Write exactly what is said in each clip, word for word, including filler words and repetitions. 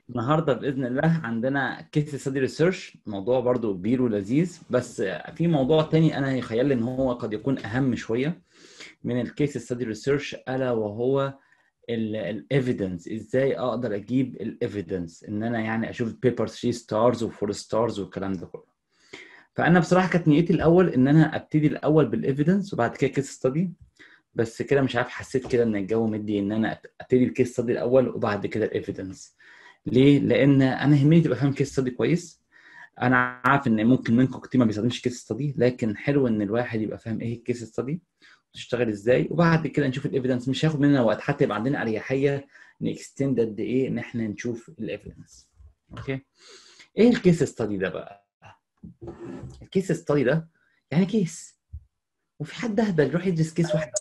النهارده باذن الله عندنا كيس ستادي ريسيرش، موضوع برضو كبير ولذيذ. بس في موضوع تاني انا يخيل لي ان هو قد يكون اهم شويه من الكيس ستادي ريسيرش، الا وهو الايفيدنس. ازاي اقدر اجيب الايفيدنس ان انا يعني اشوف البيبر ثلاثة ستارز و4 ستارز والكلام ده كله. فانا بصراحه كانت نيتي الاول ان انا ابتدي الاول بالايفيدنس وبعد كده كيس ستادي. بس كده مش عارف، حسيت كده ان الجو مدي ان انا ابتدي الكيس ستادي الاول وبعد كده الايفيدنس. ليه؟ لان انا يهمني تبقى فاهم كيس ستادي كويس. انا عارف ان ممكن منكم كتير ما بيستخدمش كيس ستادي، لكن حلو ان الواحد يبقى فاهم ايه الكيس ستادي وتشتغل ازاي، وبعد كده نشوف الايفيدنس. مش هياخد مننا وقت، حتى يبقى عندنا اريحيه نكستند قد ايه ان احنا نشوف الايفيدنس. اوكي، ايه الكيس ستادي ده بقى؟ الكيس ستادي ده يعني كيس، وفي حد اهبل يروح يدرس كيس واحده؟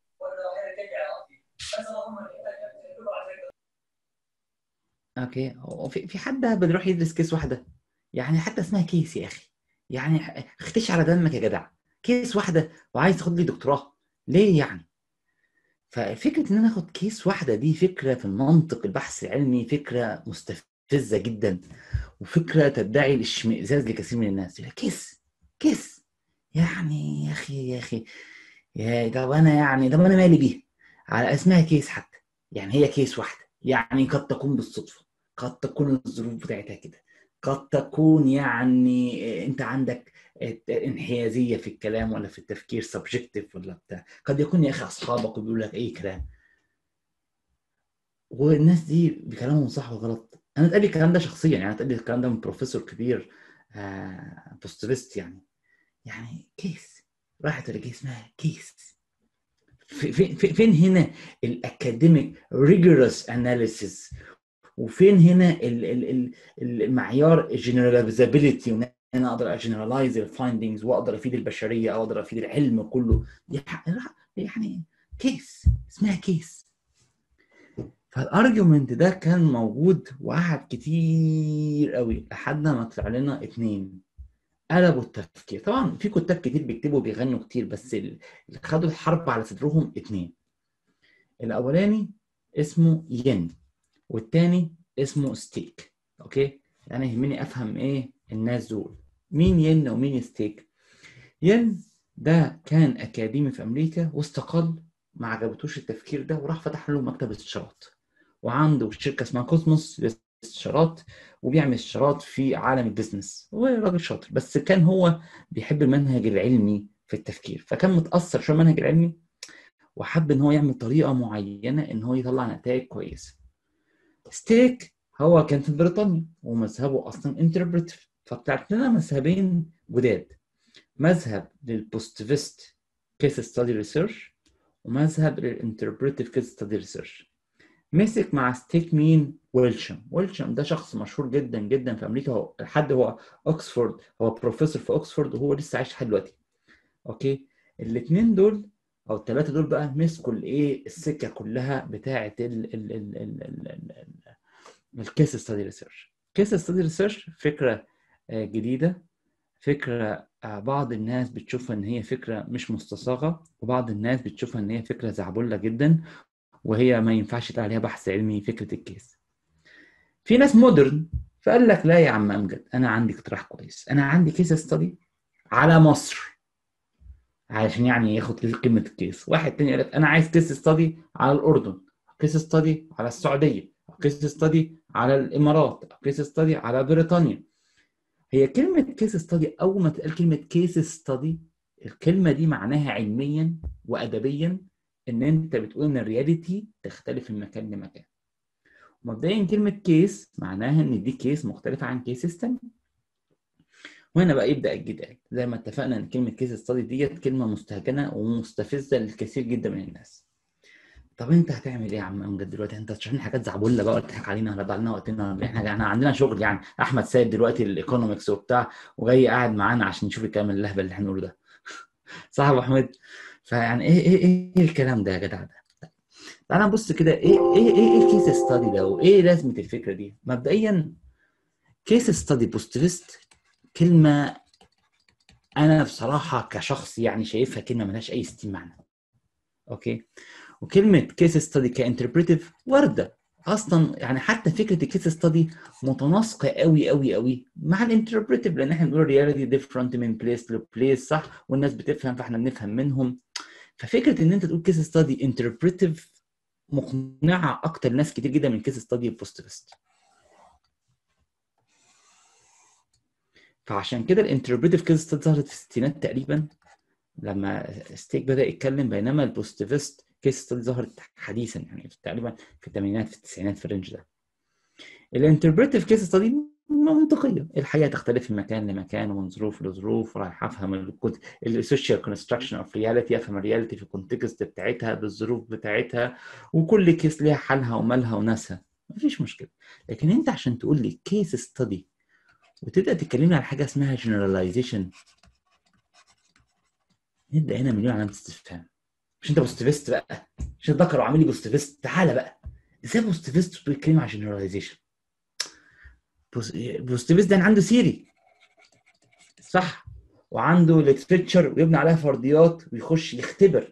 اوكي، وفي في حد اهبل يروح يدرس كيس واحده؟ يعني حتى اسمها كيس يا اخي، يعني اختش على دمك يا جدع. كيس واحده وعايز تاخد لي دكتوراه؟ ليه يعني؟ ففكره ان انا اخد كيس واحده دي فكره في المنطق البحث العلمي فكره مستفزه جدا، وفكره تدعي الاشمئزاز لكثير من الناس. كيس، كيس، يعني يا اخي يا اخي، يا طب انا يعني طب انا مالي بيها؟ على اسمها كيس حتى، يعني هي كيس واحده، يعني قد تكون بالصدفه، قد تكون الظروف بتاعتها كده، قد تكون يعني انت عندك انحيازيه في الكلام ولا في التفكير، سبجكتيف ولا بتاع. قد يكون يا اخي اصحابك بيقول لك اي كلام، والناس دي بكلامهم صح وغلط. انا اتقال لي الكلام ده شخصيا، يعني اتقال لي الكلام ده من بروفيسور كبير، آه بوستيفيست يعني. يعني كيس، راحت ولا جه اسمها كيس؟ في في في فين هنا الاكاديميك ريجورس اناليسيس؟ وفين هنا ال- ال- ال- المعيار الجنراليزابيلتي، وان انا اقدر اجنرالايز الفايندنجز واقدر افيد البشريه او اقدر افيد العلم كله؟ دي ح- يعني كيس، اسمها كيس. فالارجيومنت ده كان موجود وقعد كتير قوي لحد ما طلع لنا اتنين قلبوا التفكير. طبعا في كتاب كتير بيكتبوا بيغنوا كتير، بس اللي خدوا الحرب على صدرهم اتنين. الاولاني اسمه ين، والتاني اسمه ستيك. اوكي، انا يهمني افهم ايه الناس دول، مين ين ومين ستيك. ين ده كان اكاديمي في امريكا واستقل، ما عجبتوش التفكير ده وراح فتح له مكتب استشارات، وعنده شركه اسمها كوزموس للاستشارات، وبيعمل استشارات في عالم البيزنس. هو راجل شاطر، بس كان هو بيحب المنهج العلمي في التفكير، فكان متاثر شويه المنهج العلمي، وحب ان هو يعمل طريقه معينه ان هو يطلع نتائج كويسه. ستيك هو كان في بريطانيا ومذهبه اصلا انتربريتيف، فطلعت لنا مذهبين جداد: مذهب للبوستيفيست كيس ستادي ريسيرش، ومذهب للانتربريتيف كيس ستادي ريسيرش. مسك مع ستيك مين؟ ويلشم. ويلشم ده شخص مشهور جدا جدا في امريكا، هو لحد هو اوكسفورد، هو بروفيسور في اوكسفورد وهو لسه عايش لحد دلوقتي. اوكي، الاثنين دول او الثلاثه دول بقى مسكوا الايه السكه كلها بتاعه الكيس ستادي ريسيرش. كيس ستادي ريسيرش فكره آه، جديده، فكره آه، بعض الناس بتشوفها ان هي فكره مش مستصاغه، وبعض الناس بتشوفها ان هي فكره زعبله جدا، وهي ما ينفعش يتقال عليها بحث علمي فكره الكيس. في ناس مودرن فقال لك لا يا عم امجد، انا عندي اقتراح كويس، انا عندي كيس ستادي على مصر، عشان يعني ياخد قيمه الكيس. واحد تاني قال لك انا عايز كيس ستادي على الاردن، كيس ستادي على السعوديه، كيس ستادي على الامارات، كيس ستادي على بريطانيا. هي كلمه كيس ستادي اول ما تقال كلمه كيس ستادي، الكلمه دي معناها علميا وادبيا ان انت بتقول ان الرياليتي تختلف من مكان لمكان. مبدئيا كلمه كيس معناها ان دي كيس مختلفه عن كيسز تانية. وهنا بقى يبدأ الجدال، زي ما اتفقنا ان كلمة كيس ستادي ديت كلمة مستهجنة ومستفزة للكثير جدا من الناس. طب انت هتعمل ايه يا عم امجد دلوقتي؟ انت هتشرح لنا حاجات زعبولة بقى وتضحك علينا هنضيع لنا وقتنا؟ احنا احنا عندنا شغل يعني. احمد سيد دلوقتي الايكونومكس وبتاع، وجاي قاعد معانا عشان نشوف الكلام اللهبل اللي احنا بنقوله ده. صح يا ابو حميد؟ فيعني ايه ايه ايه إيه الكلام ده يا جدع ده؟ تعالى نبص كده، ايه ايه ايه ايه الكيس ستادي ده وايه لازمة الفكرة دي؟ مبدئيا كيس ستادي بوستيفيست كلمة انا بصراحه كشخص يعني شايفها كلمه ملهاش اي ستين معنى. اوكي، وكلمه كيس ستادي كانتربريتيف وارده، اصلا يعني حتى فكره الكيس ستادي متناسقه قوي قوي قوي مع الانتربريتيف، لان احنا بنقول رياليتي ديفرنت من بليس لبليس، صح؟ والناس بتفهم فاحنا بنفهم منهم. ففكره ان انت تقول كيس ستادي انتربريتيف مقنعه اكتر ناس كتير جدا من كيس ستادي بوزيتيفست. فعشان كده الانتربريتيف كيس ستادي ظهرت في الستينات تقريبا لما ستيك بدا يتكلم، بينما البوزيتيفست كيس ستادي ظهرت حديثا يعني تقريبا في الثمانينات في التسعينات في الرينج ده. الانتربريتيف كيس ستادي منطقيه، الحقيقه تختلف من مكان لمكان ومن ظروف لظروف، رايح افهم السوشيال كونستراكشن اوف رياليتي، افهم الرياليتي في الكونتكست بتاعتها بالظروف بتاعتها، وكل كيس ليها حالها ومالها وناسها، مفيش مشكله. لكن انت عشان تقول لي كيس ستادي وتبدا تتكلمي عن حاجه اسمها جنراليزيشن، نبدا هنا مليون علامه استفهام. مش انت بوستيفيست بقى؟ مش انت ذكر وعامل لي بوستيفيست؟ تعالى بقى، ازاي بوستيفيست بتتكلم عن جنراليزيشن؟ بوستيفيست ده عنده سيري، صح؟ وعنده ليتريتشر ويبني عليها فرضيات ويخش يختبر.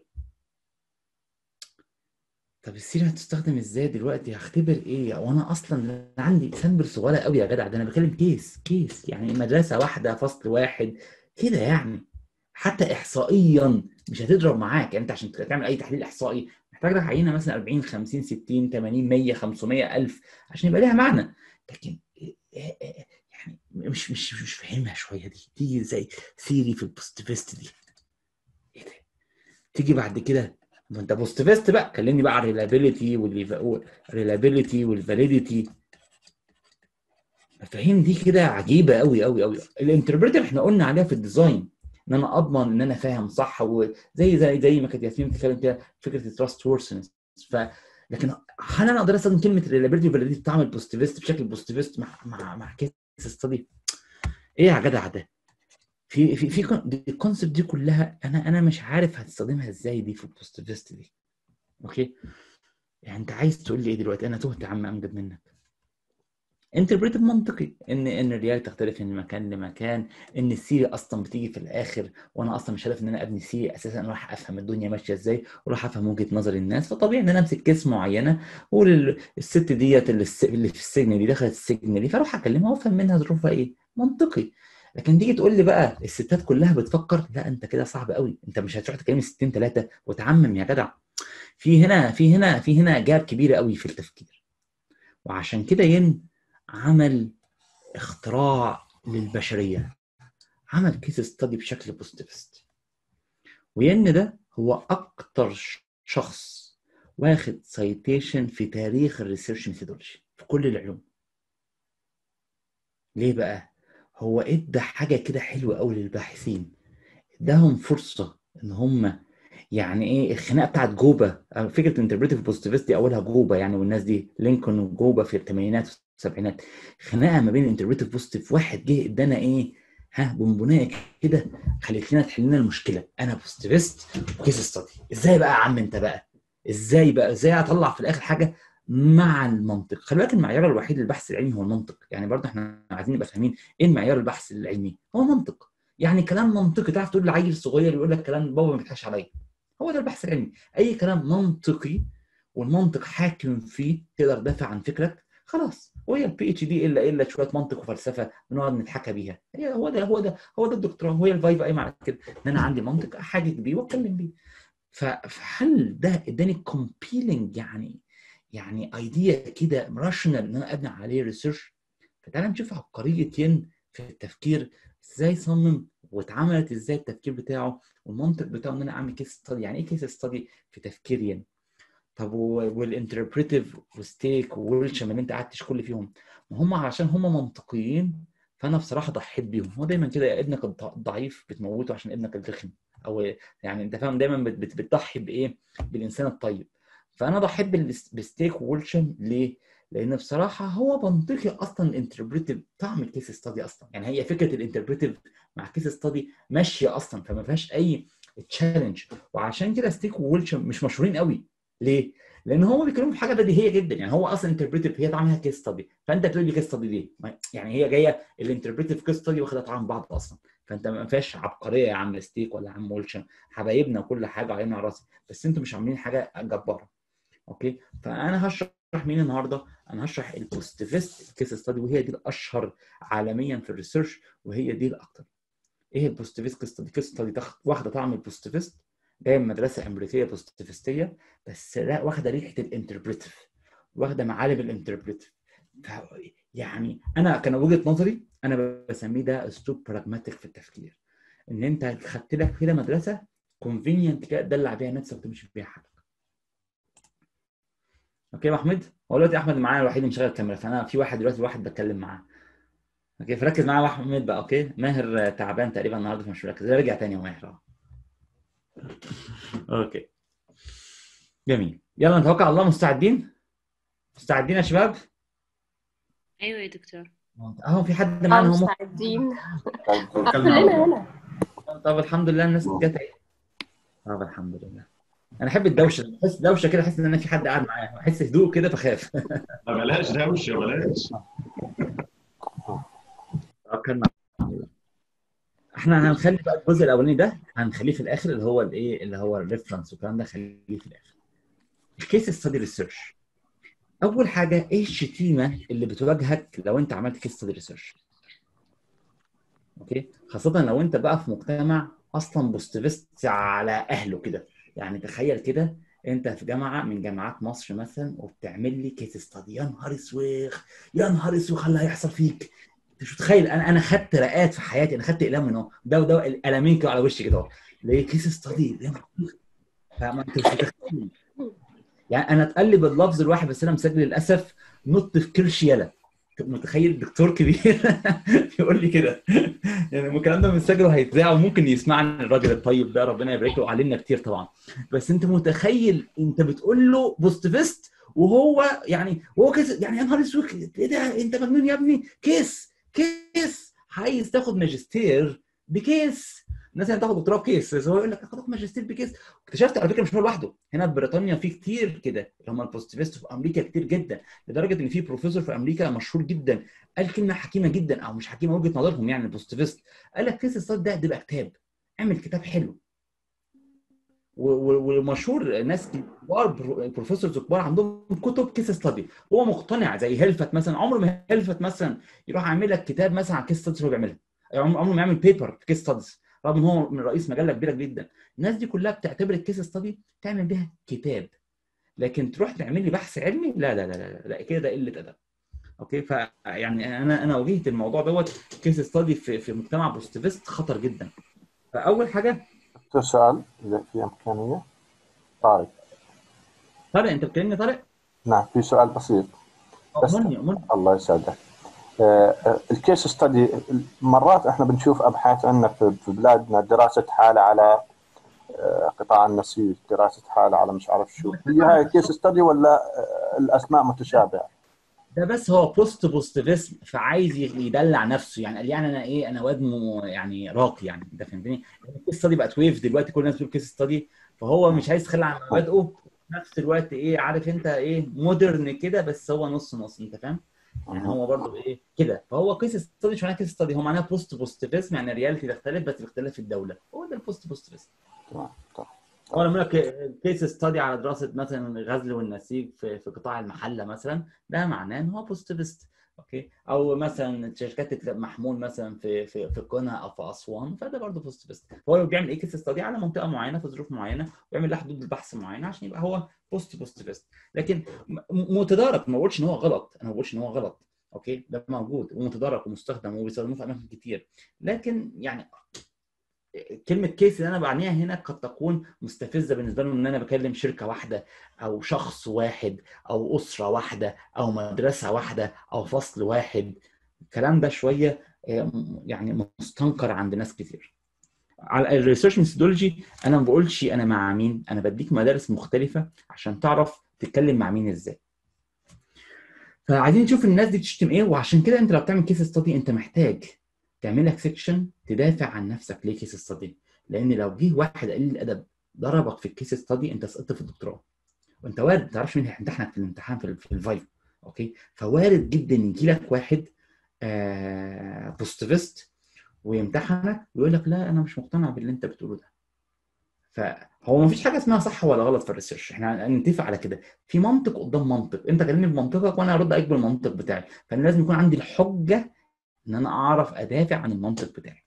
طب السيري هتستخدم ازاي دلوقتي؟ هختبر ايه؟ وانا اصلا عندي سامبل صغيره قوي يا جدع، ده انا بكلم كيس كيس يعني مدرسه واحده فصل واحد كده يعني. حتى احصائيا مش هتضرب معاك، يعني انت عشان تعمل اي تحليل احصائي محتاج لك عينه مثلا أربعين خمسين ستين ثمانين مية خمسمية ألف عشان يبقى ليها معنى. لكن يعني مش مش مش فاهمها شويه دي، تيجي زي ثيري في البوستيفيست دي، ايه ده؟ تيجي بعد كده ما انت بوستيفيست بقى كلمني بقى على الريلابيليتي والريلابيليتي والفاليديتي. المفاهيم دي كده عجيبه قوي قوي قوي. الانتربريتر احنا قلنا عليها في الديزاين ان انا اضمن ان انا فاهم صح، وزي زي زي ما كانت ياسمين بتتكلم كده فكره التراست وورثنس. ف لكن هل انا اقدر استخدم كلمه الريلابيلتي والفاليديتي بتاع البوستيفيست بشكل بوستيفيست مع مع مع كيس ستادي؟ ايه يا جدع ده؟ في في في الكونسبت دي كلها انا انا مش عارف هتستخدمها ازاي دي في البوستيفيست دي. اوكي، يعني انت عايز تقول لي ايه دلوقتي؟ انا تهت يا عم امجد منك. انتربريتيف منطقي ان ان الرياليتي تختلف من مكان لمكان، ان السيري اصلا بتيجي في الاخر، وانا اصلا مش هدف ان انا ابني سيري اساسا، انا راح افهم الدنيا ماشيه ازاي وراح افهم وجهه نظر الناس. فطبيعي ان انا امسك كيس معينه واقول الست ديت اللي, الس... اللي في السجن دي دخلت السجن ليه، فاروح اكلمها وافهم منها ظروفها ايه. منطقي. لكن تيجي تقول لي بقى الستات كلها بتفكر، لا انت كده صعب قوي، انت مش هتروح تكلم ستين ثلاثه وتعمم يا جدع. في هنا في هنا في هنا جاب كبيره قوي في التفكير. وعشان كده ين عمل اختراع للبشريه، عمل كيس ستادي بشكل بوزيتيفست. وين ده هو اكتر شخص واخد سايتيشن في تاريخ الريسيرش ميثودولوجي في كل العلوم. ليه بقى؟ هو ادى حاجه كده حلوه قوي للباحثين، اداهم فرصه ان هم يعني ايه الخناقه بتاعت جوبا. فكره انتربريتيف بوزيتيفست دي اولها جوبا يعني، والناس دي لينكولن وجوبا في الثمانينات والسبعينات. خناقه ما بين انتربريتيف بوزيتيف، واحد جه ادانا ايه، ها بونبونيه كده خلت لنا تحل لنا المشكله. انا بوزيتيفست وكيس ستادي. ازاي بقى يا عم انت بقى؟ ازاي بقى ازاي اطلع في الاخر حاجه مع المنطق؟ خلي بالك المعيار الوحيد للبحث العلمي هو المنطق. يعني برضه احنا عايزين نبقى فاهمين ايه المعيار البحث العلمي؟ هو منطق. يعني كلام منطقي تعرف تقول لعيل صغير يقول لك كلام بابا ما بيضحكش عليا. هو ده البحث العلمي، اي كلام منطقي والمنطق حاكم فيه تقدر تدافع عن فكرك، خلاص. وهي البي اتش دي الا الا شويه منطق وفلسفه بنقعد نتحكى بيها. هي هو ده هو ده هو ده الدكتوراه، وهي الفايفا قايمه على كده، ان انا عندي منطق احاجج بيه واتكلم بيه. فهل ده اداني كومبيلنج يعني يعني ايديا كده راشنال ان انا ابني عليه ريسيرش؟ فتعالى نشوف عبقريه ين في التفكير، ازاي صمم واتعملت ازاي التفكير بتاعه والمنطق بتاعه ان انا اعمل كيس ستادي. يعني ايه كيس ستادي في تفكير ين؟ طب والانتربريتيف وستيك وويلشم اللي انت قاعد تشكل فيهم، ما هم عشان هم منطقيين فانا بصراحه ضحيت بيهم. هو دايما كده، ابنك الضعيف بتموته عشان ابنك الرخم، او يعني انت فاهم دايما بت بتضحي بايه؟ بالانسان الطيب. فانا ضحيت بستيك وويلشم ليه؟ لان بصراحه هو منطقي اصلا الانتربريتيف طعم الكيس ستادي اصلا. يعني هي فكره الانتربريتيف مع كيس ستادي ماشيه اصلا، فما فيهاش اي تشالنج. وعشان كده ستيك وويلشم مش مشهورين قوي. ليه؟ لان هم بيتكلموا في حاجه بديهيه جدا. يعني هو اصلا انتربريتيف هي طعمها كيس ستادي، فانت بتقول لي كيس ستادي ليه؟ يعني هي جايه الانتربريتيف كيس ستادي واخده طعم بعض اصلا. فانت ما فيهاش عبقريه يا عم ستيك ولا عم ويلشم، حبايبنا وكل حاجه علينا على راسي، بس انتوا مش عاملين حاجه جباره. اوكي، فانا هشرح مين النهارده؟ انا هشرح البوزيتيفست كيس ستادي، وهي دي الاشهر عالميا في الريسيرش، وهي دي الاكثر. ايه البوزيتيفست كيس ستادي؟ كيس ستادي واخده طعم البوزيتيفست، جايه من مدرسه امريكيه بوزيتيفستيه، بس لا واخده ريحه الانتربريتيف، واخده معالم الانتربريتيف. يعني انا كان وجهه نظري انا بسميه ده اسلوب براجماتيك في التفكير، ان انت خدت لك كده مدرسه كونفينينت كده تدلع بيها نفسك وتمشي بيها حالك. اوكي يا احمد، هو دلوقتي احمد معايا الوحيد اللي مشغل الكاميرا، فانا في واحد دلوقتي واحد بتكلم معاه. اوكي فركز معايا يا احمد بقى. اوكي ماهر تعبان تقريبا النهارده فمش مركز، رجع تاني يا ماهر اهو. اوكي جميل، يلا نتوكل على الله. مستعدين؟ مستعدين يا شباب؟ ايوه يا دكتور. اهو في حد اه معانا اهو. مستعدين. كلنا كلنا هنا. طب الحمد لله الناس جت اهي. طب الحمد لله. انا احب الدوشه، بحس دوشه كده، احس ان انا في حد قاعد معايا، بحس هدوء كده فخاف. بلاش دوشه بلاش. توكلنا. احنا هنخلي بقى الجزء الاولاني ده هنخليه في الاخر، اللي هو الايه اللي هو الريفرنس والكلام ده خليه في الاخر. الكيس ستادي ريسيرش، اول حاجه ايه الشتيمه اللي بتواجهك لو انت عملت كيس ستادي ريسيرش؟ اوكي، خاصه لو انت بقى في مجتمع اصلا بوزيتيفست على اهله كده. يعني تخيل كده انت في جامعه من جامعات مصر مثلا وبتعمل لي كيس ستادي، يا نهار اسوخ، يا نهار اسوخ اللي هيحصل فيك. انت مش متخيل، انا انا خدت رقات في حياتي، انا خدت اقلام من اهو، ده وده القلمين كده على وشي كده اهو، ليه كيس ستادي؟ يا نهار اسوخ. فما انت مش متخيل. يعني انا اتقلب اللفظ الواحد بس انا مسجل للاسف نط في كرش يلا. متخيل دكتور كبير يقول لي كده؟ يعني الكلام ده مسجل وهيتذاع وممكن يسمعني الراجل الطيب ده، ربنا يبارك له، علمنا كتير طبعا. بس انت متخيل انت بتقول له بوزيتيفست وهو يعني وهو كيس، يعني يا نهار اسود ايه ده، انت مجنون يا ابني، كيس كيس عايز تاخد ماجستير بكيس، الناس اللي بتاخد دكتوراه بكيس، بس هو يقول لك هاخد ماجستير بكيس. اكتشفت على فكره مش هو لوحده، هنا في بريطانيا في كتير كده اللي هم البوزيتيفست، في امريكا كتير جدا، لدرجه ان في بروفيسور في امريكا مشهور جدا قال كلمه حكيمه جدا، او مش حكيمه وجهه نظرهم يعني البوزيتيفست، قال لك كيس ستادي ده تبقى كتاب، اعمل كتاب حلو. ومشهور ناس كبار بروفيسورز كبار عندهم كتب كيس ستادي، هو مقتنع زي هيلفت مثلا، عمره ما هيلفت مثلا يروح عامل لك كتاب مثلا عن كيس ستاديز هو بيعملها، عمره ما يعمل بيبر في كيس ستاديز رغم ان هو من رئيس مجله كبيره جدا. الناس دي كلها بتعتبر الكيس ستادي تعمل بيها كتاب، لكن تروح تعمل لي بحث علمي لا لا لا لا, لا كده ده قله ادب. اوكي، فيعني انا انا واجهت الموضوع دوت كيس ستادي في في مجتمع بوزيتيفست خطر جدا. فاول حاجه دكتور سؤال إذا في إمكانية. طارق. طارق انت بتكلمني طارق؟ نعم في سؤال بسيط بس. أمني أمني. الله يسعدك. آه الكيس ستادي مرات احنا بنشوف ابحاث عندنا في بلادنا، دراسة حالة على آه قطاع النسيج، دراسة حالة على مش عارف شو، هي هاي كيس ستادي ولا آه الاسماء متشابهة؟ ده بس هو بوست بوزيتيفيزم، فعايز يدلع نفسه، يعني قال يعني انا ايه، انا واد يعني راقي، يعني انت فهمتني؟ الكيس ستادي بقت ويف دلوقتي، كل الناس بتقول كيس ستادي، فهو مش عايز يتخلى عن مبادئه في نفس الوقت ايه، عارف انت ايه، مودرن كده، بس هو نص نص، انت فاهم؟ يعني هو برضه ايه كده، فهو كيس ستادي مش معناه كيس ستادي، هو معناه بوست بوزيتيفيزم، يعني الرياليتي تختلف بس باختلاف الدوله، هو ده البوست بوزيتيفيزم. تمام تمام. هو لما يقول لك كيس ستادي على دراسه مثلا الغزل والنسيج في في قطاع المحله مثلا، ده معناه ان هو بوزيتيفست. اوكي، او مثلا شركات محمول مثلا في في في قنا او في اسوان، فده برضه بوزيتيفست. هو بيعمل ايه، كيس ستادي على منطقه معينه في ظروف معينه، ويعمل لها حدود البحث معينه عشان يبقى هو بوست بوزيتيفست. لكن متدارك، ما بقولش ان هو غلط، انا ما بقولش ان هو غلط، اوكي ده موجود ومتدارك ومستخدم وبيستخدموه في اماكن كتير، لكن يعني كلمة كيس اللي أنا بعنيها هنا قد تكون مستفزة بالنسبة لهم، إن أنا بكلم شركة واحدة أو شخص واحد أو أسرة واحدة أو مدرسة واحدة أو فصل واحد. الكلام ده شوية يعني مستنكر عند ناس كتير. على الريسيرش ميثودولوجي أنا ما بقولش أنا مع مين، أنا بديك مدارس مختلفة عشان تعرف تتكلم مع مين إزاي. فعايزين نشوف الناس دي بتشتم إيه، وعشان كده أنت لو بتعمل كيس ستادي أنت محتاج تعمل لك سيكشن تدافع عن نفسك ليه كيس ستادي، لان لو جه واحد قليل الادب ضربك في الكيس ستادي انت سقطت في الدكتوراه، وانت وارد ما تعرفش مين هيمتحنك في الامتحان في, في الفايف. اوكي، فوارد جدا يجي لك واحد آه بوزيتيفست ويمتحنك ويقول لك لا انا مش مقتنع باللي انت بتقوله ده، فهو ما فيش حاجه اسمها صح ولا غلط في الريسيرش، احنا هنتفق على كده، في منطق قدام منطق، انت كلمني بمنطقك وانا هرد عليك بالمنطق بتاعي، فانا لازم يكون عندي الحجه ان انا اعرف ادافع عن المنطق بتاعي.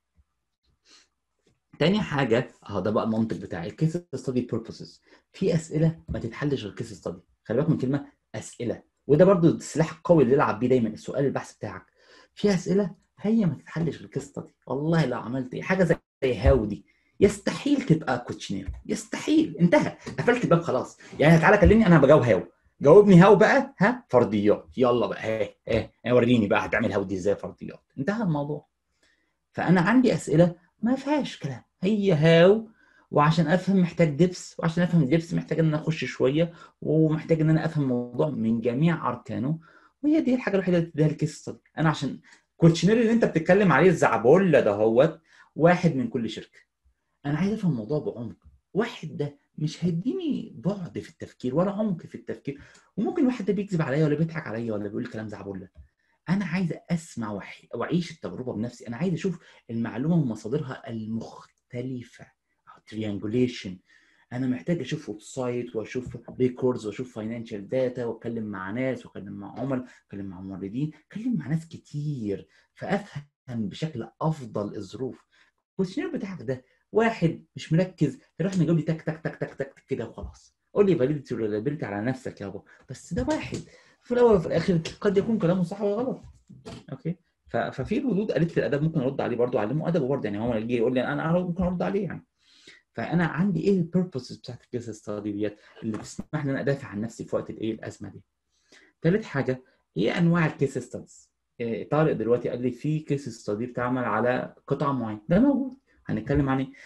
تاني حاجه اهو ده بقى المنطق بتاعي، الكيس ستادي بيربوسز. في اسئله ما تتحلش غير كيس ستادي، خلي بالك من كلمه اسئله، وده برضو السلاح القوي اللي يلعب بيه دايما السؤال البحث بتاعك. في اسئله هي ما تتحلش غير كيس ستادي، والله لو عملت ايه حاجه زي هاو دي يستحيل تبقى كوتشنير، يستحيل، انتهى، قفلت الباب خلاص. يعني تعالى كلمني انا بجاوب هاو، جاوبني هاو بقى، ها فرضيات، يلا بقى ها ها وريني بقى هتعمل هاو دي ازاي فرضيات، انتهى الموضوع. فانا عندي اسئله ما فيهاش كلام، هي هاو، وعشان افهم محتاج دبس، وعشان افهم دبس محتاج ان انا اخش شويه، ومحتاج ان انا افهم الموضوع من جميع اركانه، وهي دي الحاجه الوحيده اللي تديها الكيس ستادي. انا عشان كوتشنير اللي انت بتتكلم عليه الزعبولة ده هوت واحد من كل شركه، انا عايز افهم الموضوع بعمق، واحد ده مش هيديني بعد في التفكير ولا عمق في التفكير، وممكن الواحد ده بيكذب عليا ولا بيضحك عليا ولا بيقول كلام زعبولة. انا عايز اسمع وحي... واعيش التجربه بنفسي، انا عايز اشوف المعلومه من مصادرها المختلفه، تريانجوليشن. انا محتاج اشوف ويب سايت واشوف ريكوردز واشوف فاينانشال داتا واتكلم مع ناس واتكلم مع عملاء، اتكلم مع موردين، اتكلم مع ناس كتير فافهم بشكل افضل الظروف. الكويشنير بتاعك ده واحد مش مركز يروح يجاوب لي تك تك تك تك تك كده وخلاص، قول لي فاليديتي وريلابيلتي على نفسك يابا، بس ده واحد في الاول وفي الاخر قد يكون كلامه صح ولا غلط. اوكي، ففي ردود قليله الادب ممكن ارد عليه برضه، اعلمه ادبه برضه، يعني هو يجي يقول لي انا ممكن ارد عليه يعني. فانا عندي ايه البيربوسز بتاعت الكيس ستادي ديت اللي بتسمح لي ان انا ادافع عن نفسي في وقت الايه الازمه دي. ثالث حاجه هي انواع الكيس ستاديز. طارق دلوقتي قال لي في كيس ستادي بتعمل على قطاع معين، ده موجود، هنتكلم عن ايه.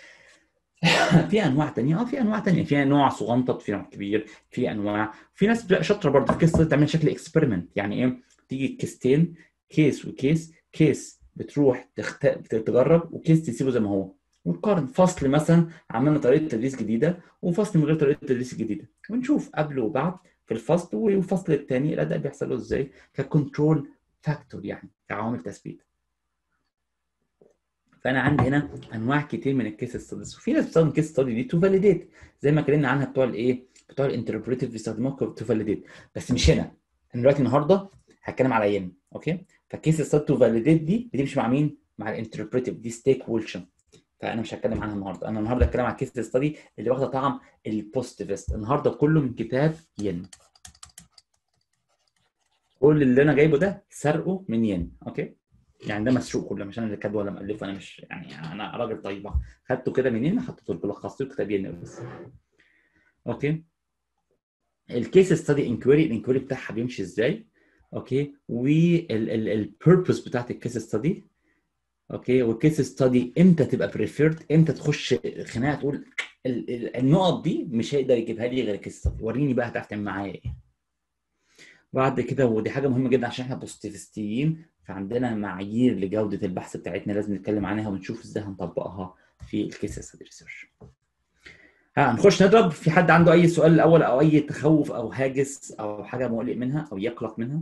في انواع ثانيه، اه في انواع ثانيه، في نوع صغنطط، في نوع كبير، في انواع، في ناس بتبقى شاطره برضه في كيس تعمل شكل اكسبيرمنت. يعني ايه؟ تيجي كيستين، كيس وكيس، كيس بتروح تخت... تجرب، وكيس تسيبه زي ما هو وتقارن. فصل مثلا عملنا طريقه تدريس جديده وفصل من غير طريقه تدريس جديده، ونشوف قبل وبعد في الفصل والفصل الثاني الاداء بيحصل له ازاي ككنترول فاكتور، يعني كعوامل تثبيت. فانا عندي هنا انواع كتير من الكيس ستاديز، وفي ناس بتستخدم كيس ستادي دي تو فاليديت زي ما اتكلمنا عنها بتوع الايه بتوع الانتربريتيف بيستخدموها تو فاليديت، بس مش هنا. انا دلوقتي النهارده هتكلم على ين، اوكي. فالكيس ستادي تو فاليديت دي بتمشي مع مين؟ مع الانتربريتيف دي ستيك وولشن، فانا مش هتكلم عنها النهارده. انا النهارده هتكلم على الكيس ستادي اللي واخده طعم البوزيتيفست، النهارده كله من كتاب ين، كل اللي انا جايبه ده سرقه من ين، اوكي. يعني ده مسروق كله، مش انا اللي كاتبه ولا مؤلفه، انا مش يعني انا راجل طيب، خدته كده منين حطيته لكم، لخصت له كتابين بس، اوكي. الكيس ستادي انكويري، الانكويري بتاعها بيمشي ازاي، اوكي، والبيربز بتاعت الكيس ستادي، اوكي. والكيس ستادي امتى تبقى بريفيرد، امتى تخش خناقه تقول ال ال النقط دي مش هيقدر يجيبها لي غير الكيس ستادي، وريني بقى هتعرف تعمل معايا ايه. بعد كده، ودي حاجه مهمه جدا عشان احنا بوزيتيفستيين، فعندنا معايير لجوده البحث بتاعتنا لازم نتكلم عنها ونشوف ازاي هنطبقها في الكيس ستادي ريسيرش. ها هنخش نضرب. في حد عنده اي سؤال الاول او اي تخوف او هاجس او حاجه مقلق منها او يقلق منها؟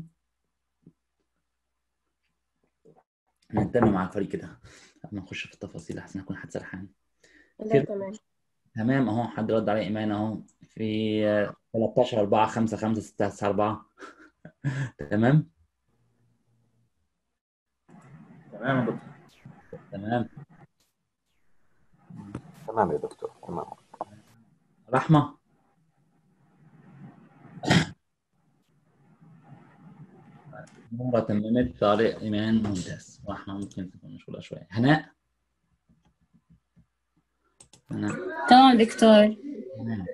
ننتمي مع الفريق كده قبل ما نخش في التفاصيل احسن اكون حد سرحان. لا تمام. تمام اهو، حد رد على ايمان اهو في تلتاشر أربعة خمسة خمسة ستة تسعة أربعة. تمام تمام يا دكتور. تمام تمام يا دكتور، تمام. رحمه، مرة تممت، طارق، ايمان، ممتاز. رحمه ممكن تكون مشغوله شويه. هناء، هناء تمام دكتور. تمام.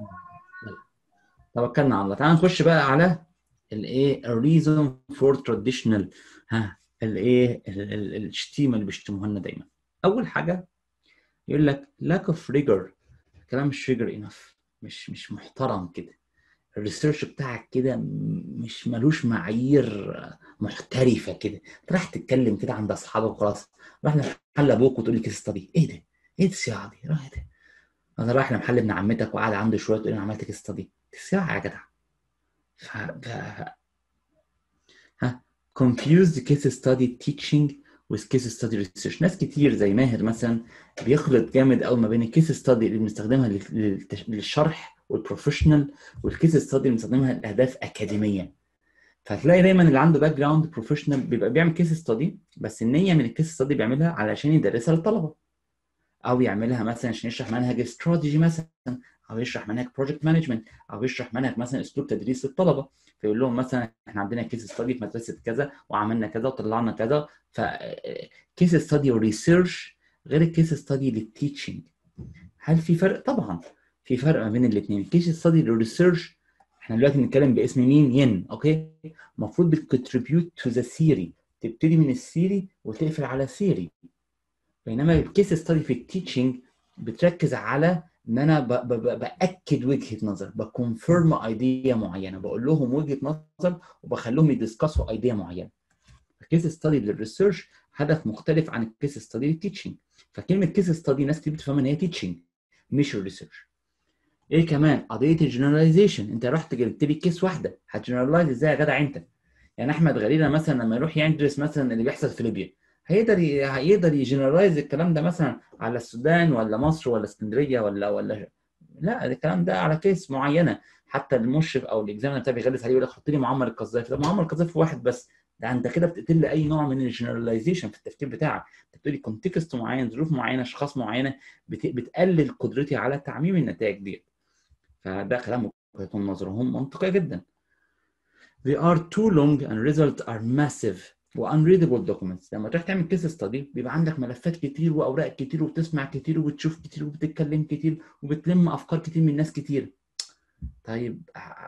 توكلنا على الله. تعال نخش بقى على الايه الريزون فور تراديشنال، ها الايه الشتيمه اللي بيشتموها لنا دايما. اول حاجه يقول لك lack of rigor، كلام مش rigor enough، مش مش محترم كده. الريسيرش بتاعك كده مش ملوش معايير محترفه كده، انت رايح تتكلم كده عند اصحابك وخلاص، رايح لمحل ابوك وتقول لي كيس ستادي، ايه ده؟ ايه الصياعه دي؟ رايح ده انا رايح لمحل ابن عمتك وقاعد عنده شويه تقول لي انا عملت كيس ستادي، الصياعه يا جدع. ف... ف... ها confused case study teaching with case study research. ناس كتير زي ماهر مثلا بيخلط جامد قوي ما بين الكيس ستادي اللي بنستخدمها لل- للشرح والبروفيشنال، والكيس ستادي اللي بنستخدمها لاهداف اكاديميه. فهتلاقي دايما اللي عنده باك جراوند بروفيشنال بيبقى بيعمل كيس ستادي، بس النيه من الكيس ستادي بيعملها علشان يدرسها للطلبه، او يعملها مثلا عشان يشرح منهج استراتيجي مثلا، او يشرح منهج بروجكت مانجمنت، او يشرح منهج مثلا اسلوب تدريس للطلبه، فيقول لهم مثلا احنا عندنا كيس ستادي في مدرسه كذا وعملنا كذا وطلعنا كذا. ف كيس ستادي وريسيرش غير الكيس ستادي للتيتشنج. هل في فرق؟ طبعا في فرق ما بين الاثنين. الكيس ستادي للريسيرش احنا دلوقتي بنتكلم باسم مين؟ ين، اوكي؟ المفروض بتكونتريبيوت تو ذا ثيوري، تبتدي من الثيوري وتقفل على ثيوري. بينما الكيس ستادي في التيتشنج بتركز على ان انا ب ب ب باكد وجهه نظر، بكونفيرم ايديا معينه، بقول لهم وجهه نظر وبخليهم يدسكسوا ايديا معينه. الكيس ستادي للريسيرش هدف مختلف عن الكيس ستادي للتيتشنج. فكلمه كيس ستادي ناس كتير بتفهم ان هي تيتشنج مش الريسيرش. ايه كمان؟ قضيه الجنراليزيشن. انت رحت جبت لي كيس واحده، هتجنرالايز ازاي يا جدع انت؟ يعني احمد غريره مثلا لما يروح يدرس مثلا اللي بيحصل في ليبيا، هيقدر ي- هيقدر يجنرالايز الكلام ده مثلا على السودان ولا مصر ولا اسكندريه ولا ولا لا، الكلام ده على كيس معينه. حتى المشرف او الاكزامنر بتاعي بيغلس عليه يقول لك حط لي معمر القذافي. طب معمر القذافي واحد بس، ده انت كده بتقتل اي نوع من الجنراليزيشن في التفكير بتاعك. انت بتقول لي كونتكست معين، ظروف معينه، اشخاص معينه، بت... بتقلل قدرتي على تعميم النتائج دي. فده كلام وجهة نظرهم منطقيه جدا. They are too long and results are massive و unreadable documents. لما تروح تعمل كيس ستادي بيبقى عندك ملفات كتير واوراق كتير وبتسمع كتير وبتشوف كتير وبتتكلم كتير وبتلم افكار كتير من ناس كتير. طيب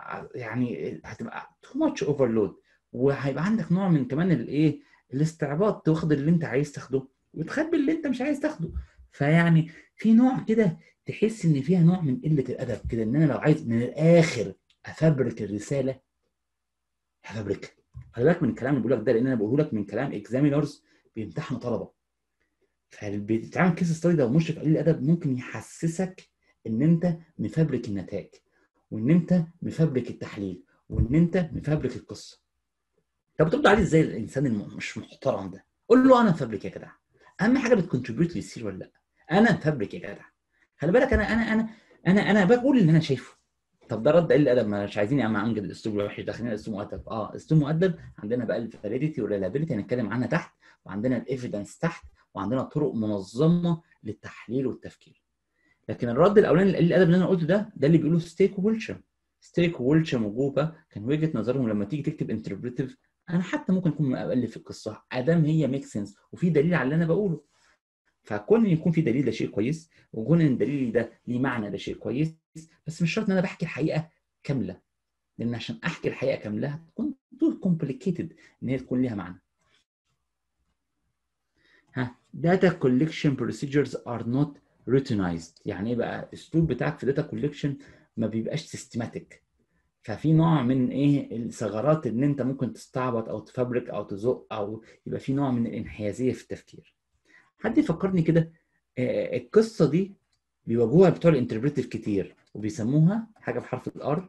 يعني هتبقى too much overload، وهيبقى عندك نوع من كمان الايه، الاستعباط، تاخد اللي انت عايز تاخده وتخبي اللي انت مش عايز تاخده. فيعني في نوع كده تحس ان فيها نوع من قله الادب كده، ان انا لو عايز من الاخر افبرك الرساله هفبركها. خلي بالك من الكلام اللي بقول لك ده، لان انا بقوله لك من كلام اكزامينرز بيمتحنوا طلبه. فبيتعمل كيس ستادي ده ومشرف قليل الادب ممكن يحسسك ان انت مفبرك النتائج، وان انت مفبرك التحليل، وان انت مفبرك القصه. طب بترد عليه ازاي الانسان الم- مش محترم ده؟ قول له انا مفبرك يا جدع. اهم حاجه بتكونتريبيوت للسير ولا لا؟ انا مفبرك يا جدع. خلي بالك انا انا انا انا انا بقول اللي انا شايفه. طب ده رد قليل الادب، مش عايزين يا عم انجد الاسلوب الوحش، داخلين الاسلوب مؤدب. اه اسلوب مؤدب. عندنا بقى الفاليديتي والريلابيلتي هنتكلم عنها تحت، وعندنا الايفيدنس تحت، وعندنا طرق منظمه للتحليل والتفكير. لكن الرد الاولاني اللي قليل الادب اللي انا قلته ده، ده اللي بيقوله ستيك وولشم. ستيك وولشم وجوبا كان وجهه نظرهم لما تيجي تكتب انتربريتيف، انا حتى ممكن اكون مقلب في القصه ادام هي ميك سنس وفي دليل على اللي انا بقوله. فكون ان يكون في دليل ده شيء كويس، وكون ان الدليل ده ليه معنى ده شيء كويس، بس مش شرط ان انا بحكي الحقيقه كامله، لان عشان احكي الحقيقه كامله هتكون تو كومبليكيتد ان هي تكون ليها معنى. ها data collection procedures are not routinized. يعني ايه بقى؟ الاسلوب بتاعك في data collection ما بيبقاش سيستماتيك. ففي نوع من ايه الثغرات ان انت ممكن تستعبط او تفبرك او تزق، او يبقى في نوع من الانحيازيه في التفكير. حد يفكرني كده. آه القصه دي بيواجهوها بتوع الانتربريتيف كتير وبيسموها حاجه بحرف الار.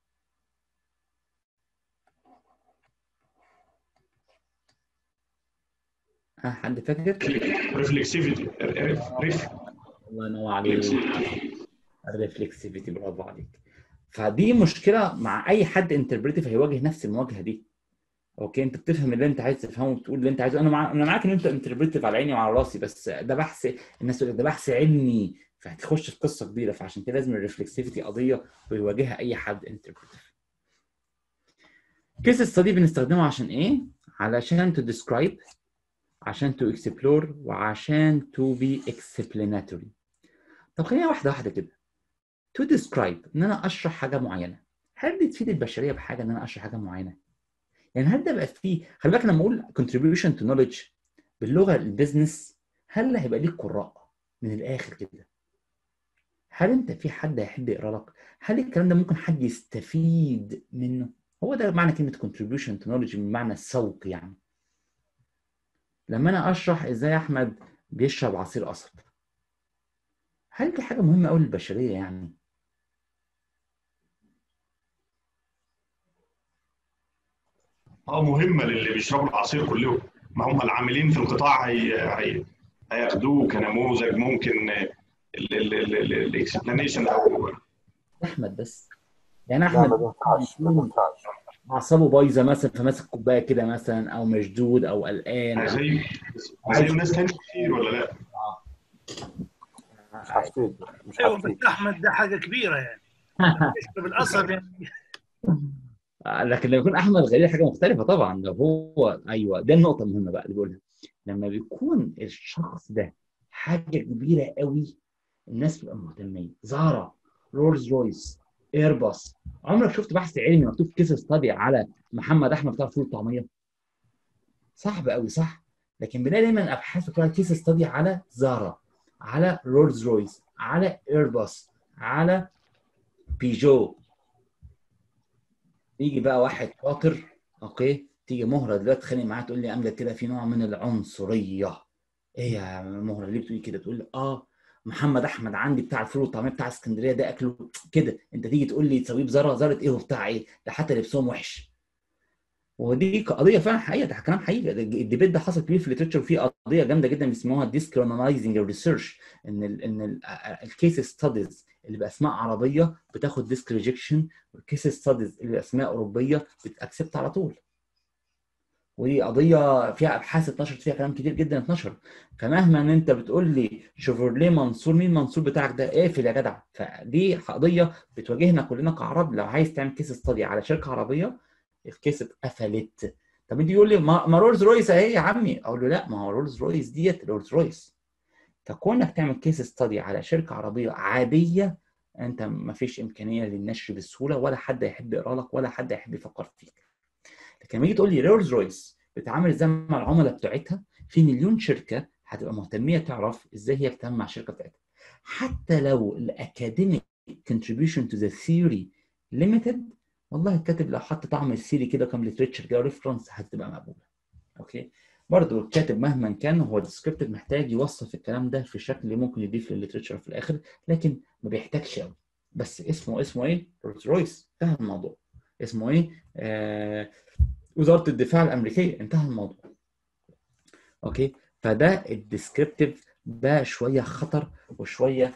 ها حد فاكر؟ ريفلكسيفيتي. الله ينور عليك. الريفلكسيفيتي، برافو عليك. فدي مشكله مع اي حد انتربريتيف هيواجه نفس المواجهه دي. اوكي انت بتفهم اللي انت عايز تفهمه وبتقول اللي انت عايزه. انا مع... انا معاك ان انت انتربريتيف على عيني وعلى راسي، بس ده بحث. الناس تقول ده بحث علمي فهتخش في قصه كبيره، فعشان كده لازم الريفلكسيفيتي قضيه بيواجهها اي حد انتربريتيف. كيس ستادي بنستخدمه عشان ايه؟ علشان تو ديسكرايب، عشان تو اكسبلور، وعشان تو بي اكسبلاناتوري. طب خلينا واحده واحده كده. تو ديسكرايب ان انا اشرح حاجه معينه، هل دي تفيد البشريه بحاجه ان انا اشرح حاجه معينه؟ يعني هل ده بقى فيه، خلي بالك لما اقول contribution to knowledge باللغه البيزنس، هل هيبقى ليك قراء من الاخر كده؟ هل انت في حد هيحب يقرا لك؟ هل الكلام ده ممكن حد يستفيد منه؟ هو ده معنى كلمه contribution to knowledge من معنى السوق. يعني لما انا اشرح ازاي احمد بيشرب عصير قصب، هل دي حاجه مهمه قوي للبشريه يعني؟ اه مهمه للي بيشربوا العصير كلهم. ما هم العاملين في القطاع هي هي هياخدوه كنموذج ممكن الاكسبلانيشن او احمد بس يعني لا ما احمد بينفعش ما يكون بينفعش. اعصابه بايظه مثلا فماسك كوبايه كده مثلا، او مشدود او قلقان او زي أو زي عايز ناس تانية كتير ولا لا؟ مش هتفيد مش ايوه بس هتفيد. احمد ده حاجه كبيره يعني يشرب القصب يعني. لكن لما يكون احمد غريب حاجه مختلفه طبعا. لو هو ايوه ده النقطه المهمه بقى اللي بقولها، لما بيكون الشخص ده حاجه كبيره قوي الناس بتبقى مهتميه. زارا، رولز رويس، ايرباص. عمرك شفت بحث علمي مكتوب كيس ستادي على محمد احمد بتاع فول الطعميه؟ صعب قوي صح؟ لكن بنلاقي دايما ابحاث بتوع كيس ستادي على زارا، على رولز رويس، على ايرباص، على بيجو. يجي بقى واحد شاطر، اوكي، تيجي مهره دلوقتي تتخانق معاه تقول لي امجد كده في نوع من العنصريه. ايه يا مهره ليه بتقولي كده؟ تقول لي اه محمد احمد عندي بتاع الفول والطعميه بتاع اسكندريه ده اكله كده، انت تيجي تقول لي تسويه بزاره زاره ايه وبتاع ايه؟ ده حتى لبسهم وحش. ودي قضيه فعلا حقيقه، ده كلام حقيقي. الديبيت ده حصل كبير في الليترشر، وفي قضيه جامده جدا بيسموها ديسكريمنايزنج ريسيرش، ان ال ان الكيس ستاديز اللي باسماء عربيه بتاخد ديسك ريجكشن، والكيس ستاديز اللي باسماء اوروبيه بتاكسبت على طول. ودي قضيه فيها ابحاث اتنشرت فيها كلام كتير جدا اتنشر. فمهما ان انت بتقول لي شيفروليه منصور، مين منصور بتاعك ده؟ اقفل يا جدع. فدي قضيه بتواجهنا كلنا كعرب. لو عايز تعمل كيس ستادي على شركه عربيه الكيس اتقفلت. طب انت يقول لي ما, ما رولز رويس اهي يا عمي، اقول له لا، ما هو رولز رويس ديت رولز رويس. فكونك تعمل كيس ستادي على شركه عربيه عاديه، انت ما فيش امكانيه للنشر بسهوله، ولا حد هيحب يقرا لك، ولا حد هيحب يفكر فيك. لكن لما تيجي تقول لي رولز رويس بتعامل ازاي مع العملاء بتوعتها، في مليون شركه هتبقى مهتميه تعرف ازاي هي بتتعامل مع الشركه بتاعتها. حتى لو الاكاديميك contribution to the theory limited، والله الكاتب لو حط طعم السيري كده كام لتريتشر كده ريفرنس هتبقى مقبوله. اوكي، برضه الكاتب مهما كان هو ديسكريبتيف محتاج يوصف الكلام ده في شكل ممكن يضيف للليترشر في الاخر، لكن ما بيحتاجش قوي. بس اسمه اسمه ايه؟ رولز رويس، انتهى الموضوع. اسمه ايه؟ آه وزاره الدفاع الامريكيه، انتهى الموضوع. اوكي، فده الديسكريبتيف ده شويه خطر وشويه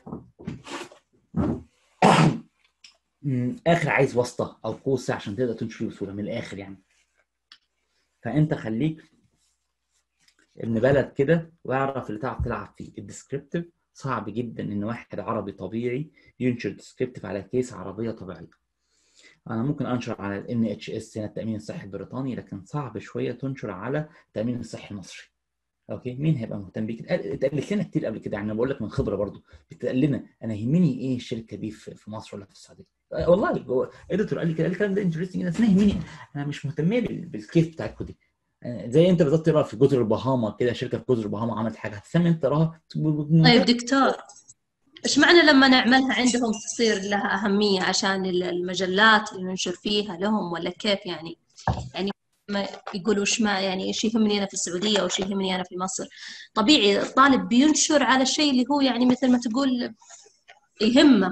اخر عايز واسطه او قوسه عشان تقدر تنشر بسهوله من الاخر يعني. فانت خليك ابن بلد كده واعرف اللي تعرف تلعب فيه. الديسكريبتيف صعب جدا ان واحد عربي طبيعي ينشر ديسكريبتيف على كيس عربيه طبيعيه. انا ممكن انشر على ال إن إتش إس هنا التامين الصحي البريطاني، لكن صعب شويه تنشر على التامين الصحي المصري. اوكي، مين هيبقى مهتم بيك؟ اتقالت لنا كتير قبل كده يعني، انا بقول لك من خبره برضو. بتقال لنا انا يهمني ايه الشركه دي في مصر ولا في السعوديه. والله جوه اديتور قال لي كده، قال لي الكلام ده انترستنج، انا يهمني، انا مش مهتميه بالكيس بتاعتكم دي. زي انت بالظبط تقرا في جزر البهاما كده، شركه في جزر البهاما عملت حاجه هتسمي انت تراها. طيب دكتور، ايش معنى لما نعملها عندهم تصير لها أهمية عشان المجلات اللي ننشر فيها لهم، ولا كيف يعني؟ يعني ما يقولوا ايش ما يعني ايش يهمني انا في السعودية او ايش يهمني انا في مصر. طبيعي الطالب بينشر على الشيء اللي هو يعني مثل ما تقول يهمه.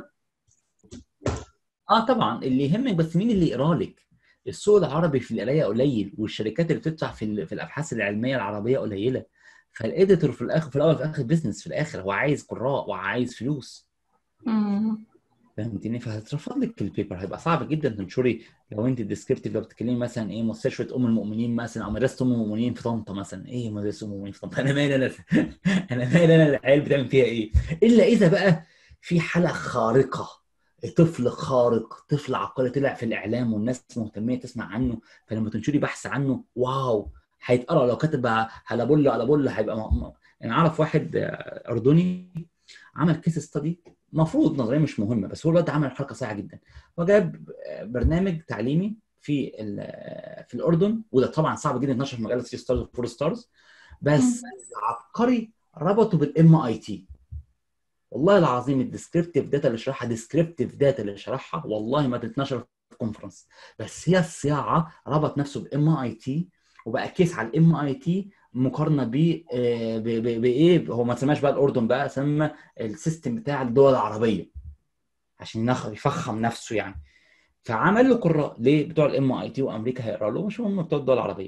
اه طبعا اللي يهمك، بس مين اللي يقرا لك؟ السوق العربي في القرايه قليل، والشركات اللي بتدفع في في الابحاث العلميه العربيه قليله. فالاديتور في الاخر في الاول في الاخر بزنس، في الاخر هو عايز قراء وعايز فلوس. امم فهمتني؟ فهترفض لك البيبر، هيبقى صعب جدا تنشري. لو انت ديسكريبتيف لو بتتكلمي مثلا ايه مستشفى ام المؤمنين مثلا، او مدرسه ام المؤمنين في طنطا مثلا، ايه مدرسه ام المؤمنين في طنطا؟ انا مالي انا انا مالي انا العيال بتعمل فيها ايه؟ الا اذا بقى في حاله خارقه، طفل خارق، طفل عبقري طلع في الاعلام والناس مهتميه تسمع عنه، فلما تنشري بحث عنه واو هيتقرا. لو كاتب هلابول هلابول هيبقى م... انا اعرف واحد اردني عمل كيس ستادي، المفروض نظريه مش مهمه، بس هو الواد عمل حركه صايعه جدا. هو جاب برنامج تعليمي في في الاردن، وده طبعا صعب جدا يتنشر في مجله ثري ستارز وفور ستارز، بس عبقري ربطه بالام اي تي. والله العظيم الديسكريبتيف داتا اللي شرحها ديسكريبتيف داتا اللي شرحها والله ما تتنشر في كونفرنس، بس هي الصياعه ربط نفسه بام اي تي، وبقى كيس على الام اي تي مقارنه ب بايه، هو ما سماش بقى الاردن، بقى سمى السيستم بتاع الدول العربيه عشان يفخم نفسه يعني. فعمل له قراء ليه بتوع الام اي تي وامريكا هيقرا له، مش هم بتوع الدول العربيه.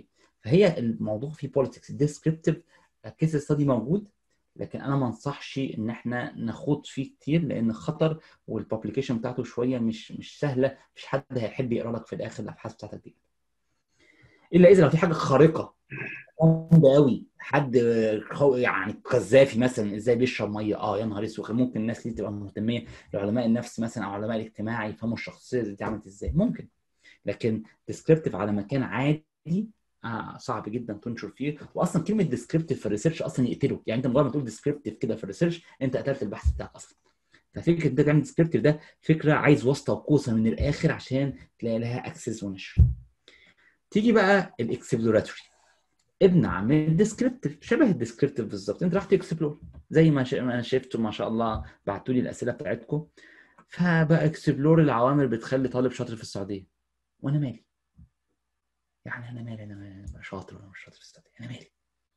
فهي الموضوع فيه بوليتكس. الديسكريبتيف كيس ستادي موجود، لكن انا ما انصحش ان احنا نخوض فيه كتير لان خطر، والبابليكيشن بتاعته شويه مش مش سهله، مش حد هيحب يقرا لك في الاخر الابحاث بتاعتك دي، الا اذا لو في حاجه خارقه جامده قوي، حد خو- يعني قذافي مثلا ازاي بيشرب ميه، اه يا نهار اسود، ممكن الناس دي تبقى مهتميه، علماء النفس مثلا او علماء الاجتماع يفهموا الشخصيه دي اتعملت ازاي، ممكن. لكن ديسكريبتيف على مكان عادي آه صعب جدا تنشر فيه. واصلا كلمه ديسكريبتيف في الريسيرش اصلا يقتله، يعني انت مجرد ما تقول ديسكريبتيف كده في الريسيرش انت قتلت البحث بتاعك اصلا. ففكره انت تعمل ديسكريبتيف ده فكره عايز واسطه وقوسه من الاخر عشان تلاقي لها اكسس ونشر. تيجي بقى الاكسبلوراتوري، ابن عم الديسكريبتيف، شبه الديسكريبتيف بالظبط، انت راح تكسبلور زي ما شا... ما انا شفته ما شاء الله، بعتوا لي الاسئله بتاعتكم. فبقى اكسبلور العوامل بتخلي طالب شاطر في السعوديه، وانا مالي؟ يعني انا مالي، انا شاطر ولا مش شاطر في السعوديه، انا مالي؟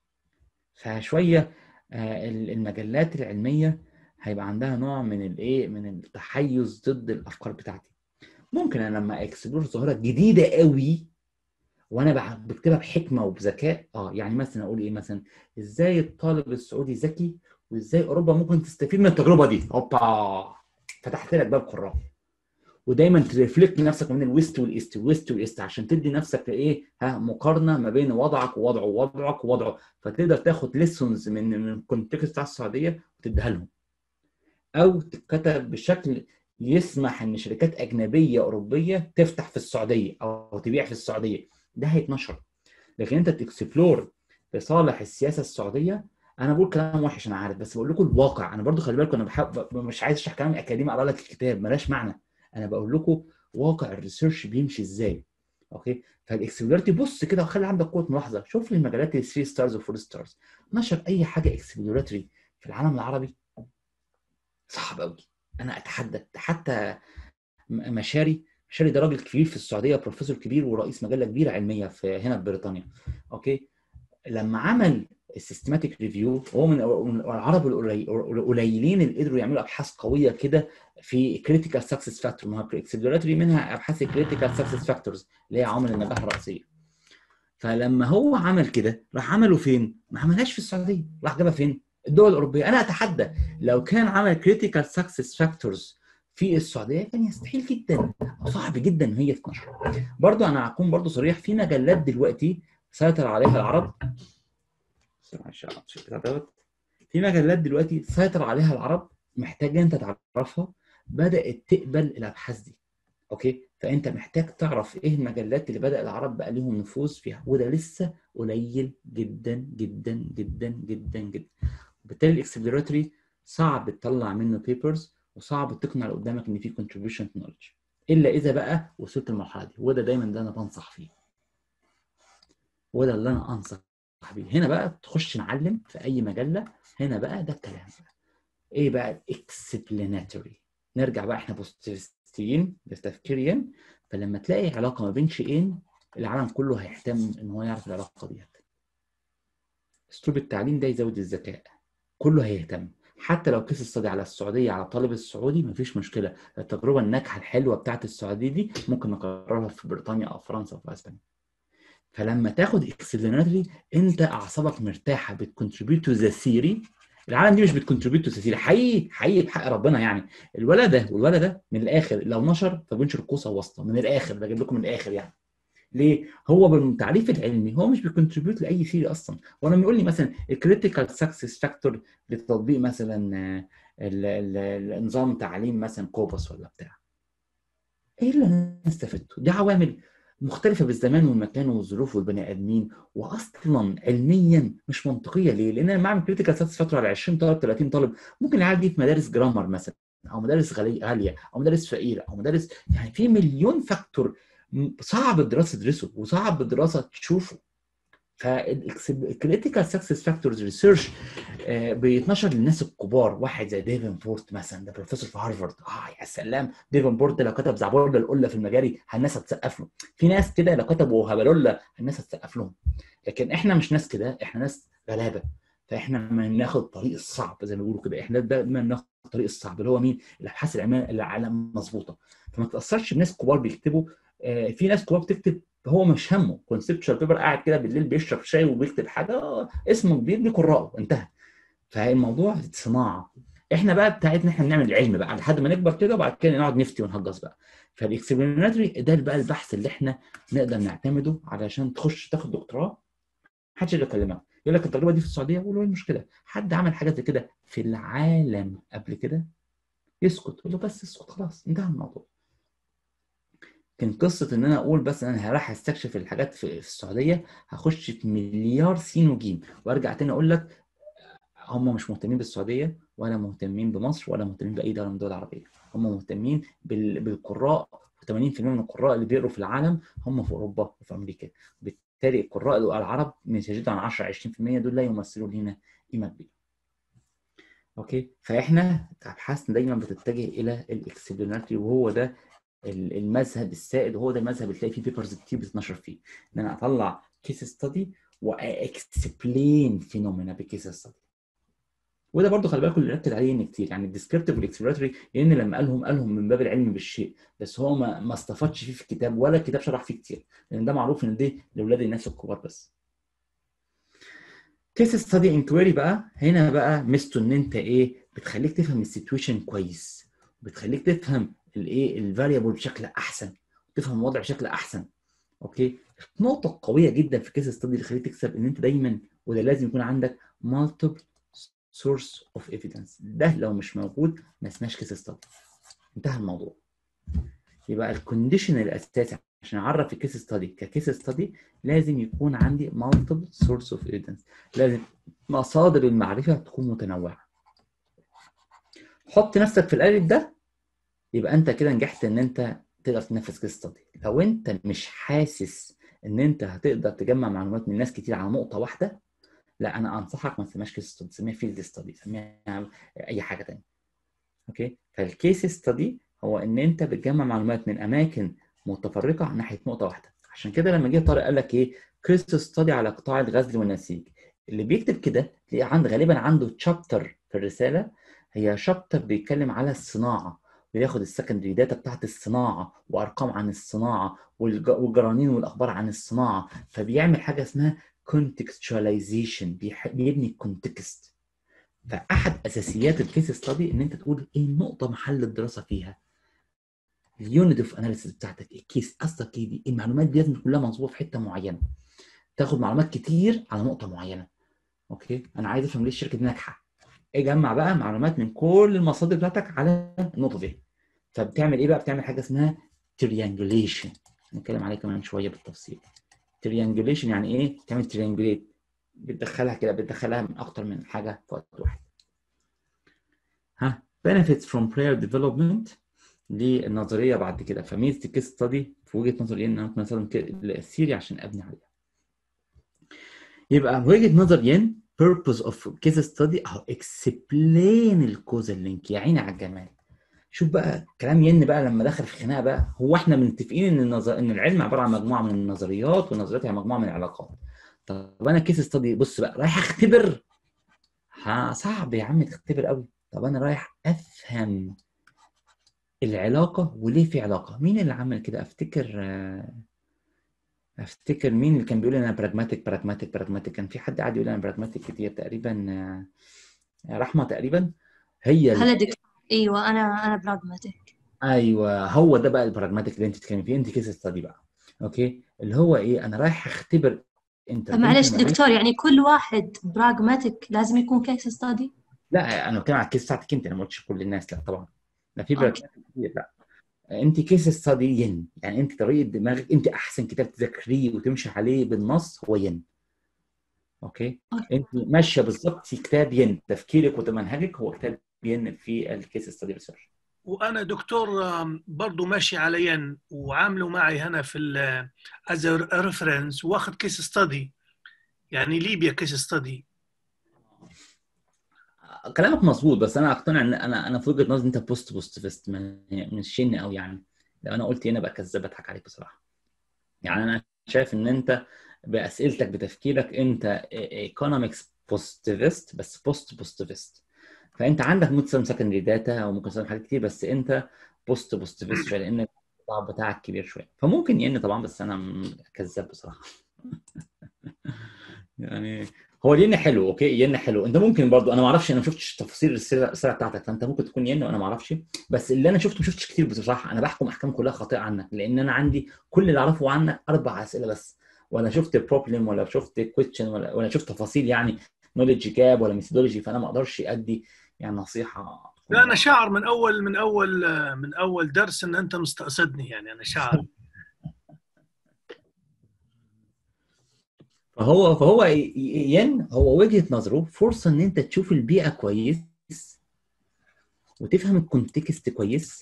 فشويه آه المجلات العلميه هيبقى عندها نوع من الايه، من التحيز ضد الافكار بتاعتي. ممكن انا لما اكسبلور ظاهره جديده قوي وانا بكتبها بحكمه وبذكاء، اه يعني مثلا اقول ايه، مثلا ازاي الطالب السعودي ذكي، وازاي اوروبا ممكن تستفيد من التجربه دي، هوبا فتحت لك باب قراء. ودايما ترفلكت نفسك من الويست والايست، الويست والايست، عشان تدي نفسك ايه، ها، مقارنه ما بين وضعك ووضعه ووضعك ووضعه، فتقدر تاخد ليسونز من من الكونتكست بتاع السعوديه وتديها لهم، او تتكتب بشكل يسمح ان شركات اجنبيه اوروبيه تفتح في السعوديه او تبيع في السعوديه، ده هيتنشر. لكن انت تكسبلور لصالح السياسه السعوديه، انا بقول كلام وحش انا عارف، بس بقول لكم الواقع. انا برضو خلي بالكم انا بحب، مش عايز اشرح كلام اكاديمي اقرا لك الكتاب ملاش معنى، انا بقول لكم واقع الريسيرش بيمشي ازاي. اوكي، فالاكسبلوراتي بص كده وخلي عندك قوه ملاحظه، شوف لي المجالات ال ثلاثة ستارز و أربعة ستارز نشر اي حاجه اكسبلوراتري في العالم العربي، صعب قوي. انا اتحدى حتى مشاري، مشاري ده راجل كبير في السعوديه، بروفيسور كبير ورئيس مجله كبيره علميه في هنا في بريطانيا. اوكي، لما عمل السيستماتيك ريفيو، هو من العرب القليلين اللي قدروا يعملوا ابحاث قويه كده في كريتيكال سكسس فاكتور، ما اكسبلوراتوري منها ابحاث كريتيكال سكسس فاكتورز اللي هي عوامل النجاح الرئيسيه. فلما هو عمل كده راح عمله فين؟ ما عملهاش في السعوديه، راح جابها فين؟ الدول الاوروبيه. انا اتحدى لو كان عمل كريتيكال سكسس فاكتورز في السعوديه كان يستحيل جدا، صعب جدا ان هي تتنشر. برضو انا هكون برضو صريح، في مجلات دلوقتي سيطر عليها العرب، في مجلات دلوقتي سيطر عليها العرب محتاج انت تعرفها، بدات تقبل الابحاث دي. اوكي، فانت محتاج تعرف ايه المجلات اللي بدا العرب بقى لهم نفوذ فيها، وده لسه قليل جدا جدا جدا جدا جدا. وبالتالي الاكسبلوراتوري صعب تطلع منه بيبرز، وصعب تقنع اللي قدامك ان في كونتريبيوشن تو نولج، الا اذا بقى وصلت المرحله دي، وده دايما ده انا بنصح فيه، وده اللي انا انصح بيه. هنا بقى تخش نعلم في اي مجله، هنا بقى ده الكلام بقى. ايه بقى الاكسبلاناتوري؟ نرجع بقى احنا بوستيفستيين تفكيريا، فلما تلاقي علاقه ما بين شيئين العالم كله هيهتم ان هو يعرف العلاقه ديت. اسلوب التعليم ده يزود الذكاء، كله هيهتم. حتى لو كيس استدي على السعوديه على الطالب السعودي مفيش مشكله، التجربه الناجحه الحلوه بتاعت السعوديه دي ممكن نكررها في بريطانيا او فرنسا او في اسبانيا. فلما تاخد اكسبلاناتوري انت اعصابك مرتاحه، بتكونتريبيوت تو ذا ثيوري. العالم دي مش بتكونتريبيوت تو ذا ثيوري، حقيقي حقيقي بحق ربنا. يعني الولد ده والولد ده من الاخر لو نشر فبينشر قوسه واسطه، من الاخر بجيب لكم من الاخر يعني. ليه؟ هو بالتعريف العلمي هو مش بيكونتريبيوت لاي ثيوري اصلا. وانا بيقول لي مثلا الكريتيكال سكسس فاكتور لتطبيق مثلا النظام تعليم مثلا كوباس ولا بتاع، ايه اللي انا استفدته؟ دي عوامل مختلفه بالزمان والمكان والظروف والبني ادمين، واصلا علميا مش منطقيه. ليه؟ لان انا بعمل كريتيكال سكسس فاكتور على عشرين طالب ثلاثين طالب، ممكن العيال دي في مدارس جرامر مثلا، او مدارس غاليه، او مدارس فقيره، او مدارس، يعني في مليون فاكتور صعب الدراسه تدرسه وصعب الدراسه تشوفه. فالكريتيكال سكسس فاكتورز ريسيرش بيتنشر للناس الكبار، واحد زي ديفنبورت مثلا، ده بروفيسور في هارفارد، اه يا سلام، ديفنبورت لو كتب زعبولة القله في المجاري الناس هتسقف له. في ناس كده لو كتبوا هبلوله الناس هتسقف لهم، لكن احنا مش ناس كده، احنا ناس غلابه. فاحنا ما ناخد الطريق الصعب زي ما بيقولوا كده، احنا دايما ناخد الطريق الصعب اللي هو مين؟ الابحاث العلميه اللي على مظبوطه، فما تاثرش بناس كبار بيكتبوا. آه في ناس كبار بتكتب فهو مش همه كونسبشوال بيبر، قاعد كده بالليل بيشرب شاي وبيكتب حاجه آه، اسمه كبير ليه قراءه انتهى. فالموضوع صناعه. احنا بقى بتاعتنا احنا بنعمل العلم بقى لحد ما نكبر كده، وبعد كده نقعد نفتي ونهجص بقى. فالاكسبلاناتوري ده بقى البحث اللي احنا نقدر نعتمده علشان تخش تاخد دكتوراه. محدش يقدر يكلمك يقول لك التجربه دي في السعوديه، قول له ايه المشكله؟ حد عمل حاجه زي كده في العالم قبل كده؟ يسكت، قول له بس اسكت خلاص انتهى الموضوع. كان قصه ان انا اقول بس انا رايح استكشف الحاجات في, في السعوديه، هخش في مليار سين وجيم وارجع تاني اقول لك هم مش مهتمين بالسعوديه ولا مهتمين بمصر ولا مهتمين باي دوله من الدول العربيه. هم مهتمين بال... بالقراء. ثمانين بالمئة من القراء اللي بيقروا في العالم هم في اوروبا وفي امريكا. بالتالي القراء العرب مش يزيدوا عن عشرة عشرين بالمئة، دول لا يمثلوا لنا قيمه كبيره. اوكي، فاحنا ابحاثنا دايما بتتجه الى الاكسبلاناتوري، وهو ده المذهب السائد، وهو ده المذهب اللي تلاقي فيه بيبرز كتير بتتنشر فيه، ان انا اطلع كيس ستادي واكسبلين فينومينا بكيس ستادي. وده برضو خلي بالكم اللي ركز عليه ان كتير، يعني الديسكريبتيف والاكسبلوراتوري، لان لما قالهم قالهم من باب العلم بالشيء، بس هو ما ما استفادش فيه في الكتاب ولا الكتاب شرح فيه كتير، لان ده معروف ان دي لاولاد الناس الكبار بس. كيس ستادي انكويري بقى هنا بقى ميزته ان انت ايه، بتخليك تفهم السيتويشن كويس، بتخليك تفهم الايه الفاريبل بشكل احسن، تفهم الوضع بشكل احسن. اوكي، نقطه قويه جدا في كيس ستادي اللي تخليك تكسب ان انت دايما، وده لازم يكون عندك multiple source of evidence. ده لو مش موجود ما اسمهاش كيس ستادي، انتهى الموضوع. يبقى الكونديشن الاساسي عشان اعرف الكيس ستادي ككيس ستادي لازم يكون عندي multiple source of evidence، لازم مصادر المعرفه تكون متنوعه. حط نفسك في القالب ده، يبقى انت كده نجحت ان انت تقدر تنفذ كيس ستادي. لو انت مش حاسس ان انت هتقدر تجمع معلومات من ناس كتير على نقطه واحده، لا انا انصحك ما تسميهاش كيس ستادي، تسميها فيلد ستادي، تسميها اي حاجه ثانيه. اوكي، فالكيس ستادي هو ان انت بتجمع معلومات من اماكن متفرقه عن ناحيه نقطه واحده. عشان كده لما جه طارق قال لك ايه كيس ستادي على قطاع الغزل والنسيج، اللي بيكتب كده تلاقيه عند غالبا عنده تشابتر في الرساله، هي شابتر بيتكلم على الصناعه، بياخد السكندري داتا بتاعت الصناعه وارقام عن الصناعه والجرانين والاخبار عن الصناعه، فبيعمل حاجه اسمها contextualization، بيبني الكونتكست. فاحد اساسيات الكيس ستادي ان انت تقول ايه النقطه محل الدراسه فيها، اليونت اوف اناليسيس بتاعتك، الكيس قصدك ايه، دي المعلومات دي لازم كلها منصوبه في حته معينه، تاخد معلومات كتير على نقطه معينه. اوكي، انا عايز افهم ليه الشركه دي ناجحه، اجمع بقى معلومات من كل المصادر بتاعتك على النقطه دي. فبتعمل ايه بقى، بتعمل حاجه اسمها تريانجوليشن، هنتكلم عليه كمان شويه بالتفصيل. تريانجوليشن يعني ايه، تعمل تريانجوليت، بتدخلها كده، بتدخلها من اكتر من حاجه في وقت واحد. ها benefits from prior development للنظريه بعد كده. فميزه الكيس ستادي في وجهه نظري ان انا ممكن استخدم الثيري عشان ابني عليها. يبقى وجهه نظر ين purpose of case study اهو explain الكوزال لينك. يا عيني على الجمال. شوف بقى كلام ين بقى لما دخل في خناقه بقى، هو احنا متفقين ان النظر... ان العلم عباره عن مجموعه من النظريات، والنظريات هي مجموعه من العلاقات. طب انا كيس ستادي بص بقى رايح اختبر، ها صعب يا عم تختبر قوي. طب انا رايح افهم العلاقه وليه في علاقه. مين اللي عمل كده؟ افتكر افتكر مين اللي كان بيقول انا براجماتيك براجماتيك براجماتيك كان في حد قاعد يقول انا براجماتيك كتير تقريبا، رحمه تقريبا. هي هلا دكتور. ايوه انا انا براجماتيك. ايوه هو ده بقى البراجماتيك اللي انت بتتكلمي فيه، انت كيس ستادي بقى. اوكي، اللي هو ايه، انا رايح اختبر انت معلش دكتور، يعني كل واحد براجماتيك لازم يكون كيس ستادي؟ لا انا بتكلم على الكيس بتاعتك انت، انا ما قلتش كل الناس، لا طبعا. لا في براجماتيك كتير، لا انت كيس ستادي ين، يعني انت طريقه دماغك، انت احسن كتاب تذاكريه وتمشي عليه بالنص هو ين. اوكي، أوكي. انت ماشيه بالظبط في كتاب ين، تفكيرك ومنهجك هو كتاب ين في الكيس ستادي ريسيرش. وانا دكتور برضو ماشي على ين، وعامله معي هنا في از ريفرنس، واخد كيس ستادي، يعني ليبيا كيس ستادي. كلامك مظبوط، بس انا اقتنع ان انا انا في وجهه نظري انت بوست بوستيفست مش شن قوي يعني. لو انا قلت هنا بقى كذاب اضحك عليك بصراحه. يعني انا شايف ان انت باسئلتك بتفكيرك انت ايكونومكس بوستيفست، بس بوست بوستيفست. فانت عندك ممكن تستخدم سكندري داتا او ممكن تستخدم حاجات كتير، بس انت بوست بوستيفست شويه، لان الصعب بتاعك كبير شويه، فممكن ين طبعا، بس انا م- كذاب بصراحه. يعني هو الين حلو، اوكي ين حلو، انت ممكن برضو، انا ما اعرفش، انا ما شفتش تفاصيل السيره السيرة بتاعتك، فانت ممكن تكون ين وانا ما اعرفش، بس اللي انا شفته ما شفتش كتير بصراحه. انا بحكم احكام كلها خاطئه عنك، لان انا عندي كل اللي اعرفه عنك اربع اسئله بس، ولا شفت بروبلم ولا شفت كويستشن ولا ولا شفت تفاصيل يعني نوليدج جاب ولا ميثودولوجي، فانا ما اقدرش ادي يعني نصيحه لا انا تكون. شاعر من اول من اول من اول درس ان انت مستقصدني، يعني انا شاعر. فهو فهو ي- ين هو وجهة نظره فرصة ان انت تشوف البيئة كويس، وتفهم الكونتكست كويس،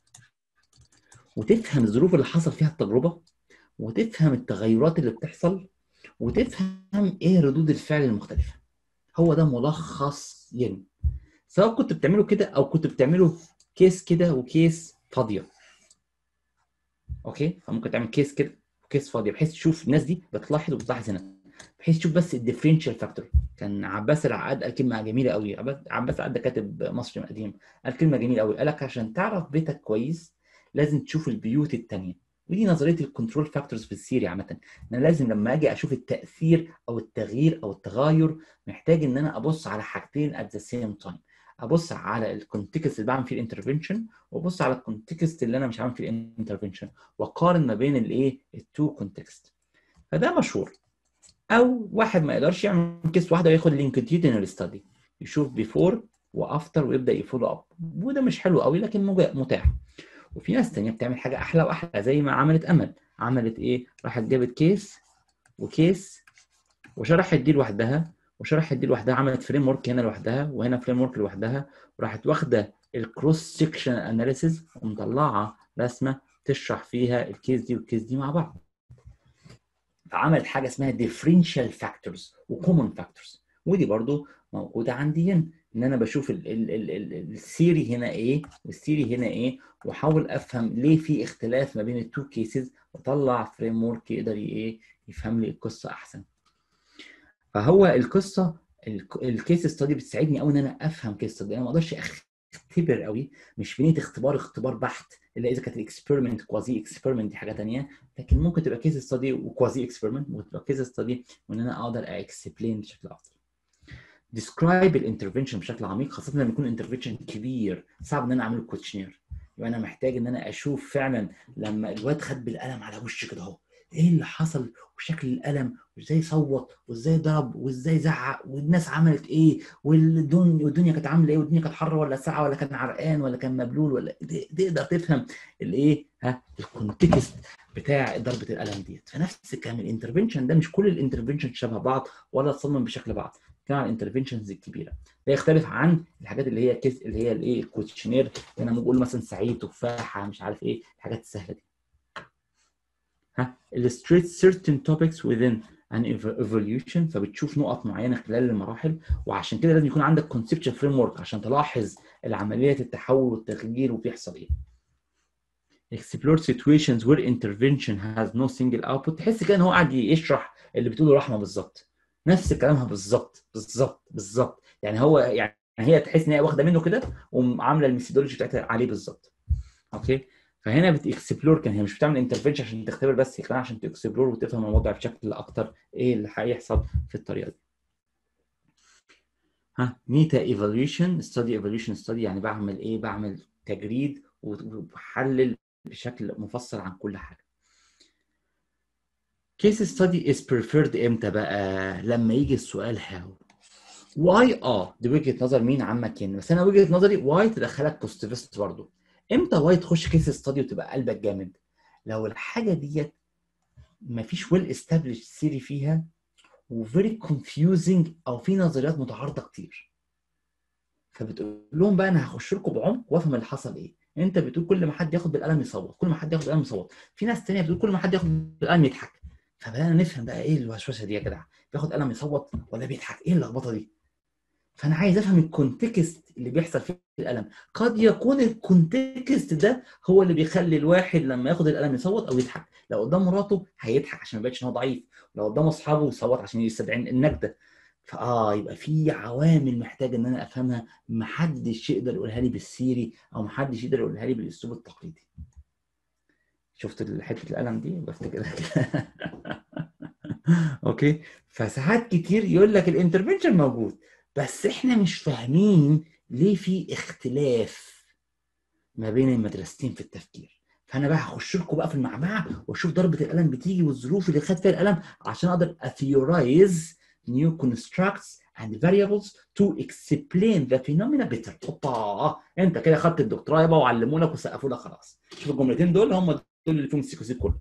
وتفهم الظروف اللي حصل فيها التجربة، وتفهم التغيرات اللي بتحصل، وتفهم ايه ردود الفعل المختلفة. هو ده ملخص ين، سواء كنت بتعمله كده او كنت بتعمله كيس كده وكيس فاضية. اوكي، فممكن تعمل كيس كده وكيس فاضية، بحيث تشوف الناس دي بتلاحظ وبتلاحظ هنا، بحيث تشوف بس الديفرنشال فاكتور. كان عباس العقاد قال كلمه جميله قوي، عباس عباس العقاد ده كاتب مصري قديم، قال كلمه جميله قوي، قال لك عشان تعرف بيتك كويس لازم تشوف البيوت الثانيه. ودي نظريه الكنترول فاكتورز في السيري عامه. انا لازم لما اجي اشوف التاثير او التغيير او التغاير، محتاج ان انا ابص على حاجتين ات ذا سيم تايم. ابص على الكونتكست اللي بعمل فيه الانترفنشن، وابص على الكونتكست اللي انا مش عامل فيه الانترفنشن، واقارن ما بين الايه التو كونتكست. فده مشهور. او واحد ما يقدرش يعمل كيس واحده وياخد لينكدينال ستادي، يشوف بيفور وافتر ويبدا يفولو اب، وده مش حلو قوي لكن متاح. وفي ناس تانية بتعمل حاجه احلى واحلى، زي ما عملت امل. عملت ايه؟ راحت جابت كيس وكيس وشرحت دي لوحدها وشرحت دي لوحدها، عملت فريم ورك هنا لوحدها وهنا فريم ورك لوحدها، وراحت واخده الكروس سيكشن اناليسيز ومطلعه رسمه تشرح فيها الكيس دي والكيس دي مع بعض. فعملت حاجه اسمها differential factors وcommon factors، ودي برضو موجوده عندي هنا، ان انا بشوف ال ال ال ال السيري هنا ايه والسيري هنا ايه، واحاول افهم ليه في اختلاف ما بين التو كيسز، واطلع فريم ورك يقدر ايه يفهم لي القصه احسن. فهو القصه الكيس ستادي بتساعدني قوي ان انا افهم كيس ستادي. انا ما اقدرش اختبر قوي، مش في نيه اختبار اختبار بحت، الا اذا كانت الاكسبيرمنت كوازي اكسبيرمنت دي حاجه ثانيه، لكن ممكن تبقى كيس ستادي وكوازي اكسبيرمنت، ممكن تبقى كيس ستادي وان انا اقدر اكسبلين بشكل افضل. ديسكرايب الانترفنشن بشكل عميق، خاصه لما يكون انترفنشن كبير صعب ان انا اعمله كوتشنير. يبقى انا محتاج ان انا اشوف فعلا لما الواد خد بالقلم على وشه كده اهو ايه اللي حصل، وشكل القلم، وازاي صوت، وازاي ضرب، وازاي زعق، والناس عملت ايه، والدنيا والدنيا كانت عامله ايه، والدنيا كانت حر ولا ساقعه، ولا كان عرقان ولا كان مبلول، ولا تقدر تفهم الايه ها الكونتكست بتاع ضربه القلم ديت. فنفس الكلام الانترفنشن ده مش كل الانترفنشن شبه بعض ولا تصمم بشكل بعض، كان الانترفنشنز الكبيره ده يختلف عن الحاجات اللي هي كيس اللي هي الايه الكوتشنير، اللي انا بقول مثلا سعيد تفاحه مش عارف ايه الحاجات السهله دي. ها illustrate certain topics within an evolution، فبتشوف نقط معينه خلال المراحل، وعشان كده لازم يكون عندك conceptual framework عشان تلاحظ العمليه التحول والتغيير وبيحصل ايه. explore situations where intervention has no single output، تحس كده ان هو قاعد يشرح اللي بتقوله رحمه بالظبط، نفس كلامها بالظبط بالظبط بالظبط، يعني هو يعني هي تحس ان هي واخده منه كده وعامله الميثودولوجي بتاعتها عليه بالظبط. اوكي، فهنا بتكسبلور، كان هي مش بتعمل انترفنشن عشان تختبر بس، هي كمان عشان تكسبلور وتفهم الوضع بشكل اكتر ايه اللي هيحصل في الطريقه دي. ها ميتا ايفالويشن ستادي، ايفالويشن ستادي يعني بعمل ايه؟ بعمل تجريد وبحلل بشكل مفصل عن كل حاجه. كيس ستادي از بريفيرد امتى بقى؟ لما يجي السؤال هاو. واي اه دي وجهه نظر مين عمك يعني، بس انا وجهه نظري واي تدخلك بوزيتيفست برضه. امتى واي تخش كيس ستادي وتبقى قلبك جامد؟ لو الحاجه ديت مفيش ويل استابليش ثيري فيها، وفيري كونفيوزنج، او في نظريات متعارضه كتير، فبتقول لهم بقى انا هخش لكم بعمق وافهم اللي حصل ايه. انت بتقول كل ما حد ياخد بالقلم يصوت، كل ما حد ياخد بالقلم يصوت، في ناس ثانيه بتقول كل ما حد ياخد بالقلم يضحك. فبدانا نفهم بقى ايه الوسوسه دي يا جدع، بياخد قلم يصوت ولا بيضحك، ايه اللخبطه دي؟ فانا عايز افهم الكونتكست اللي بيحصل في القلم. قد يكون الكونتكست ده هو اللي بيخلي الواحد لما ياخد القلم يصوت او يضحك. لو قدام مراته هيضحك عشان ما يبانش ان هو ضعيف، لو قدام اصحابه يصوت عشان يستدعي النجده. فاه يبقى في عوامل محتاج ان انا افهمها، محدش يقدر يقولها لي بالسيري، او محدش يقدر يقولها لي بالاسلوب التقليدي. شفت حته القلم دي بفتكرها كده. اوكي، فساعات كتير يقول لك الانترفنشن موجود، بس احنا مش فاهمين ليه في اختلاف ما بين المدرستين في التفكير. فانا بقى هخش لكم بقى في المعمعه واشوف ضربه القلم بتيجي والظروف اللي خد فيها القلم عشان اقدر اثيورايز new constructs and variables to explain the phenomena better. اوبا، انت كده خدت الدكتوراه يابا وعلموا لك وسقفوا لك خلاص. شوف الجملتين دول هم دول اللي فيهم السيكوسيك كله.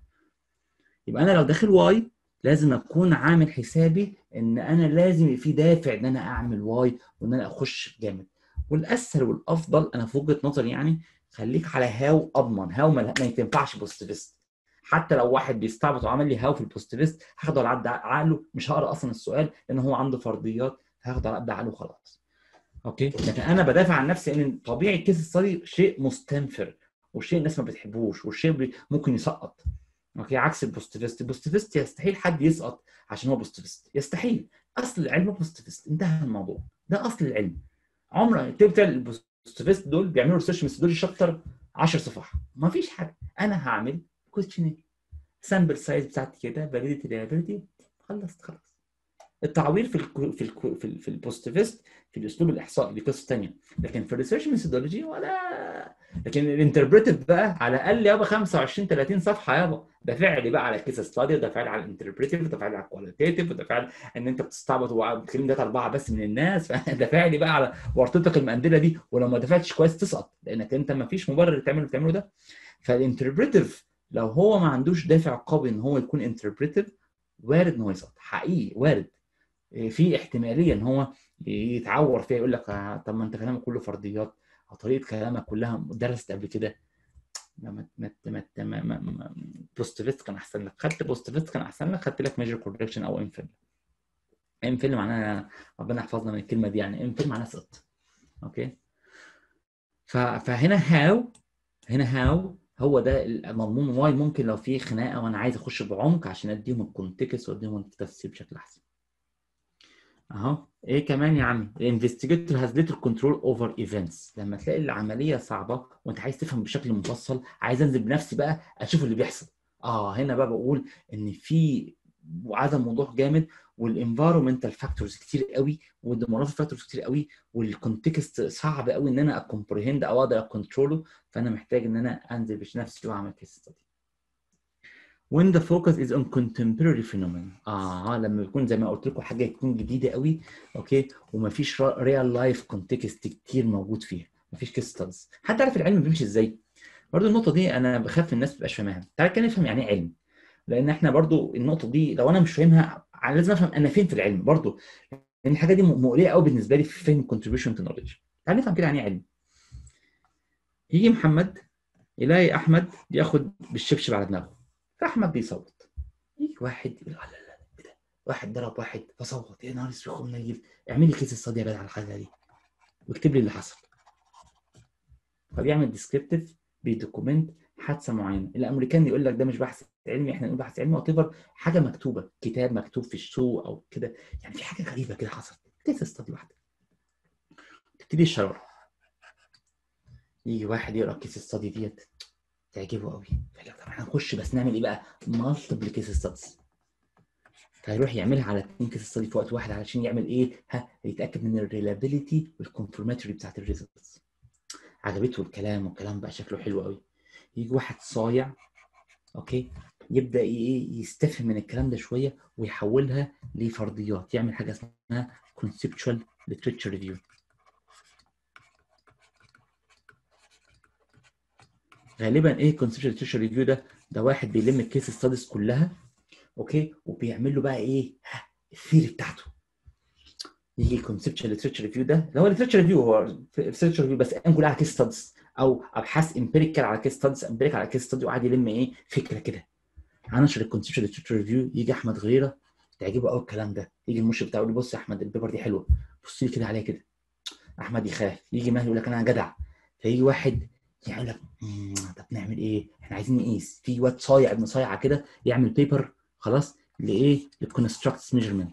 يبقى انا لو داخل واي لازم اكون عامل حسابي ان انا لازم يبقى في دافع ان انا اعمل واي وان انا اخش جامد. والاسهل والافضل انا في وجهه نظري يعني خليك على هاو اضمن. هاو ما تنفعش بوزيتيفست. حتى لو واحد بيستعبط وعمل لي هاو في البوزيتيفست هاخده على قد عقله، مش هقرا اصلا السؤال لان هو عنده فرضيات، هاخده على قد عقله خلاص. اوكي، لكن انا بدافع عن نفسي ان طبيعي الكيس ستادي شيء مستنفر وشيء الناس ما بتحبوش وشيء ممكن يسقط. اوكي، عكس البوزيتيفست. البوزيتيفست يستحيل حد يسقط عشان هو بوزيتيفست، يستحيل. اصل العلم بوزيتيفست، انتهى الموضوع. ده اصل العلم. عمر بتاع البوزيتيفست دول بيعملوا ريسيرش ميثودولوجي شابتر عشر صفح، ما فيش حاجه. انا هعمل كويستشنير، سامبل سايز بتاعتي كده، فاليديتي ريلابيلتي، خلصت خلاص. التعوير في ال في ال في, ال في البوزيتيفست في الاسلوب الاحصائي دي قصه ثانيه، لكن في الريسيرش ميثودولوجي ولا. لكن الانتربريتيف بقى على الاقل يابا خمسة وعشرين ثلاثين صفحه يابا، ده فعل بقى على الكيس ستادي، ده فعل على الانتربريتيف، ده فعل على الكواليتيف، ده فعل ان انت بتستعبط وبتكلم داتا اربعه بس من الناس، ده فعل بقى على ورطتك المقندله دي، ولو ما دفعتش كويس تسقط لانك انت ما فيش مبرر تعمل اللي بتعمله ده. فالانتربريتيف لو هو ما عندوش دافع قوي ان هو يكون انتربريتيف وارد ان هو يسقط، حقيقي وارد. في احتماليه ان هو يتعور فيها، يقول لك طب ما انت كلامك كله فرضيات، او طريقه كلامك كلها درست قبل كده. ما ما ما ما بوزيتيفست كان احسن لك، خدت بوزيتيفست كان احسن لك، خدت لك ميجر كوركشن او انفيل. انفيل معناها ربنا يحفظنا من الكلمه دي، يعني انفيل معناها سقط. اوكي، فهنا هاو، هنا هاو هو ده المضمون. واي ممكن لو في خناقه وانا عايز اخش بعمق عشان اديهم الكونتكست واديهم التفسير بشكل احسن. اهو ايه كمان يا عم؟ الانفستيجيتور هاز ليتل كنترول اوفر ايفنتس. لما تلاقي العمليه صعبه وانت عايز تفهم بشكل مفصل، عايز انزل بنفسي بقى اشوف اللي بيحصل. اه هنا بقى بقول ان في عدم وضوح جامد، والانفايرمنتال فاكتورز كتير قوي، والديموغرافيك فاكتورز كتير قوي، والكونتكست صعب قوي ان انا اكمبريهند او اقدر اكونترول. فانا محتاج ان انا انزل بنفسي واعمل كيس ستادي. When the focus is on contemporary phenomena. اه لما يكون زي ما قلت لكم حاجه تكون جديده قوي، اوكي، ومفيش ريال لايف كونتكست كتير موجود فيها، مفيش كيس ستاديز. حد عارف العلم بيمشي ازاي؟ برضو النقطه دي انا بخاف الناس ما تبقاش فاهماها. تعال كده نفهم يعني ايه علم، لان احنا برضو النقطه دي لو انا مش فاهمها لازم افهم انا فين في العلم برضو، لان الحاجه دي مقلقه قوي بالنسبه لي في فهم contribution to knowledge. تعال نفهم كده يعني ايه علم. يجي محمد يلاقي احمد ياخد بالشبشب على دماغه، فاحمد بيصوت. يجي واحد يقول لا لا لا ايه ده؟ واحد ضرب واحد فصوت، يا نهار اسود منيل، اعمل لي كيس استادي يا جدع على الحاجه دي واكتب لي اللي حصل. فبيعمل ديسكريبتيف، بيدوكيومنت حادثه معينه. الامريكان يقول لك ده مش بحث علمي، احنا نقول بحث علمي، وات حاجه مكتوبه، كتاب مكتوب في السوق او كده، يعني في حاجه غريبه كده حصلت، كيس استادي واحده. تبتدي الشراره، يجي واحد يقرا الكيس استادي ديت تعجبه قوي، فيقول لك طب احنا هنخش بس نعمل ايه بقى؟ مالتيبل كيس ستاديز. فيروح يعملها على اثنين كيس ستادي في وقت واحد علشان يعمل ايه؟ ها، يتاكد من الريلابيلتي والكونفرماتوري بتاعت الريزلتس. عجبته الكلام والكلام بقى شكله حلو قوي. يجي واحد صايع، اوكي، يبدا ايه يستفهم من الكلام ده شويه ويحولها لفرضيات، يعمل حاجه اسمها conceptual literature review. غالبا ايه conceptual literature review ده؟ ده واحد بيلم الكيس ستاديز كلها، اوكي، وبيعمل له بقى ايه؟ الثيري بتاعته. يجي الكونسبشوال ليترشر ريفيو ده، اللي هو ليترشر ريفيو، هو ليترشر ريفيو بس كلها على كيس ستادز او ابحاث امبيريكال على كيس ستادز، امبيريكال على كيس ستادي، وقاعد يلم ايه؟ فكره كده. هنشر الكونسبشوال ليترشر ريفيو، يجي احمد غريره تعجبه قوي الكلام ده، يجي المشرف بتاعه يقول له بص يا احمد البيبر دي حلوه، بص لي كده عليها كده. احمد يخاف، يجي مهدي يقول لك انا جدع، فيجي واحد يقول لك طب نعمل ايه؟ احنا عايزين نقيس. في واد صايع ابن صايعه كده يعمل بيبر خلاص لايه؟ للكونستراكتس ميجرمنت.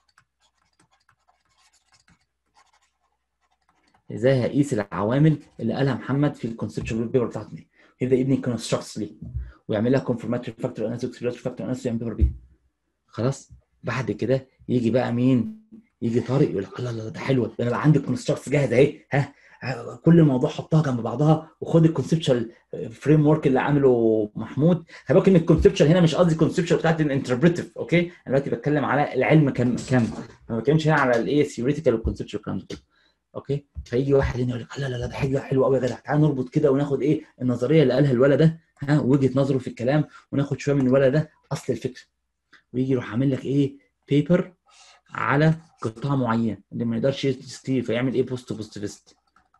ازاي هقيس العوامل اللي قالها محمد في الكونسبشوال بيبر بتاعته دي؟ يبدا يبني كونستراكتس ليه، ويعمل لها كونفرماتوري فاكتور اناليسيس واكسبلوراتوري فاكتور اناليسيس ويعمل بيبر بيها. خلاص بعد كده يجي بقى مين؟ يجي طارق يقول لك الله الله ده حلوه، ده انا بقى عندي الكونستراكتس جاهزه اهي، ها كل الموضوع حطها جنب بعضها وخد الكونسبشوال فريم ورك اللي عامله محمود. خلي بالك ان الكونسبشوال هنا مش قصدي الكونسبشوال بتاعت الانتربريتيف، اوكي؟ انا دلوقتي بتكلم على العلم كم كم ما بتكلمش هنا على الايه ثيوريتيكال والكونسبشوال الكلام ده كله، اوكي؟ فيجي واحد هنا يقول لك لا لا لا ده حاجه حلوه قوي يا جدع، تعال نربط كده وناخد ايه النظريه اللي قالها الولد ده، ها وجهه نظره في الكلام، وناخد شويه من الولد ده اصل الفكره، ويجي يروح عامل لك ايه بيبر على قطاع معين اللي ما يقدرش يستير، فيعمل ايه بوست بوزيتيفست،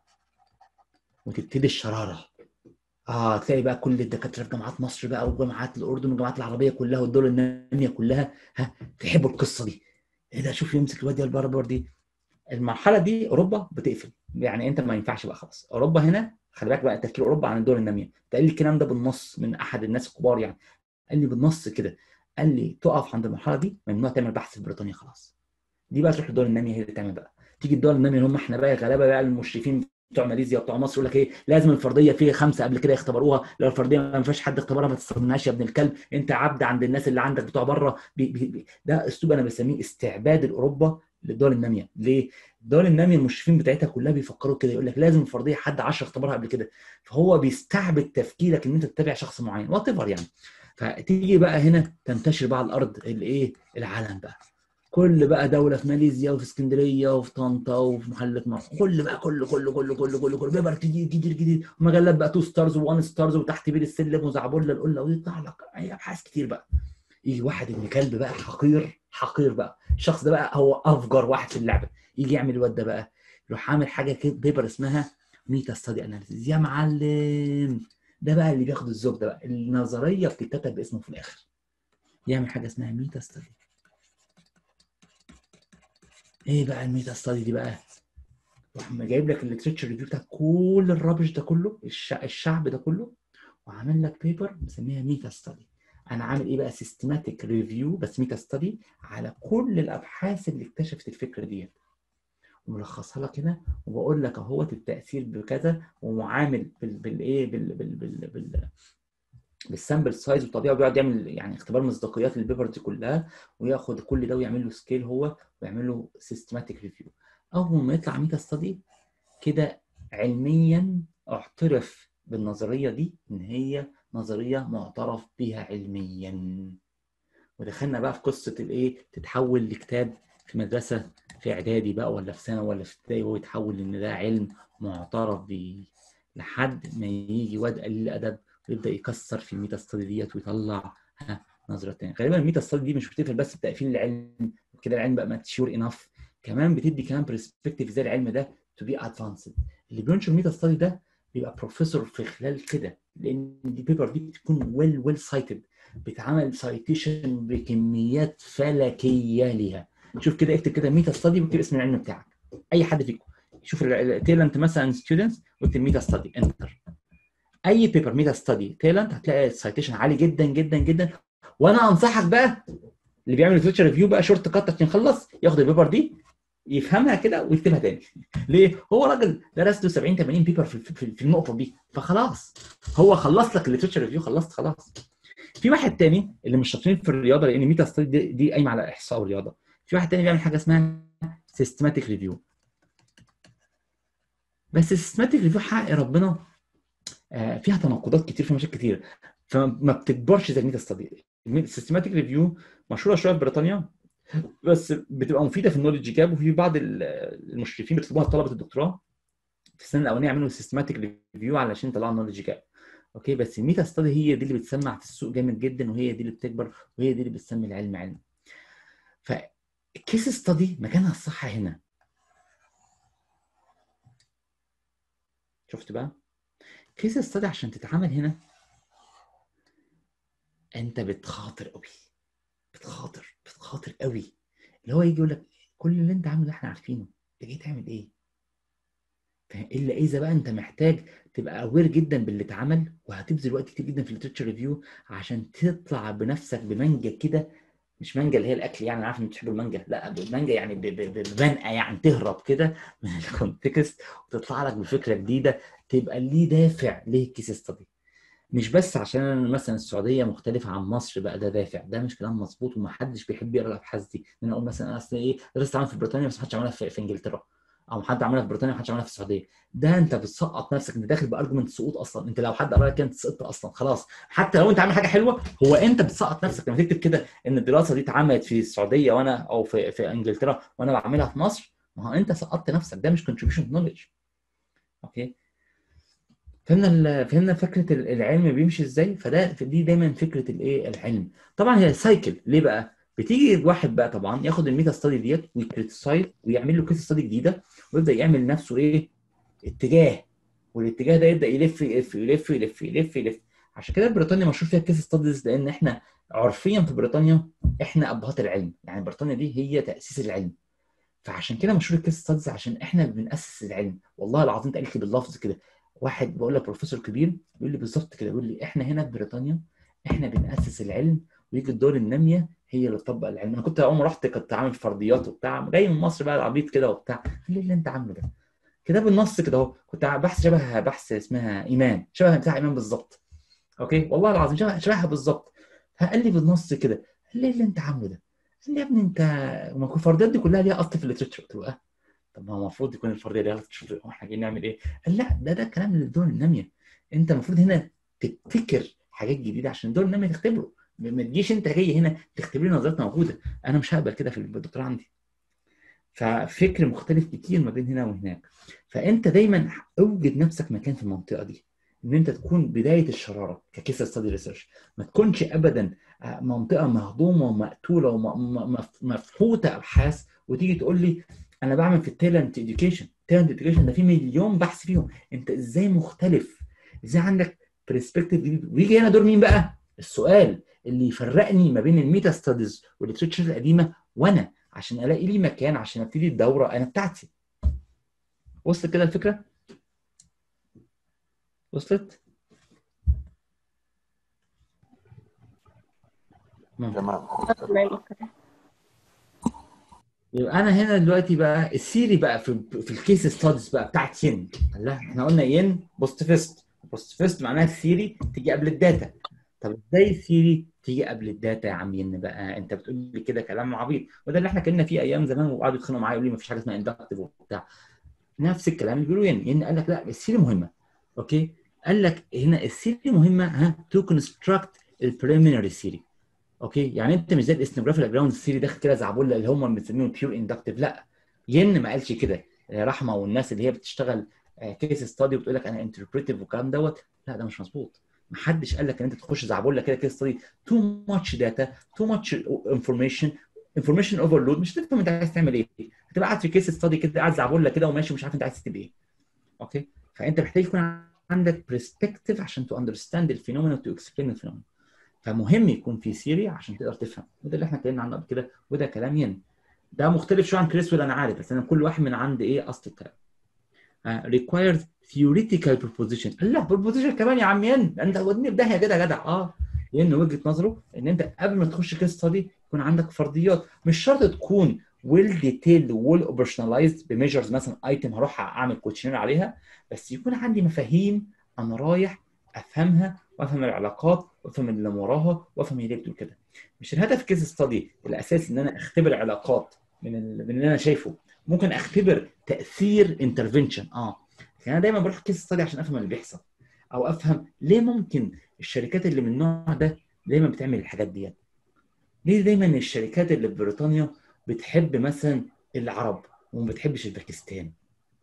وتبتدي الشراره. اه تلاقي بقى كل الدكاتره في جامعات مصر بقى وجامعات الاردن والجامعات العربيه كلها والدول الناميه كلها ها تحبوا القصه دي. ايه ده شوف يمسك الواد البربر دي. المرحله دي اوروبا بتقفل، يعني انت ما ينفعش بقى خلاص. اوروبا هنا خلي بالك بقى تفكير اوروبا عن الدول الناميه. قال لي الكلام ده بالنص من احد الناس الكبار يعني، قال لي بالنص كده، قال لي تقف عند المرحله دي ممنوع تعمل بحث في بريطانيا خلاص. دي بقى تروح الدول الناميه هي اللي تعمل بقى. تيجي الدول الناميه اللي هم احنا بقى غلابه بقى المشرفين بتوع ماليزيا وبتوع مصر يقول لك ايه لازم الفرديه فيه خمسه قبل كده يختبروها، لو الفرديه ما فيش حد اختبرها ما تستخدمهاش يا ابن الكلب، انت عبد عند الناس اللي عندك بتوع بره. بي بي بي. ده اسلوب انا بسميه استعباد الاوروبا للدول الناميه. ليه؟ الدول الناميه المشرفين بتاعتها كلها بيفكروا كده، يقول لك لازم الفرديه حد عشرة اختبرها قبل كده، فهو بيستعبد تفكيرك ان انت تتابع شخص معين وات ايفر يعني. فتيجي بقى هنا تنتشر بقى على الارض الايه العالم بقى، كل بقى دوله في ماليزيا وفي اسكندريه وفي طنطا وفي محله مصر كل بقى كله كله كله كله كله كله بيبر كتير كتير كتير، ومجلات بقى تو ستارز وان ستارز وتحت بير السلم وزعبله القله، ويطلع لك ابحاث كتير بقى. يجي واحد ابن كلب بقى حقير حقير بقى، الشخص ده بقى هو افجر واحد في اللعبه، يجي يعمل الواد ده بقى يروح عامل حاجه كده بيبر اسمها ميتا ستادي اناليسيس. يا معلم ده بقى اللي بياخد الزوج ده بقى، النظريه بتتكتب باسمه في الاخر، يعمل حاجه اسمها ميتا ستادي. ايه بقى الميتا ستادي دي بقى؟ راح جايب لك الليتريتشر ريفيو بتاع كل الرابش ده كله، الشعب ده كله، وعامل لك بيبر مسميها ميتا ستادي. انا عامل ايه بقى؟ سيستماتيك ريفيو بس ميتا ستادي على كل الابحاث اللي اكتشفت الفكره ديت، وملخصها لك هنا وبقول لك اهوت التاثير بكذا، ومعامل بالايه بال بال بال بال بالسامبل سايز والطبيعه، وبيقعد يعمل يعني اختبار مصداقيات للبيبر دي كلها، وياخد كل ده ويعمل له سكيل هو ويعمل له سيستماتيك ريفيو. اول ما يطلع ميتا ستادي كده علميا اعترف بالنظريه دي ان هي نظريه معترف بيها علميا، ودخلنا بقى في قصه الايه تتحول لكتاب في مدرسه في اعدادي بقى ولا في ثانوي ولا في ابتدائي، وهو يتحول ان ده علم معترف بيه، لحد ما يجي واد قليل الادب ويبدا يكسر في الميتا ستادي ديت ويطلع نظره ثانيه. غالبا الميتا ستادي دي مش بتقفل بس بتقفيل العلم كده العلم بقى ماتشور انف، كمان بتدي كمان برسبكتيف زي العلم ده تو بي ادفانسد. اللي بينشر ميتا ستادي ده بيبقى بروفيسور في خلال كده، لان دي بيبر دي بتكون ويل ويل سايتد، بتعمل سايتيشن بكميات فلكيه ليها. شوف كده اكتب كده ميتا ستادي واكتب اسم العلم بتاعك، اي حد فيكم شوف تيلنت مثلا ستودنتس واكتب ميتا ستادي انتر، اي بيبر ميتا ستادي تيلنت هتلاقي السايتيشن عالي جدا جدا جدا. وانا انصحك بقى اللي بيعمل ليتريتشر ريفيو بقى شورت كات عشان يخلص ياخد البيبر دي يفهمها كده ويكتبها تاني. ليه؟ هو راجل درس له سبعين ثمانين بيبر في, في, في النقطه دي، فخلاص هو خلص لك الليتريتشر ريفيو، خلصت خلاص. في واحد تاني اللي مش شاطرين في الرياضه، لان ميتا ستادي دي, دي قايمه على احصاء ورياضه، في واحد تاني بيعمل حاجه اسمها سيستماتيك ريفيو. بس السيستماتيك ريفيو حق ربنا آه فيها تناقضات كتير، فيها مشاكل كتير، فما بتكبرش زي الميتا ستادي. السيستماتيك ريفيو مشهوره شويه في بريطانيا، بس بتبقى مفيده في النولج جاب، وفي بعض المشرفين بيطلبوها لطلبه الدكتوراه في السنه الاولانيه يعملوا سيستماتيك ريفيو علشان يطلعوا النولج جاب، اوكي. بس الميتا ستادي هي دي اللي بتسمع في السوق جامد جدا، وهي دي اللي بتكبر، وهي دي اللي بتسمي العلم علم. فالكيس ستادي مكانها الصح هنا. شفت بقى؟ كيس ستادي عشان تتعامل هنا انت بتخاطر قوي، بتخاطر بتخاطر قوي، اللي هو يجي يقول لك كل اللي انت عامله ده احنا عارفينه، انت جاي تعمل ايه؟ الا اذا بقى انت محتاج تبقى اوير جدا باللي اتعمل، وهتبذل وقت كتير جدا في الليترشر ريفيو عشان تطلع بنفسك بمانجا كده، مش مانجا اللي هي الاكل يعني، انا عارف ان انتوا بتحبوا المانجا، لا مانجا يعني ببنقه يعني، تهرب كده من الكونتكست وتطلع لك بفكره جديده، تبقى ليه دافع ليه الكيس ستادي. مش بس عشان انا مثلا السعوديه مختلفه عن مصر بقى ده دافع، ده مش كلام مظبوط، ومحدش بيحب يقرا الابحاث دي. ان انا اقول مثلا اصل ايه درست عملها في بريطانيا بس محدش عملها في, في انجلترا، او حد عملها في بريطانيا محدش عملها في السعوديه. ده انت بتسقط نفسك، انت داخل بارجمنت سقوط اصلا. انت لو حد قرا لك انت سقطت اصلا خلاص، حتى لو انت عامل حاجه حلوه هو انت بتسقط نفسك لما تكتب كده ان الدراسه دي اتعملت في السعوديه وانا او في في انجلترا وانا بعملها في مصر. ما هو انت سقطت نفسك، ده مش contribution knowledge. اوكي، فهمنا فهمنا فكره العلم بيمشي ازاي. فده دي دايما فكره الايه العلم. طبعا هي سايكل. ليه بقى؟ بتيجي واحد بقى طبعا ياخد الميتا ستادي ديت ويكريتيسايز ويعمل له كيس ستادي جديده ويبدا يعمل نفسه ايه اتجاه، والاتجاه ده يبدا يلف يلف يلف يلف يلف يلف. عشان كده بريطانيا مشهور فيها كيس ستاديز، لان احنا عرفيا في بريطانيا احنا ابهات العلم، يعني بريطانيا دي هي تاسيس العلم. فعشان كده مشهور الكيس ستاديز، عشان احنا بنأسس العلم. والله العظيم اتقال لي باللفظ كده، واحد بقول لك بروفيسور كبير بيقول لي بالظبط كده، بيقول لي احنا هنا في بريطانيا احنا بنأسس العلم، ويجي الدول الناميه هي اللي تطبق العلم. انا كنت اول ما رحت كنت عامل فرضيات وبتاع، جاي من مصر بقى العبيط كده وبتاع، قال لي اللي انت عامله ده كده بالنص كده اهو. كنت بحث شبه بحث اسمها ايمان، شبه بتاع ايمان بالظبط. اوكي والله العظيم شبه شبهها بالظبط. فقال لي بالنص كده، قال لي اللي انت عامله ده، قال لي يا ابني انت وما كل الفرضيات دي كلها ليها اصل في الليترشر. قلت له اه طب ما هو المفروض يكون الفرضيه ليها اصل، احنا جايين نعمل ايه؟ قال لا ده ده كلام للدول الناميه، انت المفروض هنا تبتكر حاجات جديده عشان الدول الناميه تختبره. ما تجيش انت جاي هنا تختبر لي نظريات موجوده، انا مش هقبل كده في الدكتوراه عندي. ففكر مختلف كتير ما بين هنا وهناك. فانت دايما اوجد نفسك مكان في المنطقه دي، ان انت تكون بدايه الشراره ككيس ستادي ريسيرش. ما تكونش ابدا منطقه مهضومه ومقتوله ومفحوطه ابحاث وتيجي تقول لي انا بعمل في التالنت اديوكيشن. التالنت اديوكيشن ده في مليون بحث فيهم، انت ازاي مختلف؟ ازاي عندك برسبكتيف جديد؟ ويجي هنا دور مين بقى؟ السؤال اللي يفرقني ما بين الميتا ستاديز والليترشر القديمه وانا، عشان الاقي لي مكان عشان ابتدي الدوره انا بتاعتي. وصلت كده الفكره؟ وصلت؟ تمام. يبقى انا هنا دلوقتي بقى السيري بقى في في الكيس ستاديز بقى بتاعت ين. لا احنا قلنا ين بوستفيست، بوستفيست معناها الثيري تيجي قبل الداتا. طب ازاي الثيري تيجي قبل الداتا يا عم ين بقى؟ انت بتقول لي كده كلام عبيط، وده اللي احنا كنا فيه ايام زمان وقعدوا يتخانقوا معايا يقولوا لي ما فيش حاجه اسمها اندكتيف وبتاع. نفس الكلام اللي بيقولوا ين. ين قال لك لا الثيري مهمه. اوكي، قال لك هنا الثيري مهمه ها تو كونستراكت البريمينري ثيري. اوكي، يعني انت مش زي الاستنوجرافيك جراوند ثيري داخل كده زعبله اللي هم بنسميهم بيور اندكتيف. لا ين ما قالش كده. رحمه والناس اللي هي بتشتغل كيس ستادي وبتقول لك انا انتربريتيف والكلام دوت، لا ده مش مظبوط. ما حدش قال لك ان انت تخش زعبله كده كيس ستادي تو ماتش داتا تو ماتش انفورميشن انفورميشن اوفرلود، مش هتفهم انت عايز تعمل ايه. هتبقى قاعد في كيس ستادي كده قاعد زعبله كده وماشي مش عارف انت عايز تكتب ايه. اوكي، فانت محتاج يكون عندك برسبكتيف عشان تو اندرستاند الفينومينا وتو اكسبلين الفينومينا. فمهم يكون في ثيري عشان تقدر تفهم، وده اللي احنا اتكلمنا عنه قبل كده، وده كلام ين. ده مختلف شويه عن كريسويل انا عارف، بس انا كل واحد من عند ايه اصل الكلام. uh, required theoretical proposition. لا proposition كمان يا عم ين، انت ودني بداهيه كده يا جدع. اه ين وجهه نظره ان انت قبل ما تخش كيس ستادي يكون عندك فرضيات، مش شرط تكون ويل ديتيلد ويل اوبريشناليزد بميجرز مثلا ايتم هروح اعمل كوتشنير عليها، بس يكون عندي مفاهيم انا رايح افهمها وافهم العلاقات وافهم اللي وراها وافهم هي ليه بتقول كده. مش الهدف كيس ستادي الاساسي ان انا اختبر علاقات من من اللي انا شايفه، ممكن اختبر تاثير انترفنشن. اه يعني انا دايما بروح كيس ستادي عشان افهم اللي بيحصل، او افهم ليه ممكن الشركات اللي من النوع ده دايما بتعمل الحاجات ديت. ليه دايما الشركات اللي في بريطانيا بتحب مثلا العرب وما بتحبش الباكستان؟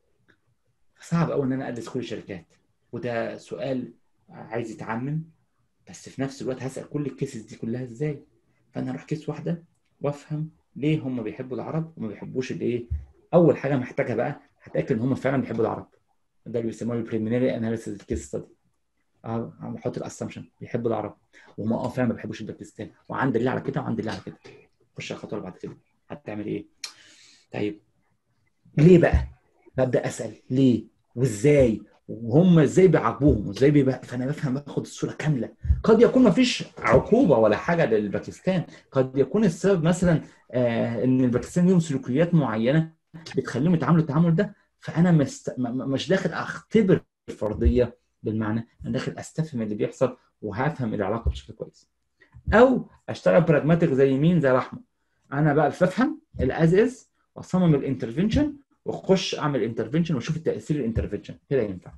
صعب قوي ان انا ادرس كل الشركات، وده سؤال عايز يتعمم، بس في نفس الوقت هسال كل الكيسز دي كلها ازاي. فانا اروح كيس واحده وافهم ليه هم بيحبوا العرب وما بيحبوش الايه. اول حاجه محتاجها بقى هتاكد ان هم فعلا بيحبوا العرب، ده اللي بيسموه البريمينري اناليسيس كيس ستادي. اه بحط الاسامبشن بيحبوا العرب وهم اه فعلا ما بيحبوش الباكستان، وعندي دليل على كده وعندي دليل على كده. خش على الخطوه اللي بعد كده، هتعمل ايه؟ طيب ليه بقى؟ ببدا اسال ليه وازاي وهم ازاي بيعاقبوهم وازاي بيبقى. فانا بفهم باخد الصوره كامله. قد يكون ما فيش عقوبه ولا حاجه للباكستان، قد يكون السبب مثلا آه ان الباكستان ليهم سلوكيات معينه بتخليهم يتعاملوا التعامل ده، فانا مست... مش داخل اختبر الفرضيه بالمعنى انا داخل استفهم اللي بيحصل وهفهم العلاقه بشكل كويس. او اشتغل براجماتيك زي مين؟ زي رحمه. انا بقى بفهم الاز از واصمم الانترفنشن واخش اعمل انترفنشن واشوف التاثير الانترفنشن كده ينفع.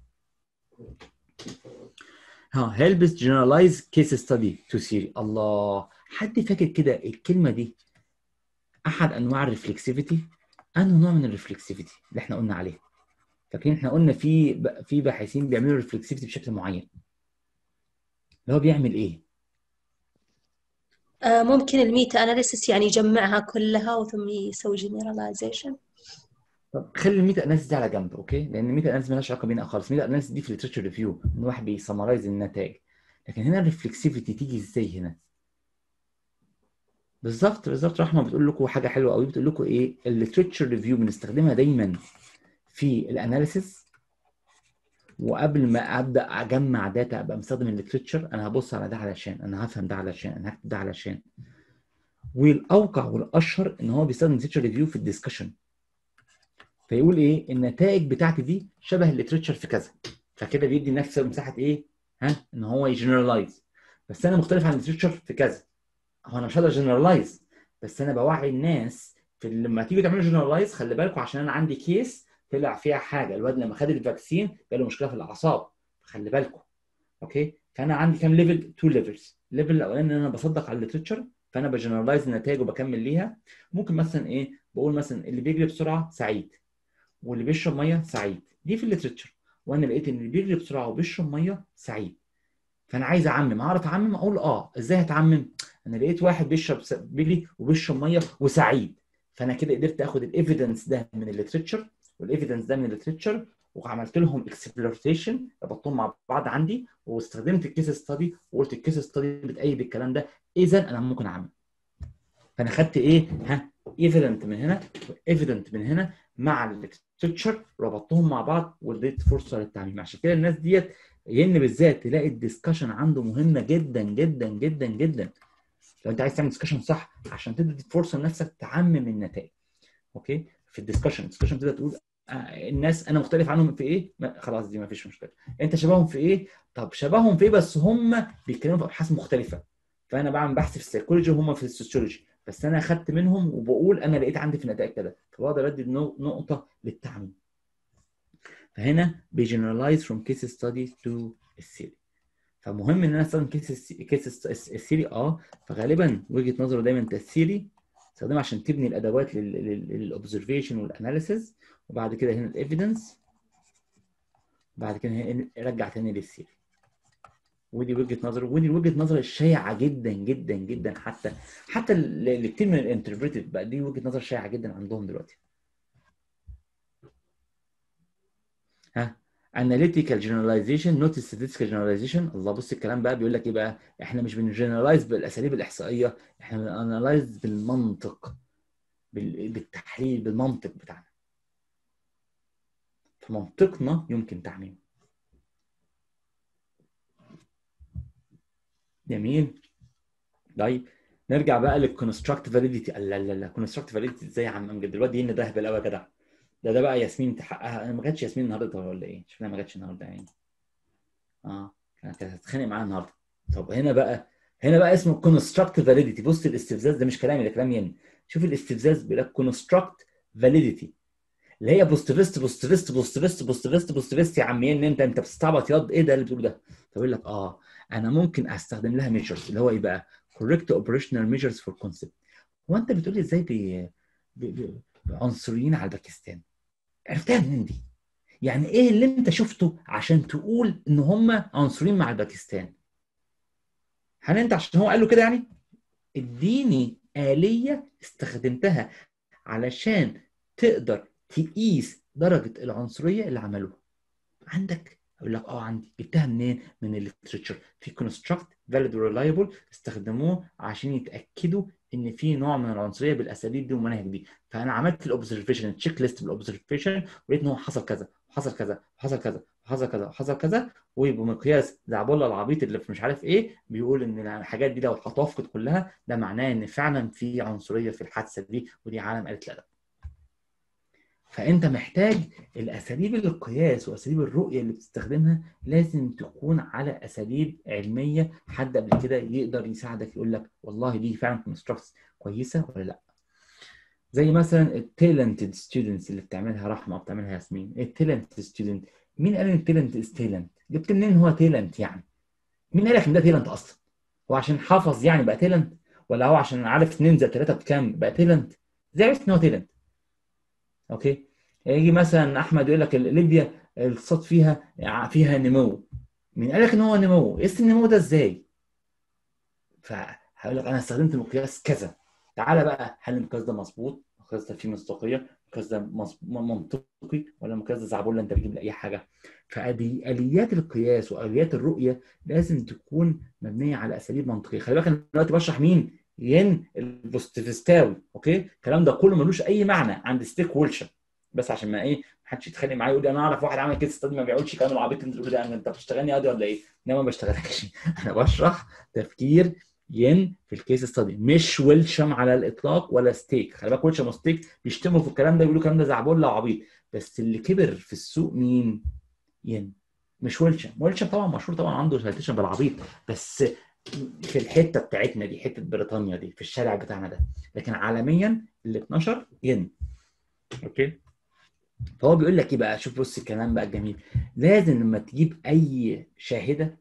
ها helps generalize case study to theory. الله، حد فاكر كده الكلمه دي احد انواع الريفلكسيفيتي؟ انه نوع من الريفلكسيفيتي اللي احنا قلنا عليه؟ فاكرين احنا قلنا في في باحثين بيعملوا ريفلكسيفيتي بشكل معين، اللي هو بيعمل ايه؟ آه ممكن الميتا اناليسيس يعني يجمعها كلها وثم يسوي جنراليزيشن. طب خلي الميتا اناليسيس دي على جنب، اوكي؟ لان الميتا اناليسيس مالهاش علاقه بينا خالص. الميتا اناليسيس دي في الليترشر ريفيو، ان واحد بيسمرايز النتائج. لكن هنا الريفلكسيفيتي تيجي ازاي هنا؟ بالظبط بالظبط رحمه بتقول لكم حاجه حلوه قوي، بتقول لكم ايه؟ الليترشر ريفيو بنستخدمها دايما في الاناليسيس، وقبل ما ابدا اجمع داتا ابقى مستخدم الليترشر. انا هبص على ده علشان انا هفهم ده علشان انا هكتب ده علشان. والاوقع والاشهر ان هو بيستخدم الليترشر ريفيو في الديسكشن، فيقول ايه؟ النتائج بتاعتي دي شبه الليترشر في كذا، فكده بيدي نفس مساحه ايه؟ ها، ان هو يجنرالايز. بس انا مختلف عن الليترشر في كذا. هو انا مش هقدر جنرالايز، بس انا بوعي الناس في لما تيجي تعملوا جنرالايز خلي بالكم، عشان انا عندي كيس طلع فيها حاجه، الواد لما خد الفاكسين جاله مشكله في الاعصاب، خلي بالكم. اوكي، فانا عندي كام ليفل؟ تو ليفلز. الليفل الاولاني ان انا بصدق على الليترشر، فانا بجنرالايز النتائج وبكمل ليها. ممكن مثلا ايه؟ بقول مثلا اللي بيجري بسرعه سعيد، واللي بيشرب ميه سعيد، دي في الليترشر. وانا لقيت ان اللي بيجري بسرعه وبيشرب ميه سعيد، فانا عايز اعمم. اعرف اعمم؟ اقول اه. ازاي هتعمم؟ انا لقيت واحد بيشرب بيجري وبيشرب ميه وسعيد، فانا كده قدرت اخد الايفيدنس ده من الليترشر والايفيدنس ده من الليترشر، وعملت لهم اكسبلورتيشن، ربطتهم مع بعض عندي، واستخدمت الكيس ستادي وقلت الكيس ستادي بتأيد الكلام ده، اذا انا ممكن اعمم. فانا خدت ايه؟ ها، ايفيدنت من هنا وايفيدنت من هنا مع الليترشر، ربطتهم مع بعض واديت فرصه للتعميم. عشان كده الناس ديت ين بالذات تلاقي الديسكشن عنده مهمه جدا جدا جدا جدا. لو انت عايز تعمل ديسكشن صح عشان تدي فرصه لنفسك تعمم النتائج. اوكي، في الديسكشن الديسكشن تقدر تقول آه الناس انا مختلف عنهم في ايه؟ ما خلاص دي ما فيش مشكله. انت شبههم في ايه؟ طب شبههم في ايه بس هم بيتكلموا في ابحاث مختلفه. فانا بعمل بحث في السيكولوجي وهم في السوسيولوجي، بس انا اخدت منهم وبقول انا لقيت عندي في النتائج كده، فبقدر ادي نقطه للتعميم. فهنا بيجنرالايز from case study to الثيري. فمهم ان انا استخدم كيس كيس الثيري اه فغالبا وجهه نظره دايما الثيري استخدمها عشان تبني الادوات للاوبزرفيشن والاناليسيز، وبعد كده هنا الايفيدنس، بعد كده هنا رجع تاني للثيري. ودي وجهه نظر، ودي وجهه نظر الشائعه جدا جدا جدا، حتى حتى اللي كتير من الانتربريتيف بقى دي وجهه نظر شائعه جدا عندهم دلوقتي. ها، analytical generalization not statistical generalization. الله، بص الكلام بقى بيقول لك ايه بقى؟ احنا مش بنجنرالايز بالاساليب الاحصائيه، احنا بنانلايز بالمنطق، بالتحليل، بالمنطق بتاعنا. فمنطقنا يمكن تعميمه. جميل. طيب نرجع بقى للكونستراكت فاليديتي. لا لا لا، كونستراكت فاليديتي ازاي يا عم امجد؟ دلوقتي ان ده هبل قوي يا جدع. ده ده بقى ياسمين تحققها. انا ما جاتش ياسمين النهارده ولا ايه؟ شكلها ما جاتش النهارده يعني. اه كانت هتتخانق معايا النهارده. طب هنا بقى هنا بقى اسمه كونستراكت فاليديتي. بص الاستفزاز ده مش كلامي، ده كلام ين. شوف الاستفزاز بيقول لك كونستراكت فاليديتي، اللي هي بوستيفيست بوستيفيست بوستيفيست بوستيفيست بوستيفيست. يا عم ين انت انت بتستعبط ياض، ايه ده اللي بتقوله ده؟ فيقول لك اه انا ممكن استخدم لها ميجرز، اللي هو ايه بقى؟ correct operational measures for concept. هو انت بتقول لي ازاي بي... بي... بي... عنصريين على باكستان؟ عرفتها منين دي؟ يعني ايه اللي انت شفته عشان تقول ان هم عنصريين مع الباكستان؟ هل انت عشان هو قال له كده يعني؟ اديني آلية استخدمتها علشان تقدر تقيس درجة العنصرية اللي عملوها. عندك؟ اقول لك اه عندي. جبتها منين؟ من الليترشر. في كونستراكت فاليد وريلايبل استخدموه عشان يتاكدوا ان في نوع من العنصريه بالاساليب دي والمناهج دي. فانا عملت الاوبزرفيشن تشيك ليست بالاوبزرفيشن، ولقيت ان هو حصل كذا وحصل كذا وحصل كذا وحصل كذا وحصل كذا، وبمقياس زعبولة العبيط اللي في مش عارف ايه بيقول ان الحاجات دي لو اتوافقت كلها ده معناه ان فعلا في عنصريه في الحادثه دي، ودي عالم آلة الادب. فانت محتاج الاساليب القياس واساليب الرؤيه اللي بتستخدمها لازم تكون على اساليب علميه، حد قبل كده يقدر يساعدك يقول لك والله دي فعلا كونستراكتس كويسه ولا لا. زي مثلا التالنتد ستودنتس اللي بتعملها رحمه وبتعملها ياسمين. التالنتد ستودنت، مين قال ان التالنت از تالنت؟ جبت منين هو تالنت يعني؟ مين قال لك ان ده تالنت اصلا؟ هو عشان حافظ يعني بقى تالنت؟ ولا هو عشان عارف اتنين زائد تلاتة بكام بقى تالنت؟ ازاي عرفت ان هو تالنت؟ اوكي. يجي مثلا احمد يقول لك ليبيا الاقتصاد فيها فيها نمو. مين قال لك ان هو نمو؟ قيس النمو ده ازاي؟ فهقول لك انا استخدمت مقياس كذا. تعالى بقى، هل المقياس ده مظبوط؟ المقياس ده فيه مصداقيه؟ المقياس ده منطقي ولا المقياس ده زعبول انت بتجيب لي اي حاجه؟ فادي اليات القياس واليات الرؤيه لازم تكون مبنيه على اساليب منطقيه. خلي بالك انا دلوقتي بشرح مين؟ ين البوستيفستاوي. اوكي، الكلام ده كله ملوش اي معنى عند ستيك ويلشر، بس عشان ما ايه ما حدش يتخانق معايا يقول لي انا اعرف واحد عمل كده استاذ ما بيقولش كلام العبيط اللي انت بتقوله ده، انت بتشتغلني قاضي ولا ايه؟ انا ما بشتغلكش انا بشرح تفكير ين في الكيس ستادي، مش ويلشم على الاطلاق ولا ستيك. خلي بالك ويلشم وستيك بيشتموا في الكلام ده، يقولوا الكلام ده زعبله وعبيط، بس اللي كبر في السوق مين؟ ين، مش ويلشم. ويلشم طبعا مشهور طبعا عنده سيتيشن بالعبيط، بس في الحته بتاعتنا دي، حته بريطانيا دي، في الشارع بتاعنا ده، لكن عالميا ال اتناشر ين. اوكي. فهو بيقول لك ايه بقى؟ شوف بص الكلام بقى الجميل. لازم لما تجيب اي شاهده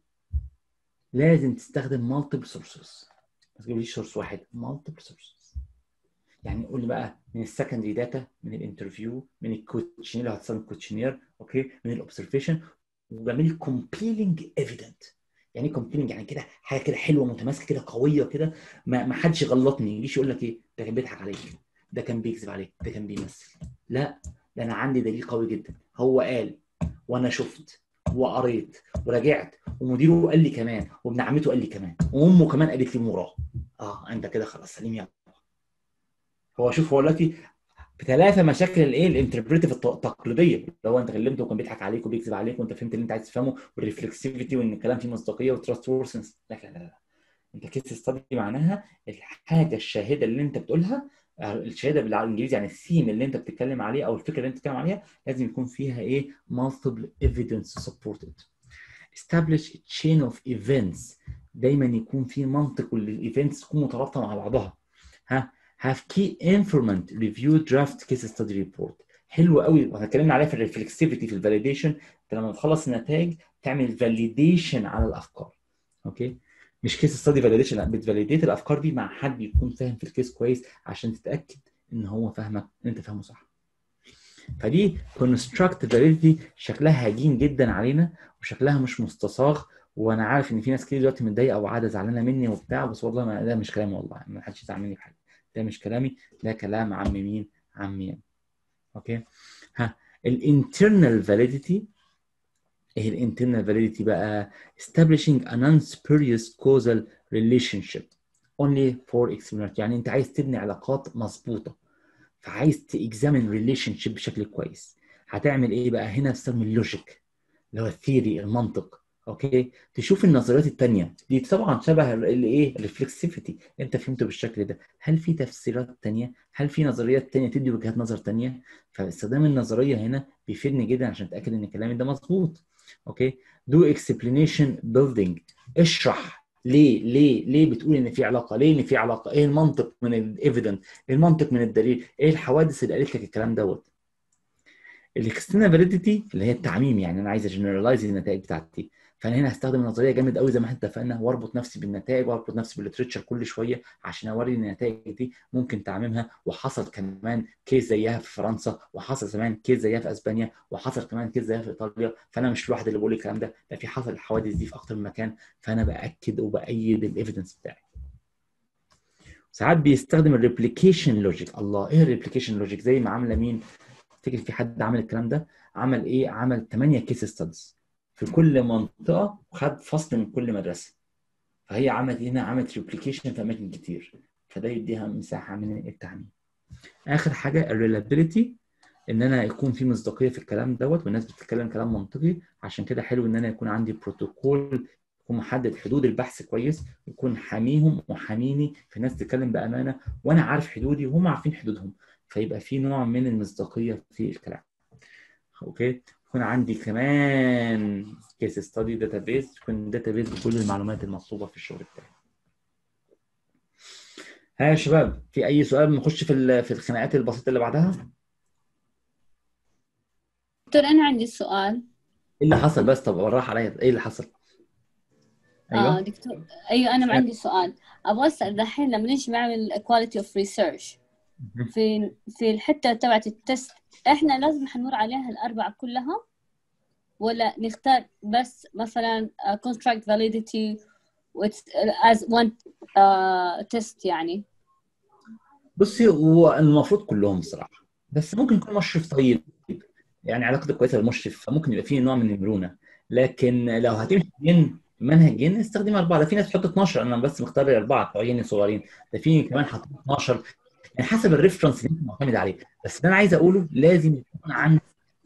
لازم تستخدم مالتيبل سورسز، ما تجيبليش سورس واحد، مالتيبل سورسز. يعني قول لي بقى من السكندري داتا، من الانترفيو، من الكوتشنير لو هتستخدم كوتشنير، اوكي، من الاوبزرفيشن، وبعمل كومبيلينج ايفيدنت. يعني ايه كومبيلينج؟ يعني كده حاجه كده حلوه متماسكه كده قويه كده، ما, ما حدش يغلطني، يجيش يقول لك ايه ده كان بيضحك عليك، ده كان بيكذب عليك، ده كان بيمثل. لا، ده انا عندي دليل قوي جدا، هو قال وانا شفت وقريت ورجعت، ومديره قال لي كمان، وابن عمته قال لي كمان، وامه كمان قالت لي وراه. اه انت كده خلاص سليم يا بابا. هو شوف هو دلوقتي بثلاثه مشاكل الايه الانتربريتيف التقليديه، اللي هو انت كلمته وكان بيضحك عليك وبيكذب عليك وانت فهمت اللي انت عايز تفهمه، والريفلكسيفيتي وان الكلام فيه مصداقيه وتراست وورسنس. لا لا لا، انت كيس ستادي معناها الحاجه الشاهده اللي انت بتقولها، الشهاده بالانجليزي يعني الثيم اللي انت بتتكلم عليه او الفكره اللي انت بتتكلم عليها لازم يكون فيها ايه؟ multiple evidence supported. establish a chain of events، دايما يكون في منطق والايفنتس تكون مترابطه مع بعضها. ها have key informant review draft case study report. حلو قوي، وهنتكلم عليها في الريفلكسيفيتي في الفاليديشن. انت لما تخلص النتائج تعمل فاليديشن على الافكار. اوكي، مش كيس ستادي فاليديشن، لا، بتفاليديت الافكار دي مع حد يكون فاهم في الكيس كويس عشان تتاكد ان هو فاهمك ان انت فاهمه صح. فدي كونستراكت فاليديتي شكلها هجين جدا علينا وشكلها مش مستصاغ، وانا عارف ان في ناس كتير دلوقتي متضايقه او قاعده زعلانه مني وبتاع، بس والله ما ده مش كلامي، والله ما حدش يزعل مني بحاجه، ده مش كلامي، ده كلام عم مين؟ عم مين. اوكي. ها الانترنال فاليديتي. ايه الانترنال فاليديتي بقى؟ establishing a non-spurious causal relationship only for experiment. يعني انت عايز تبني علاقات مظبوطه، فعايز تإكزامن ريليشن شيب بشكل كويس. هتعمل ايه بقى؟ هنا تستخدم اللوجيك اللي هو الثيري، المنطق. اوكي، تشوف النظريات الثانيه دي طبعا شبه الايه الريفلكسيفيتي، انت فهمته بالشكل ده، هل في تفسيرات ثانيه؟ هل في نظريات ثانيه تدي وجهات نظر ثانيه؟ فاستخدام النظريه هنا بيفيدني جدا عشان اتاكد ان كلامي ده مظبوط. اوكي، دو اكسبلانيشن بيلدينج، اشرح ليه ليه ليه بتقول ان في علاقه، ليه ان في علاقه، ايه المنطق من الايفيدنت، ايه المنطق من الدليل، ايه الحوادث اللي قالت لك الكلام دوت. الاكسترنال فاليديتي اللي هي التعميم، يعني انا عايز اجنرالايز النتائج بتاعتي، فانا هنا هستخدم النظريه جامد قوي زي ما احنا اتفقنا، واربط نفسي بالنتائج واربط نفسي بالليترشر كل شويه عشان اوري ان النتائج دي ممكن تعميمها، وحصل كمان كيس زيها في فرنسا، وحصل كمان كيس زيها في اسبانيا، وحصل كمان كيس زيها في ايطاليا، فانا مش لوحدي اللي بقول الكلام ده، ده في حصل الحوادث دي في اكتر من مكان، فانا باكد وبايد الايفيدنس بتاعي. ساعات بيستخدم الريبليكيشن لوجيك. الله، ايه الريبليكيشن لوجيك؟ زي ما عامله مين؟ افتكر في حد عمل الكلام ده، عمل ايه؟ عمل ثمانية كيس ستادز في كل منطقه وخد فصل من كل مدرسه، فهي عملت هنا عملت ريبليكيشن في اماكن كتير، فده يديها مساحه من التعميم. اخر حاجه الريلابيليتي، ان انا يكون في مصداقيه في الكلام دوت والناس بتتكلم كلام منطقي، عشان كده حلو ان انا يكون عندي بروتوكول يكون محدد حدود البحث كويس، يكون حاميهم وحاميني في ناس تتكلم بامانه وانا عارف حدودي وهم عارفين حدودهم، فيبقى في نوع من المصداقيه في الكلام. اوكي، يكون عندي كمان كيس ستادي داتابيز، تكون داتابيز بكل المعلومات المطلوبه في الشغل بتاعي. ها يا شباب، في اي سؤال؟ نخش في في الخناقات البسيطه اللي بعدها. دكتور انا عندي سؤال. ايه اللي حصل بس؟ طب بالراحه عليا، ايه اللي حصل؟ ايوه اه دكتور، ايوه انا عندي سؤال. ابغى اسال دحين لما نيجي نعمل كواليتي اوف ريسيرش في في الحته تبعت التست، احنا لازم حنمر عليها الاربعه كلها ولا نختار بس مثلا uh, contract validity as one uh, test يعني؟ بصي، هو المفروض كلهم بصراحه، بس ممكن يكون مشرف طيب، يعني علاقتك كويسه بالمشرف، فممكن يبقى فيه نوع من المرونه. لكن لو هتمشي جن منهج جن استخدم اربعه. ده في ناس تحط اتناشر، انا بس مختار اربعه بتوع جن صغيرين، ده في كمان حاطين اتناشر، يعني حسب الريفرنس اللي انت معتمد عليه. بس اللي انا عايز اقوله لازم يكون عندي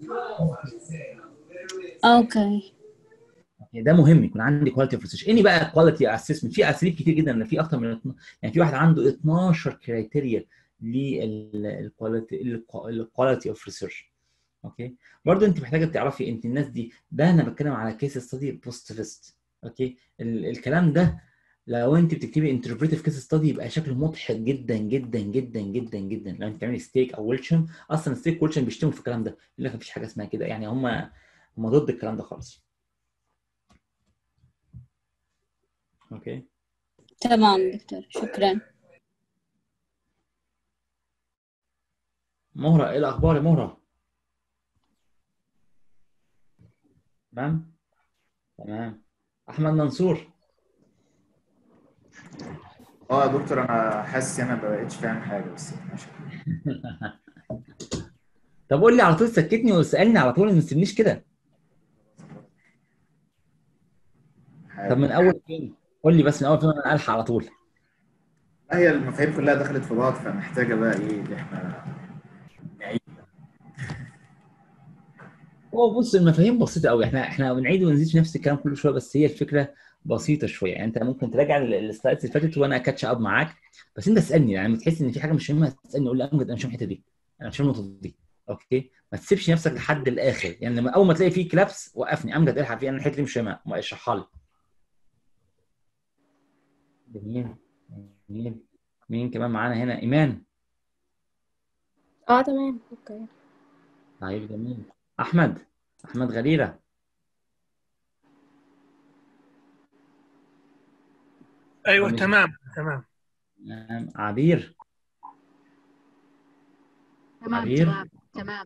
اوكي، ده مهم، يكون عندي كواليتي اوف ريسيرش. اني بقى كواليتي اسسمنت في اساليب كتير جدا، ان في اكتر من يعني في واحد عنده اتناشر كرايتيريا للكواليتي الكواليتي اوف ريسيرش. اوكي، برضه انت محتاجه تعرفي انت الناس دي، ده انا بتكلم على كيس ستادي بوزيتيفست. اوكي، ال الكلام ده لو انت بتكتبي انتربريتيف كيس ستادي يبقى شكله مضحك جدا جدا جدا جدا جدا. لو انت بتعملي ستيك او ويلشن، اصلا ستيك ويلشن بيشتموا في الكلام ده، يقول لك مفيش حاجه اسمها كده، يعني هم هم ضد الكلام ده خالص. اوكي تمام دكتور، شكرا. مهرة، ايه الاخبار يا مهرة؟ تمام تمام. احمد منصور. اه يا دكتور، انا حاسس انا ما بقتش فاهم حاجه بس ماشي. طب قول لي على طول، سكتني واسالني على طول، ما تسيبنيش كده. طب من اول فين؟ قول لي بس من اول فين، انا الحق على طول. لا، هي المفاهيم كلها دخلت في بعض، فمحتاجه بقى ايه اللي احنا نعيد. هو بص، المفاهيم بسيطه قوي، احنا احنا بنعيد ونزيد في نفس الكلام كل شويه، بس هي الفكره بسيطه شويه. يعني انت ممكن تراجع السلايدز اللي فاتت وانا كاتش اب معاك، بس انت اسالني، يعني تحس ان في حاجه مش فاهمها تسالني، قول لي امجد انا مش فاهم الحته دي، انا مش فاهم النقطه دي. اوكي، ما تسيبش نفسك لحد الاخر، يعني لما اول ما تلاقي فيه كلابس وقفني، امجد الحق في انا الحته دي مش فاهمها، ما اشرحها لي. جميل جميل. مين كمان معانا هنا؟ ايمان. اه تمام اوكي. طيب جميل. احمد، احمد غريره. ايوه تمام تمام. عبير. تمام عبير. تمام تمام.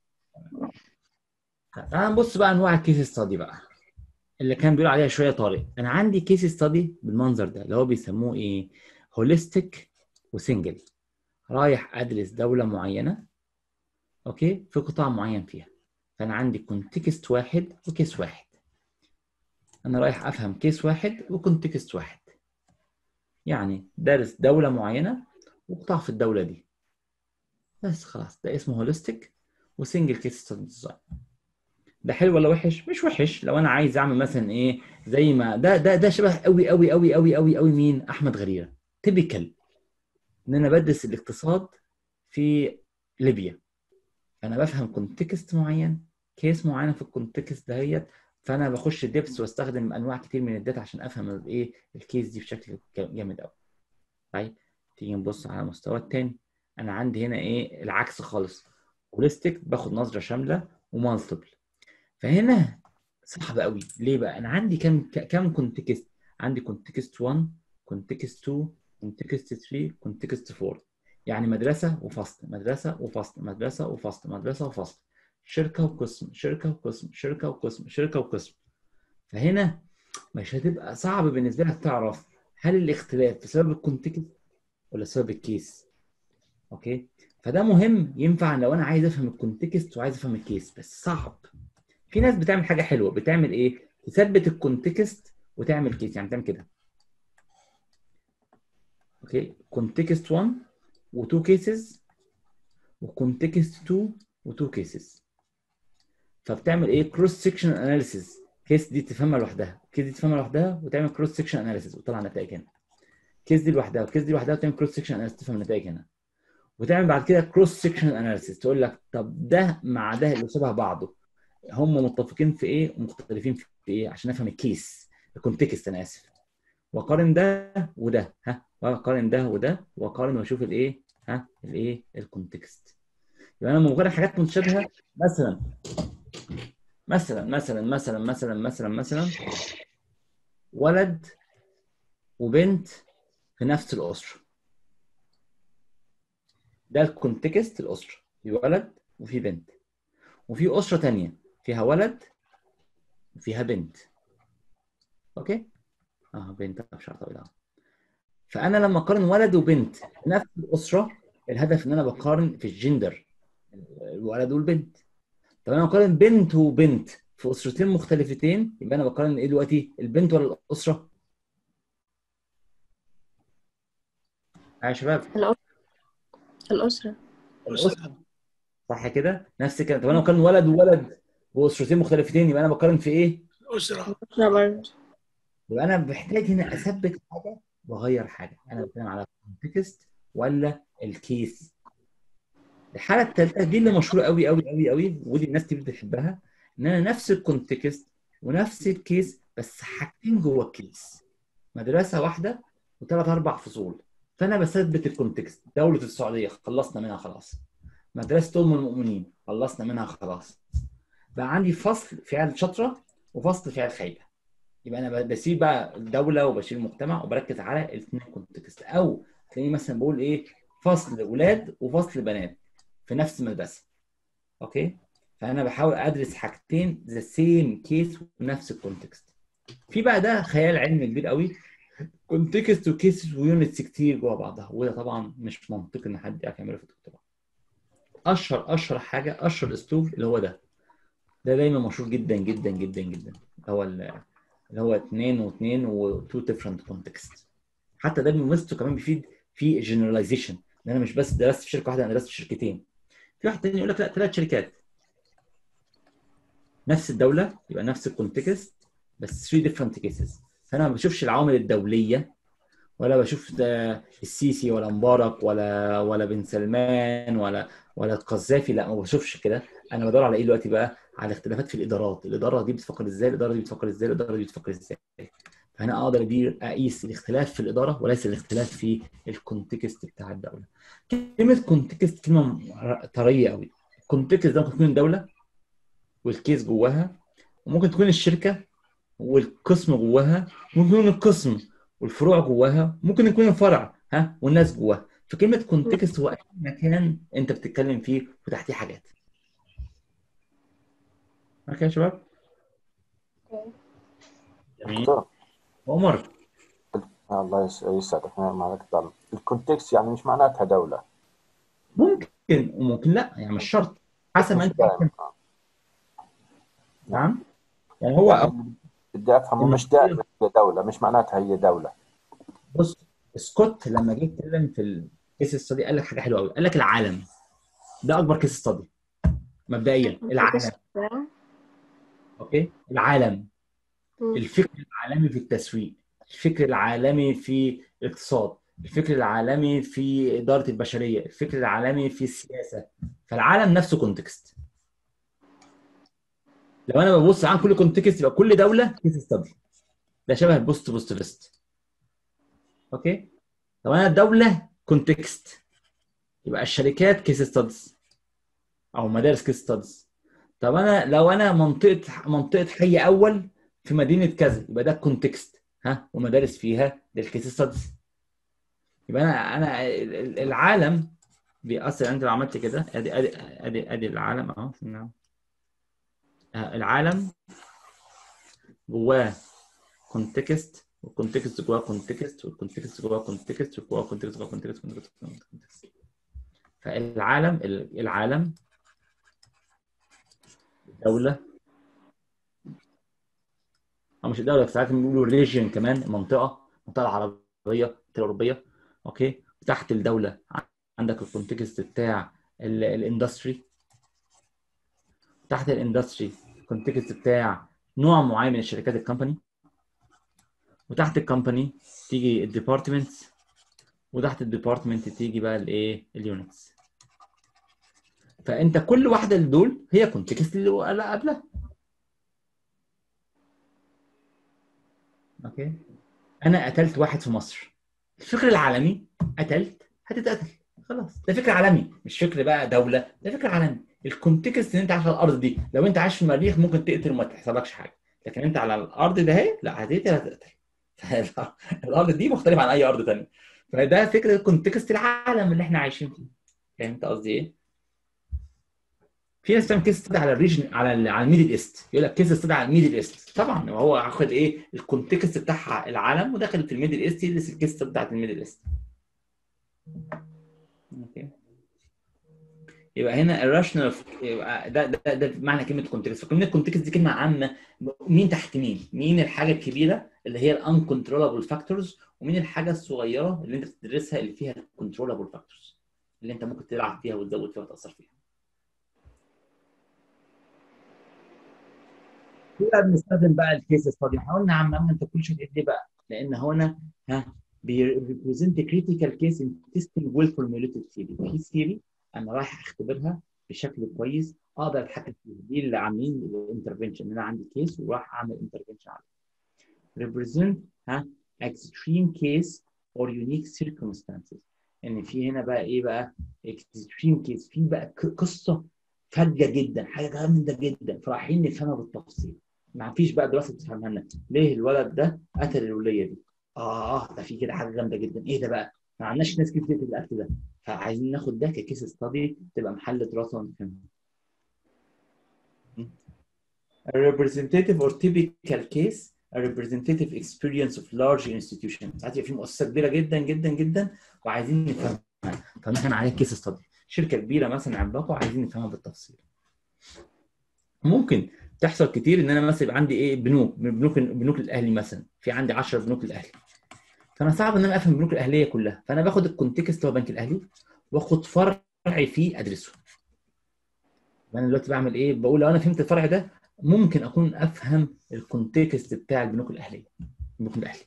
تعال نبص بقى انواع الكيس ستادي بقى اللي كان بيقول عليها شويه طارق. انا عندي كيس ستادي بالمنظر ده اللي هو بيسموه ايه؟ هوليستيك وسنجل. رايح ادرس دوله معينه، اوكي، في قطاع معين فيها، فانا عندي كونتكست واحد وكيس واحد. انا رايح افهم كيس واحد وكونتكست واحد، يعني دارس دوله معينه وقطاع في الدوله دي بس. خلاص، ده اسمه هوليستيك وسنجل كيس ستادي ديزاين. ده حلو ولا وحش؟ مش وحش. لو انا عايز اعمل مثلا ايه، زي ما ده ده ده شبه قوي قوي قوي قوي قوي قوي مين؟ احمد غريره. تيبيكال ان انا بدرس الاقتصاد في ليبيا، فانا بفهم كونتكست معين، كيس معينه في الكونتكست دهيت، فانا بخش ديبس واستخدم انواع كتير من الداتا عشان افهم الايه الكيس دي بشكل جامد قوي. طيب تيجي نبص على المستوى الثاني. انا عندي هنا ايه العكس خالص، هوليستيك، باخد نظره شامله ومالتيبل. فهنا صعب قوي. ليه بقى؟ انا عندي كام كام كونتكست؟ عندي كونتكست واحد، كونتكست اتنين، كونتكست تلاتة، كونتكست اربعة. يعني مدرسه وفصل، مدرسه وفصل، مدرسه وفصل، مدرسه وفصل، شركه وقسم، شركه وقسم، شركه وقسم، شركه وقسم. فهنا مش هتبقى صعب بالنسبه لك تعرف هل الاختلاف بسبب الكونتكست ولا بسبب الكيس. اوكي، فده مهم. ينفع لو انا عايز افهم الكونتكست وعايز افهم الكيس، بس صعب. في ناس بتعمل حاجه حلوه، بتعمل ايه؟ تثبت الكونتكست وتعمل كيس، يعني تعمل كده. اوكي، كونتكست واحد و2 كيسز، وكونتكست اتنين و2 كيسز. فبتعمل ايه؟ كروس سيكشن اناليسيز. كيس دي تفهمها لوحدها، كيس دي تفهمها لوحدها، وتعمل كروس سيكشن اناليسيز وتطلع نتائج هنا. كيس دي لوحدها وكيس دي لوحدها، وتعمل كروس سيكشن اناليسيز تفهم النتائج هنا. وتعمل بعد كده كروس سيكشن اناليسيس، تقول لك طب ده مع ده اللي شبه بعضه هم متفقين في ايه ومختلفين في ايه، عشان افهم الكيس الكونتكست انا اسف، واقارن ده وده، ها واقارن ده وده واقارن واشوف الايه، ها الايه الكونتكست. يبقى انا مجرد حاجات متشابهه، مثلا مثلا مثلا مثلا مثلا مثلا مثلا ولد وبنت في نفس الاسره، ده الكونتكست الاسره، في ولد وفي بنت، وفي اسره ثانيه فيها ولد وفيها بنت. اوكي اه بنت بشعر طويل. فانا لما اقارن ولد وبنت في نفس الاسره، الهدف ان انا بقارن في الجندر الولد والبنت. طب انا بقارن بنت وبنت في اسرتين مختلفتين، يبقى انا بقارن ايه دلوقتي، البنت ولا الاسره؟ يا شباب الأسرة الأسرة الاسره، صح كده؟ نفس كده. طب انا بقارن ولد وولد واسرتين مختلفتين، يبقى انا بقارن في ايه؟ الأسرة. الأسرة برضه. يبقى انا محتاج هنا اثبت حاجه واغير حاجه. انا بتكلم على الكونتكست ولا الكيس. الحاله الثالثه دي اللي مشهوره قوي قوي قوي قوي، ودي الناس كتير بتحبها، ان انا نفس الكونتكست ونفس الكيس بس حاجتين جوه الكيس، مدرسه واحده وثلاث اربع فصول. فانا بثبت الكونتكست، دوله السعوديه خلصنا منها خلاص، مدرسه ام المؤمنين خلصنا منها خلاص، بقى عندي فصل في عيال شاطره وفصل في عيال خايبه. يبقى انا بسيب بقى الدوله وبشيل المجتمع وبركز على الاثنين كونتكست. او تلاقيني مثلا بقول ايه، فصل اولاد وفصل بنات في نفس المدرسه. اوكي، فانا بحاول ادرس حاجتين ذا سيم كيس ونفس الكونتكست. في بقى ده خيال علمي كبير قوي، كونتكست وكيس ويونتس كتير جوه بعضها، وده طبعا مش منطقي ان حد يعرف يعمله في الدكتوراه. اشهر اشهر حاجه اشهر اسلوب اللي هو ده ده دايما مشهور جدا جدا جدا جدا، هو اللي هو اثنين واثنين وتو ديفرنت كونتكست. حتى ده بيمثله كمان بيفيد في جنراليزيشن، ان انا مش بس درست في شركه واحده، انا درست في شركتين. في واحد تاني يقول لك لا ثلاث شركات نفس الدوله، يبقى نفس الكونتكست بس ثلاثة ديفرنت كيسز. فانا ما بشوفش العوامل الدوليه، ولا بشوف ده السيسي ولا مبارك ولا ولا بن سلمان ولا ولا القذافي، لا ما بشوفش كده. انا بدور على ايه دلوقتي بقى، على اختلافات في الادارات، الاداره دي بتفكر ازاي، الاداره دي بتفكر ازاي، الاداره دي بتفكر ازاي. فانا اقدر ادير اقيس الاختلاف في الاداره وليس الاختلاف في الكونتكست بتاع الدوله. كلمه كونتكست كلمه طريه قوي. الكونتكست ده ممكن تكون دوله والكيس جواها، وممكن تكون الشركه والقسم جواها، ممكن يكون القسم والفروع جواها، ممكن يكون الفرع ها والناس جواها. فكلمه كونتكست هو اي مكان انت بتتكلم فيه وتحتيه حاجات. اوكي يا شباب؟ جميل. دكتور عمر، الله يس- يسعدك ما لك ضل. الكونتكست يعني مش معناتها دولة. ممكن وممكن لا، يعني مش شرط، حسب ما مش انت. دائما. نعم، يعني هو يعني بدي افهمه مش دائما هي دولة، مش معناتها هي دولة. بص، سكوت لما جه يتكلم في الكيس ستادي قال لك حاجه حلوه قوي، قال لك العالم ده اكبر كيس ستادي مبدئيا. العالم، اوكي، العالم، الفكر العالمي في التسويق، الفكر العالمي في الاقتصاد، الفكر العالمي في اداره البشريه، الفكر العالمي في السياسه. فالعالم نفسه كونتكست. لو انا ببص عن كل كونتكست يبقى كل دوله كيس ستادي. ده شبه البوست بوست ليست. اوكي، لو انا الدوله كونتكست يبقى الشركات كيس ستادز او مدارس كيس ستادز. طب انا لو انا منطقه منطقه حي اول في مدينه كذا، يبقى ده كونتكست ها ومدارس فيها للكيس ستادز. يبقى انا انا العالم بيأثر. انت لو عملت كده ادي ادي ادي ادي العالم اهو، العالم جواه كونتكست، والكونتكست جواه كونتكست، والكونتكست جواه كونتكست، وجواه كونتكست جواه كونتكست، كونتكست. فالعالم العالم الدولة، او مش الدولة، ساعات بيقولوا ريجن كمان، منطقة، المنطقة العربية، المنطقة الأوروبية. اوكي، تحت الدولة عندك الكونتكست بتاع الاندستري، تحت الاندستري الكونتكست بتاع نوع معين من الشركات الكومباني، وتحت الكومباني تيجي الديبارتمنتس وتحت الديبارتمنت تيجي بقى الايه اليونتس. فانت كل واحده من دول هي كونتكست اللي قبلها. اوكي، انا قتلت واحد في مصر، الفكر العالمي قتلت هتتقتل خلاص، ده فكر عالمي مش فكر بقى دوله، ده فكر عالمي. الكونتكست ان انت عايش على الارض دي، لو انت عايش في المريخ ممكن تقتل وما تحصلكش حاجه، لكن انت على الارض ده اهي لا هتقتل هتقتل. الارض دي مختلفه عن اي ارض ثانيه، فده فكره كونتكست العالم اللي احنا عايشين فيه. فهمت قصدي ايه؟ في ناس بتعمل كيس ستادي على الريجن، على ال على الميدل ايست، يقول لك كيس ستادي على الميدل ايست. طبعا هو هاخد ايه الكونتكست بتاعها العالم وداخل في الميدل ايست يدرس الكيس ستادي بتاعت الميدل ايست. اوكي، يبقى هنا الراشنال ده ده ده, ده معنى كلمه كونتكست. فكلمه كونتكست دي كلمه عامه، مين تحت مين؟ مين الحاجه الكبيره اللي هي الانكنترولابل فاكتورز، ومين الحاجه الصغيره اللي انت بتدرسها اللي فيها الكنترولابل فاكتورز اللي انت ممكن تلعب فيها وتزود فيها وتاثر فيها. كده بنستخدم بقى الكيس ستادي. احنا قلنا يا عم انت كل شويه تقول ليه بقى؟ لان هنا ها بيريبريزنت كريتيكال كيس ان تيستنج ويل فورميوليتد ثيوري. في ثيوري انا رايح اختبرها بشكل كويس اقدر اتحكم فيها، دي اللي عاملين الانترفنشن. انا عندي كيس وراح اعمل انترفنشن عليه. ريبريزنت ها اكستريم كيس اور يونيك سيركمستانسز، ان في هنا بقى ايه بقى اكستريم كيس، في بقى قصه فجه جدا، حاجه جامده جدا فرايحين نفهمها بالتفصيل. ما فيش بقى دراسه تفهمها لنا ليه الولد ده قتل الوليه دي. اه ده في كده حاجه جامده جدا، ايه ده بقى؟ ما عندناش ناس كتير بتقتل القتل ده، فعايزين ناخد ده ككيس ستادي تبقى محل دراسه ونفهمها. A representative or typical case, a representative experience of large institutions. ساعات يبقى في مؤسسه كبيره جدا جدا جدا وعايزين نفهمها، فنحن عليها كيس ستادي. شركه كبيره مثلا عملاقه وعايزين نفهمها بالتفصيل. ممكن تحصل كتير ان انا مثلا يبقى عندي ايه بنوك من بنوك بنوك الاهلي مثلا، في عندي عشرة بنوك الاهلي، فانا صعب ان انا افهم البنوك الاهليه كلها، فانا باخد الكونتكست هو بنك الاهلي واخد فرعي فيه ادرسه. انا دلوقتي بعمل ايه؟ بقول لو انا فهمت الفرع ده ممكن اكون افهم الكونتكست بتاع البنوك الاهليه، البنوك الاهلي.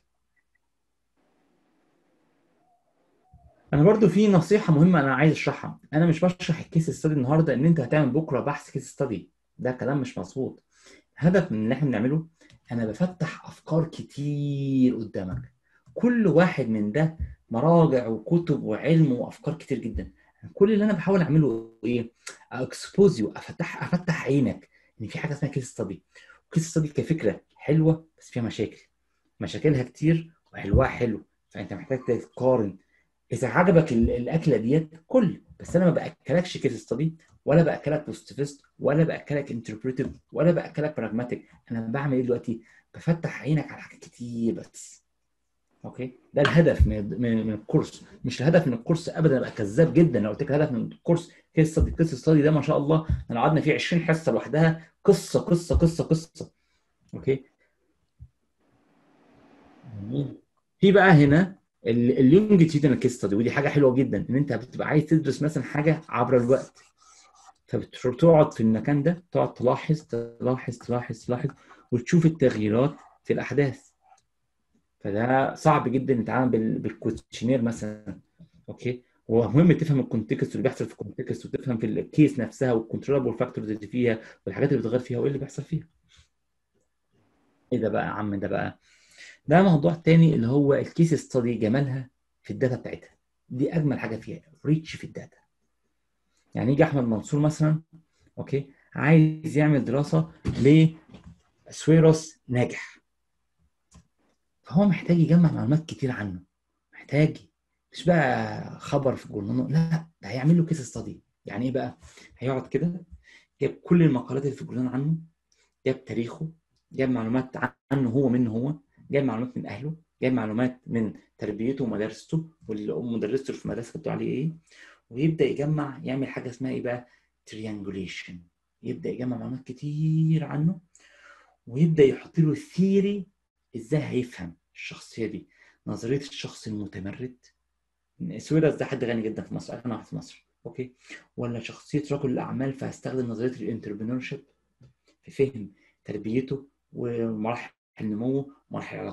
انا برضو في نصيحه مهمه انا عايز اشرحها، انا مش بشرح الكيس ستادي النهارده ان انت هتعمل بكره بحث كيس ستادي، ده كلام مش مظبوط. الهدف من اللي احنا بنعمله انا بفتح افكار كتير قدامك، كل واحد من ده مراجع وكتب وعلم وافكار كتير جدا. كل اللي انا بحاول اعمله ايه؟ اكسبوز يو، افتح افتح عينك ان في حاجه اسمها كيس ستادي. كيس ستادي كفكره حلوه بس فيها مشاكل، مشاكلها كتير وحلوها حلو، فانت محتاج تقارن. اذا عجبك الاكله ديت كل، بس انا ما باكلكش كيس ستادي ولا باكلك بوزيتيفست ولا باكلك انتربريتيف ولا باكلك براجماتيك. انا بعمل ايه دلوقتي؟ بفتح عينك على حاجات كتير بس. اوكي، ده الهدف من من, من الكورس. مش الهدف من الكورس ابدا ابقى كذاب جدا لو قلت لك الهدف من الكورس كيس ستادي. كيس ستادي ده ما شاء الله احنا قعدنا فيه عشرين حصه لوحدها، قصه قصه قصه قصه. اوكي، في بقى هنا اللونجيتيودنال كيس ستادي، ودي حاجه حلوه جدا ان انت بتبقى عايز تدرس مثلا حاجه عبر الوقت، فبتقعد في المكان ده تقعد تلاحظ تلاحظ تلاحظ تلاحظ وتشوف التغييرات في الاحداث. فده صعب جدا نتعامل بالكوتشنير مثلا. اوكي، هو مهم تفهم الكونتكست اللي بيحصل في الكونتكست وتفهم في الكيس نفسها والكنترولابل فاكتورز اللي فيها والحاجات اللي بتغير فيها وايه اللي بيحصل فيها. ايه ده بقى يا عم؟ ده بقى ده موضوع تاني اللي هو الكيس ستادي. جمالها في الداتا بتاعتها، دي اجمل حاجه فيها، ريتش في الداتا. يعني يجي احمد منصور مثلا اوكي عايز يعمل دراسه لسويرس ناجح، فهو محتاج يجمع معلومات كتير عنه، محتاج مش بقى خبر في الجورنال، لا ده هيعمل له كيس ستادي. يعني ايه بقى؟ هيقعد كده جاب كل المقالات اللي في الجورنال عنه، جاب تاريخه، جاب معلومات عنه هو منه هو، جاب معلومات من اهله، جاب معلومات من تربيته ومدرسته ومدرسته في المدرسه بتقول عليه ايه، ويبدا يجمع يعمل حاجه اسمها ايه بقى؟ تريانجوليشن. يبدا يجمع معلومات كتير عنه ويبدا يحط له ثيري ازاي هيفهم الشخصيه دي. نظريه الشخص المتمرد، سويرس ده حد غني جدا في مصر، اغنى واحد في مصر، اوكي، ولا شخصيه رجل الاعمال فهستخدم نظريه الانتربرينور في فهم تربيته ومراحل نموه ومراحل علاقاته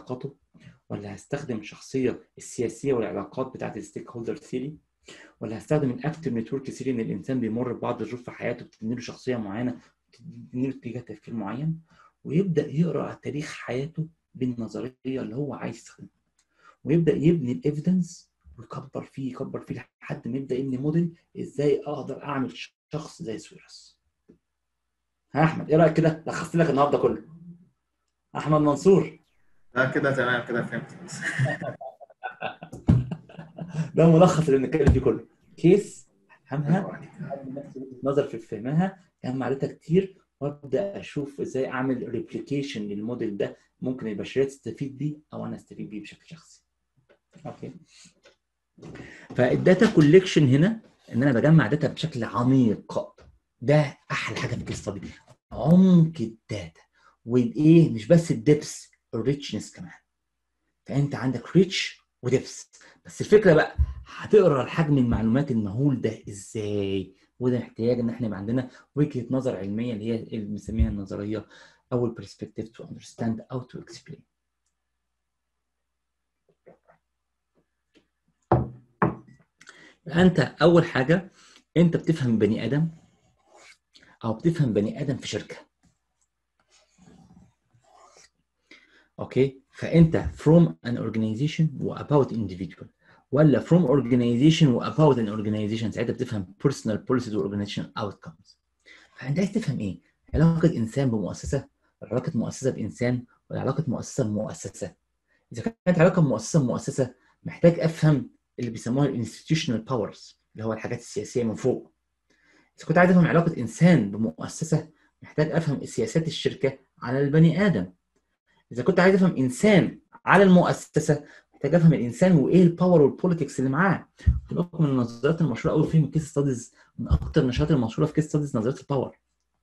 ولا هستخدم الشخصيه السياسيه والعلاقات بتاعت الستيك هولدر ثيري، ولا هستخدم الاكتيف نتورك ثيري ان الانسان بيمر ببعض الظروف في حياته بتبني له شخصيه معينه، بتبني له اتجاه تفكير معين، ويبدا يقرا تاريخ حياته بالنظريه اللي هو عايز يستخدمها، ويبدا يبني الايفيدنس ويكبر فيه يكبر فيه لحد ما يبدا يبني موديل ازاي اقدر اعمل شخص زي سويرس. ها احمد ايه رايك كده؟ لخصت لك النهارده كله. احمد منصور. لا كده تمام كده فهمت. ده ملخص اللي بنتكلم فيه كله. كيس افهمها، نظر في فهمها، كان معرفتها كتير، وابدا اشوف ازاي اعمل ريبليكيشن للموديل ده ممكن البشريه تستفيد بيه او انا استفيد بيه بشكل شخصي. اوكي. فالداتا كوليكشن هنا ان انا بجمع داتا بشكل عميق، ده احلى حاجه في القصه دي، عمق الداتا وايه، مش بس الدبس، الريتشنس كمان. فانت عندك ريتش ودبس، بس الفكره بقى هتقرا الحجم المعلومات المهول ده ازاي، وده محتاج ان احنا يبقى عندنا وجهه نظر علميه اللي هي اللي بنسميها النظريه او البرسبكتيف تو اندرستاند او تو اكسبلين. انت اول حاجه انت بتفهم بني ادم او بتفهم بني ادم في شركه. اوكي، فانت from an organization و about individual، ولا from organization و about an organization، ساعتها بتفهم personal policies و organization outcomes. فانت عايز تفهم ايه؟ علاقه انسان بمؤسسه، علاقه مؤسسه بانسان، ولا علاقه مؤسسه بمؤسسه؟ اذا كانت علاقه مؤسسه بمؤسسه محتاج افهم اللي بيسموها الانستتيوشنال باورز، اللي هو الحاجات السياسيه من فوق. اذا كنت عايز افهم علاقه انسان بمؤسسه محتاج افهم سياسات الشركه على البني ادم. اذا كنت عايز افهم انسان على المؤسسه محتاج افهم الانسان وايه الباور والبوليتكس اللي معاه. خد بالكم من النظريات المشهوره قوي في كيس ستاديز، من اكتر النشاطات المشهوره في كيس ستاديز نظريه الباور.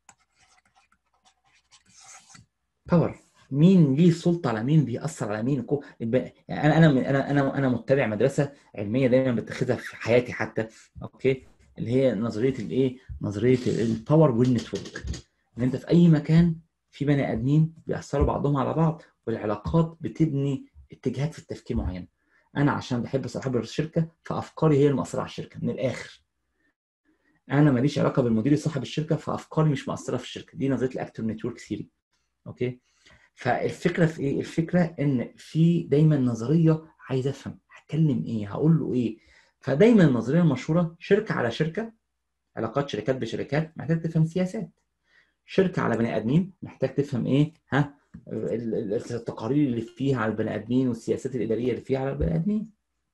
باور، مين ليه سلطه على مين، بيأثر على مين. يعني انا انا انا انا انا متبع مدرسه علميه دايما بتاخدها في حياتي حتى، اوكي، اللي هي نظريه الايه؟ نظريه الباور والنتورك. ان انت في اي مكان في بني ادمين بيأثروا بعضهم على بعض، والعلاقات بتبني اتجاهات في التفكير معينه. انا عشان بحب صاحب الشركه فافكاري هي المؤثره على الشركه من الاخر. انا ماليش علاقه بالمدير صاحب الشركه فافكاري مش مؤثره في الشركه. دي نظريه الاكتور نتورك ثيوري. اوكي، فالفكره في ايه؟ الفكره ان في دايما نظريه عايز افهم هتكلم ايه، هقول له ايه. فدايما النظريه المشهوره شركه على شركه، علاقات شركات بشركات، محتاج تفهم سياسات. شركه على بني ادمين محتاج تفهم ايه؟ ها، التقارير اللي فيها على البني ادمين والسياسات الاداريه اللي فيها على البني ادمين.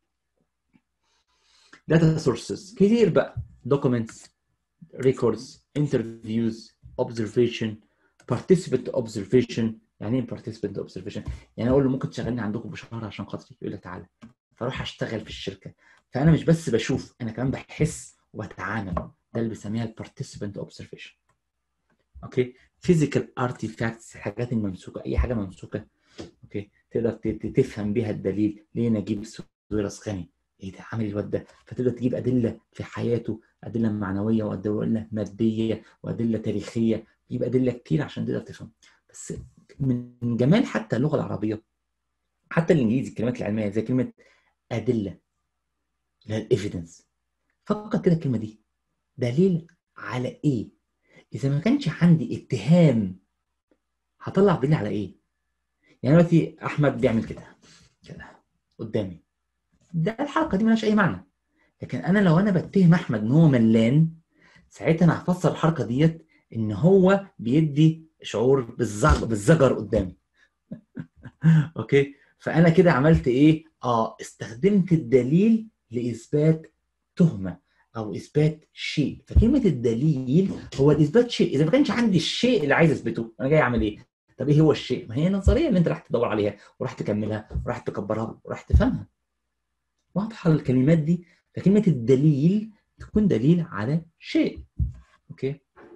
داتا سورسز كتير بقى، دوكيومنتس، ريكوردز، انترفيوز، اوبزرفيشن، بارتيسيبنت اوبزرفيشن. يعني ايه بارتيسيبنت اوبزرفيشن؟ يعني اقول له ممكن تشغلني عندكم بشهر عشان خاطري، يقول لك تعالى، فاروح اشتغل في الشركه. فانا مش بس بشوف، انا كمان بحس وبتعامل. ده اللي بنسميها البارتيسيبنت اوبزرفيشن. اوكي، فيزيكال ارتيفاكتس، الحاجات الممسوكه، اي حاجه ممسوكه، اوكي، تقدر تفهم بيها الدليل. ليه نجيب ساويرس غني؟ ايه ده عامل الواد ده؟ فتقدر تجيب ادله في حياته، ادله معنويه وادله ماديه وادله تاريخيه، يبقى ادله كتير عشان تقدر تفهم. بس من جمال حتى اللغه العربيه، حتى الانجليزي، الكلمات العلميه زي كلمه ادله، اللي هي الايفيدنس. فكر كده الكلمه دي دليل على ايه؟ اذا ما كانش عندي اتهام هطلع دليل على ايه؟ يعني دلوقتي احمد بيعمل كده كده قدامي، ده الحركه دي مالهاش اي معنى. لكن انا لو انا بتهم احمد ان هو ملان، ساعتها انا هفسر الحركه ديت ان هو بيدي شعور بالزجر بالزجر قدامي. اوكي، فانا كده عملت ايه؟ اه استخدمت الدليل لاثبات تهمه او اثبات شيء. فكلمه الدليل هو اثبات شيء. اذا ما كانش عندي الشيء اللي عايز اثبته، انا جاي اعمل ايه؟ طب ايه هو الشيء؟ ما هي النظريه اللي انت راح تدور عليها وراح تكملها وراح تكبرها وراح تفهمها. واضحه الكلمات دي؟ فكلمه الدليل تكون دليل على شيء. اوكي،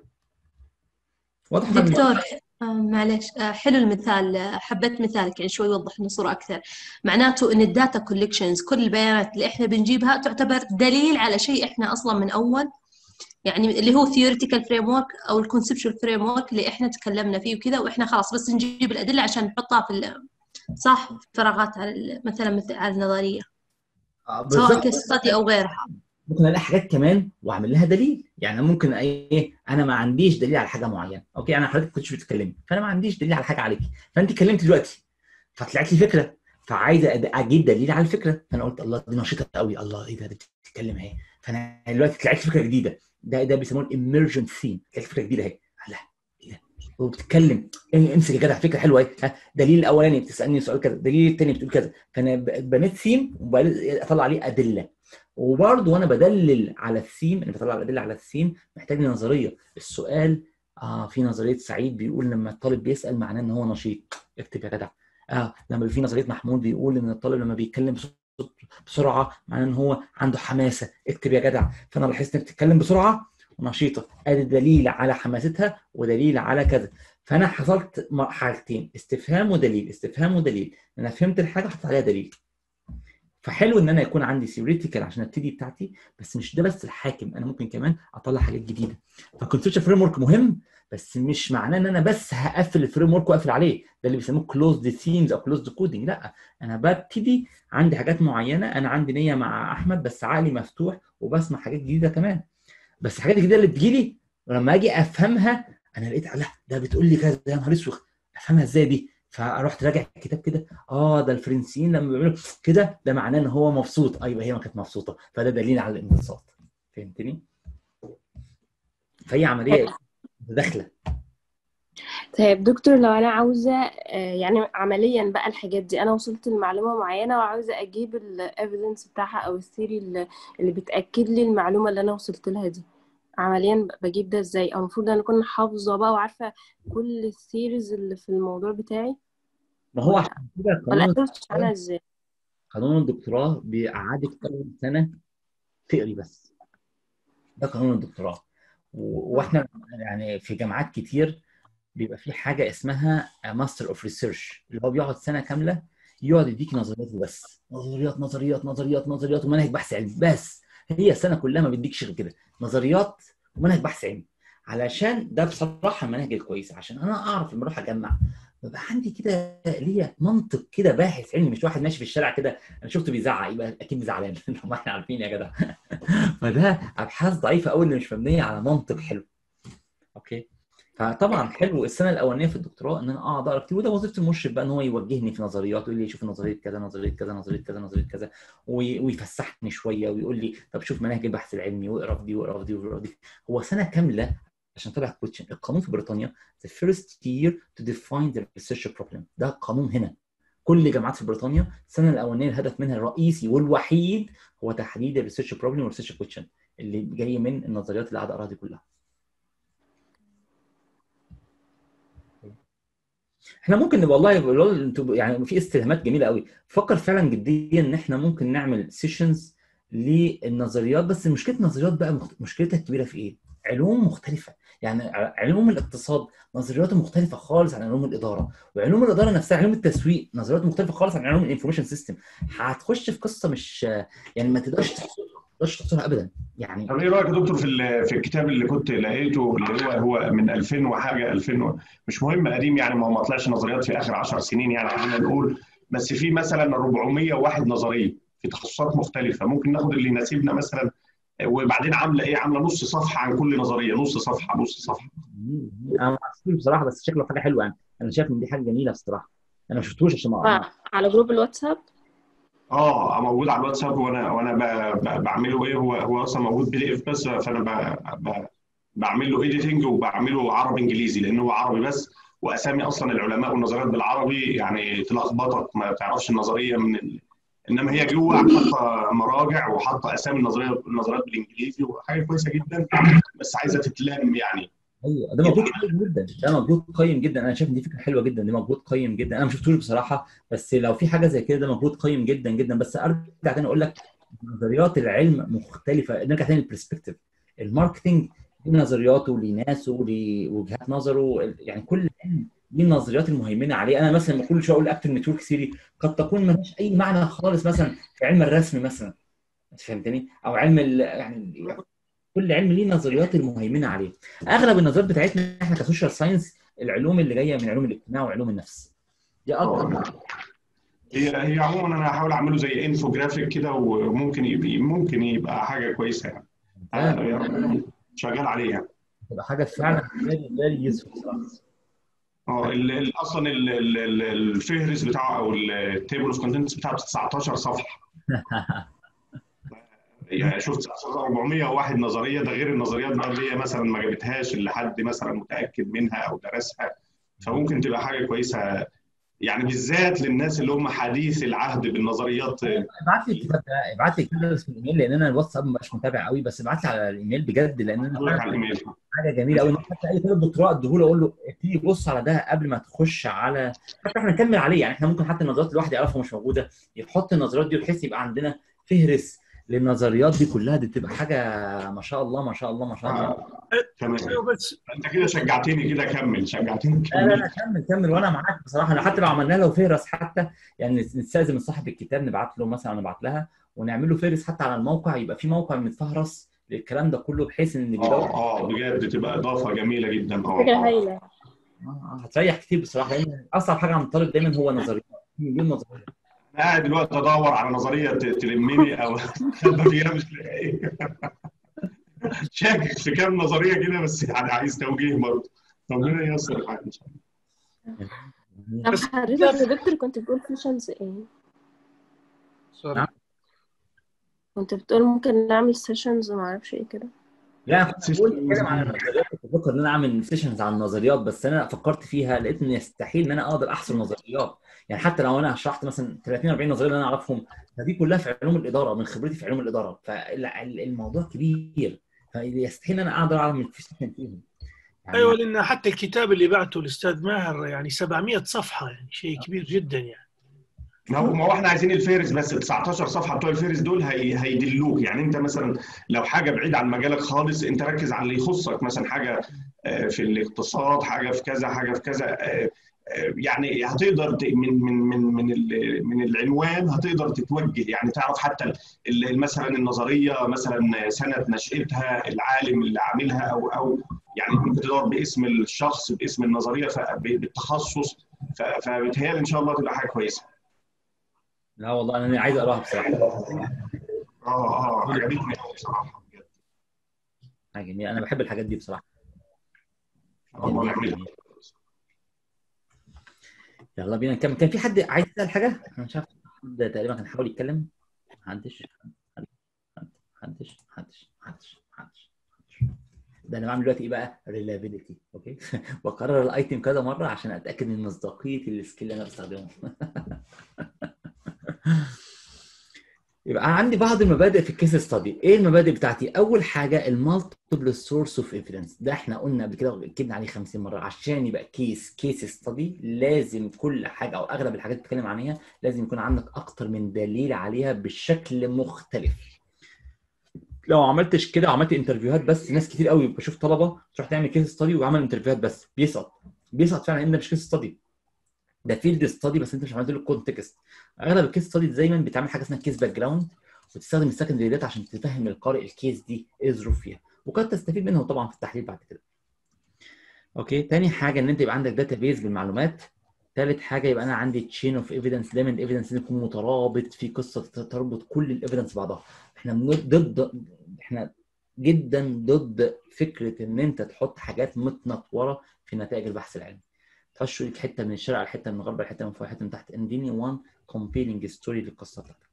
واضح دكتور؟ آه معلش، آه حلو المثال، آه حبيت مثالك يعني شوي يوضح لنا الصورة أكثر. معناته إن الداتا كوليكشنز، كل البيانات اللي إحنا بنجيبها تعتبر دليل على شيء إحنا أصلا من أول، يعني اللي هو theoretical framework أو الconceptual framework اللي إحنا تكلمنا فيه وكذا، وإحنا خلاص بس نجيب الأدلة عشان نحطها في صح، فراغات على مثلا مثل على النظريه آه، سواء بالظبط. كيس ستادي او غيرها. ممكن الاقي حاجات كمان واعمل لها دليل. يعني ممكن ايه، انا ما عنديش دليل على حاجه معينه، اوكي، انا حضرتك كنتش بتتكلمي فانا ما عنديش دليل على حاجه عليكي، فانت اتكلمت دلوقتي فطلعت لي فكره، فعايزه أد- اجيب دليل على الفكره، فانا قلت الله دي نشيطه قوي، الله ايه ده، دي بتتكلم اهي، فانا دلوقتي طلعت لي فكره جديده. ده ده بيسموه الاميرجنت ثيم، طلعت فكره جديده اهي، لا ايه ده وبتتكلم، إيه، امسك يا جدع فكره حلوه اهي، ها، دليل الاولاني بتسالني سؤال كذا، دليل الثاني بتقول كذا، فانا ب- بنيت ثيم وبطلع عليه ادله. وبرضه وانا بدلل على الثيم، انا بطلع الادله على الثيم، محتاج لي نظريه. السؤال اه في نظريه سعيد بيقول لما الطالب بيسال معناه ان هو نشيط، اكتب يا جدع. اه لما في نظريه محمود بيقول ان الطالب لما بيتكلم بصوت بسرعه معناه ان هو عنده حماسه، اكتب يا جدع. فانا لاحظت انك بتتكلم بسرعه ونشيطه، ادي دليل على حماستها ودليل على كذا. فانا حصلت حاجتين، استفهام ودليل، استفهام ودليل، انا فهمت الحاجه حطيت عليها دليل. فحلو ان انا يكون عندي ثيوريتيكال عشان ابتدي بتاعتي، بس مش ده بس الحاكم، انا ممكن كمان اطلع حاجات جديده. فالكونسبشن فريم ورك مهم، بس مش معناه ان انا بس هقفل الفريم ورك واقفل عليه، ده اللي بيسموه كلوزد ثيمز او كلوزد كودنج. لا، انا ببتدي عندي حاجات معينه، انا عندي نيه مع احمد بس عقلي مفتوح وبسمع حاجات جديده كمان. بس الحاجات الجديده اللي بتجيلي ولما اجي افهمها انا لقيت لا ده بتقول لي كذا، يا نهار اسود افهمها ازاي دي؟ فرحت راجع الكتاب كده، اه ده الفرنسيين لما بيعملوا كده ده معناه ان هو مبسوط، ايوه هي ما كانت مبسوطه، فده دليل على الانبساط. فهمتني؟ فهي عمليه داخله. طيب دكتور، لو انا عاوزه آه، يعني عمليا بقى الحاجات دي، انا وصلت لمعلومه معينه وعاوزه اجيب الايفيدنس بتاعها او الثيري اللي اللي بتاكد لي المعلومه اللي انا وصلت لها دي، عمليا بجيب ده ازاي؟ او المفروض انا اكون حافظه بقى وعارفه كل الثيريز اللي في الموضوع بتاعي، ما هو ولا عشان كده ولا قانون اسيرش عنها ازاي؟ قانون الدكتوراه بيقعدك ثمان سنه تقري بس، ده قانون الدكتوراه. و- واحنا يعني في جامعات كتير بيبقى في حاجه اسمها ماستر اوف ريسيرش، اللي هو بيقعد سنه كامله يقعد يديك نظريات وبس، نظريات نظريات نظريات نظريات ومناهج بحث علمي بس. هي السنه كلها ما بيديكش غير كده، نظريات ومنهج بحث علمي. علشان ده بصراحه المناهج الكويسه، عشان انا اعرف لما اروح اجمع بيبقى عندي كده ليا منطق كده، باحث علمي، مش واحد ماشي في الشارع كده انا شفته بيزعق يبقى اكيد زعلان ما احنا عارفين يا جدع. فده ابحاث ضعيفه قوي اللي مش مبنيه على منطق حلو. اوكي، فطبعا حلو السنه الاولانيه في الدكتوراه ان انا اقعد اقرا كتير، وده وظيفه المرشد بقى ان هو يوجهني في نظريات، يقول لي شوف نظريه كذا نظريه كذا نظريه كذا نظريه كذا، وي- ويفسحني شويه ويقول لي طب شوف مناهج البحث العلمي واقرا في دي واقرا في دي واقرا في دي. هو سنه كامله عشان تبع كوتشن. القانون في بريطانيا the first year to define the research problem، ده قانون هنا. كل جامعات في بريطانيا السنه الاولانيه الهدف منها الرئيسي والوحيد هو تحديد الريسيرش بروبلم والريسيرش كويشن اللي جاي من النظريات اللي قاعد اقراها دي كلها. احنا ممكن نبقى والله والله انتوا يعني في استلهامات جميله قوي، فكر فعلا جديا ان احنا ممكن نعمل سيشنز للنظريات. بس مشكله النظريات بقى مخت... مشكلتها الكبيره في ايه؟ علوم مختلفه. يعني ع- علوم الاقتصاد نظرياته مختلفه خالص عن علوم الاداره، وعلوم الاداره نفسها علوم التسويق نظرياته مختلفه خالص عن علوم الانفورميشن سيستم. هتخش في قصه مش يعني ما تقدرش تحصرها، ما تقدرش تحصرها ابدا يعني. طب ايه رايك يا دكتور في ال- في الكتاب اللي كنت لقيته، اللي هو هو من ألفين وحاجه ألفين و- مش مهم قديم يعني، ما هو ما طلعش نظريات في اخر عشر سنين يعني خلينا نقول، بس في مثلا أربعمية وواحد نظريه في تخصصات مختلفه، ممكن ناخد اللي يناسبنا مثلا. وبعدين عامله ايه، عامله نص صفحه عن كل نظريه، نص صفحه نص صفحه. انا ما عرفتوش بصراحه، بس شكله حاجه حلوه يعني. انا شايف ان دي حاجه جميله بصراحه. انا ما شفتوش عشان ما ما- على جروب الواتساب. اه موجود على الواتساب، وانا وانا ب- ب- بعمله ايه، هو هو اصلا موجود بي دي اف بس، فانا ب- ب- بعمل له ايديتنج وبعمله عربي انجليزي لان هو عربي بس، واسامي اصلا العلماء والنظريات بالعربي يعني تلخبطك، ما تعرفش النظريه من ال... انما هي جوه حاطه مراجع وحاطه اسامي النظريه النظريات بالانجليزي، وحاجه كويسه جدا، بس عايزه تتلم يعني. ايوه ده مجهود قيم جدا، ده مجهود قيم جدا. انا شايف ان دي فكره حلوه جدا، دي مجهود قيم جدا. انا ما شفتوش بصراحه، بس لو في حاجه زي كده ده مجهود قيم جدا جدا. بس ارجع تاني اقول لك نظريات العلم مختلفه. نرجع تاني للبرسبكتيف. الماركتنج ليه نظرياته وليه ناسه وليه وجهات نظره، يعني كل علم ليه النظريات المهيمنه عليه. انا مثلا لما كل شويه اقول اكتر نتورك ثيوري قد تكون مالهاش اي معنى خالص مثلا في علم الرسم مثلا، فهمتني؟ او علم ال... يعني كل علم ليه نظريات المهيمنه عليه. اغلب النظريات بتاعتنا احنا كسوشيال ساينس العلوم اللي جايه من علوم الاجتماع وعلوم النفس، دي اكبر هي هي عموما انا هحاول اعمله زي انفوجرافيك كده، وممكن يبقى ممكن يبقى حاجه كويسه يعني. آه، يا رب شغال عليه يعني. تبقى حاجه فعلا فيري فيري يوسفول بصراحه. اه ال- ال- اصلا ال- ال- ال- الفهرس بتاعه او التيبل اوف كونتنتس بتاعه تسعتاشر صفحه. يعني شفت أربعمية وواحد نظريه، ده غير النظريات بقى اللي هي مثلا ما جابتهاش اللي حد مثلا متاكد منها او درسها. فممكن تبقى حاجه كويسه يعني، بالذات للناس اللي هم حديث العهد بالنظريات. ابعت لي الكتاب ده، ابعت لي الكتاب ده في الايميل، لان انا الواتساب مش متابع قوي، بس ابعت لي على الايميل بجد، لان انا اقول لك على الايميل. حاجه جميله قوي. حتى اي طالب دكتوراه اديه له اقول له ابتدي بص على ده قبل ما تخش على، حتى احنا نكمل عليه يعني. احنا ممكن حتى النظريات الواحد يعرفها مش موجوده، يحط النظريات دي بحيث يبقى عندنا فهرس للنظريات دي كلها. دي تبقى حاجه ما شاء الله ما شاء الله ما شاء الله. تمام. انت كده شجعتني كده، كمل شجعتني لا لا كمل. لا كمل كمل وانا معاك بصراحه. انا حتى لو عملنا له فهرس حتى يعني، نستاذن من صاحب الكتاب نبعت له مثلا، نبعت لها ونعمل له فهرس حتى على الموقع، يبقى في موقع متفهرس للكلام ده كله، بحيث ان اللي بيدور اه اه بجد تبقى اضافه جميله جدا. اه فكرة هايلة. آه، هتريح كتير بصراحه، لان اصعب حاجه عند الطالب دايما هو نظريات، مليون نظريه. انا قاعد دلوقتي ادور على نظريه ت- تلمني او خبى فيها مش لاقي. شاكك في كام نظريه كده، بس يعني عايز توجيه برضه. ربنا ييسر الحال ان شاء الله. طب بس حضرتك يا دكتور كنت بتقول سيشنز ايه؟ سوري. نعم؟ كنت بتقول ممكن نعمل سيشنز ومعرفش ايه كده. لا انا كنت بقول بتكلم عن النظريات، كنت بفكر ان انا اعمل سيشنز عن النظريات، بس انا فكرت فيها لقيت ان يستحيل ان انا اقدر احصر نظريات. يعني حتى لو انا شرحت مثلا ثلاثين أربعين نظريه اللي انا اعرفهم، فدي كلها في علوم الاداره من خبرتي في علوم الاداره، فالموضوع كبير، فيستحيل ان انا اقدر اعمل سيشن فيهم يعني. ايوه، لان حتى الكتاب اللي بعته الاستاذ ماهر يعني سبعمية صفحه، يعني شيء كبير جدا يعني. ما هو ما هو احنا عايزين الفهرس بس، ال تسعتاشر صفحه بتوع الفهرس دول هي هيدلوك يعني. انت مثلا لو حاجه بعيد عن مجالك خالص، انت ركز على اللي يخصك، مثلا حاجه آه، في الاقتصاد، حاجه في كذا، حاجه في كذا. آه، آه، يعني هتقدر ت- من من من من ال- من العنوان هتقدر تتوجه يعني، تعرف حتى ال- ال- مثلا النظريه، مثلا سنه نشاتها، العالم اللي عاملها، او او يعني ممكن تدور باسم الشخص، باسم النظريه، ف- بالتخصص. ف- فبتهيألي ان شاء الله تبقى حاجه كويسه. لا والله انا عايز اقراها بصراحه. اه اه عجبتني قوي بصراحه بجد. حاجه جميله، انا بحب الحاجات دي بصراحه. الله يعملها. يلا بينا نكمل. كان في حد عايز يسال حاجه؟ انا مش عارف، حد تقريبا كان حاول يتكلم. محدش محدش محدش محدش محدش. ده انا بعمل دلوقتي ايه بقى؟ ريلابيليتي. اوكي. بكرر الايتم كذا مره عشان اتاكد من مصداقيه السكيل اللي انا بستخدمه. يبقى عندي بعض المبادئ في الكيس ستادي. ايه المبادئ بتاعتي؟ اول حاجه المالتيبل سورس اوف ايفيدنس. ده احنا قلنا قبل كده واكدنا عليه خمسين مره. عشان يبقى كيس كيس ستادي لازم كل حاجه او اغلب الحاجات اللي بتتكلم عنها لازم يكون عندك اكتر من دليل عليها بشكل مختلف. لو عملتش كده، عملت انترفيوهات بس، ناس كتير قوي بشوف طلبه تروح تعمل كيس ستادي وعمل انترفيوهات بس بيسقط بيسقط فعلا، لان ده مش كيس ستادي، ده فيلد ستادي، بس انت مش عملت له الكونتكست. اغلب الكيس ستادي دايما بتعمل حاجه اسمها كيس باك جراوند، وتستخدم السكندري داتا عشان تفهم القارئ الكيس دي ايه الظروف فيها، وقد تستفيد منه طبعا في التحليل بعد كده. اوكي. تاني حاجه ان انت يبقى عندك داتا بيز بالمعلومات. ثالث حاجه يبقى انا عندي تشين اوف ايفيدنس. دايما الايفيدنس يكون مترابط في قصه تربط كل الايفيدنس بعضها. احنا ضد احنا جدا ضد فكره ان انت تحط حاجات متنطوره في نتائج البحث العلمي. تخش لك حته من الشرق على حته من الغرب على حته من فوق حته من تحت. اديني وان كومبيلنج ستوري للقصه بتاعتك.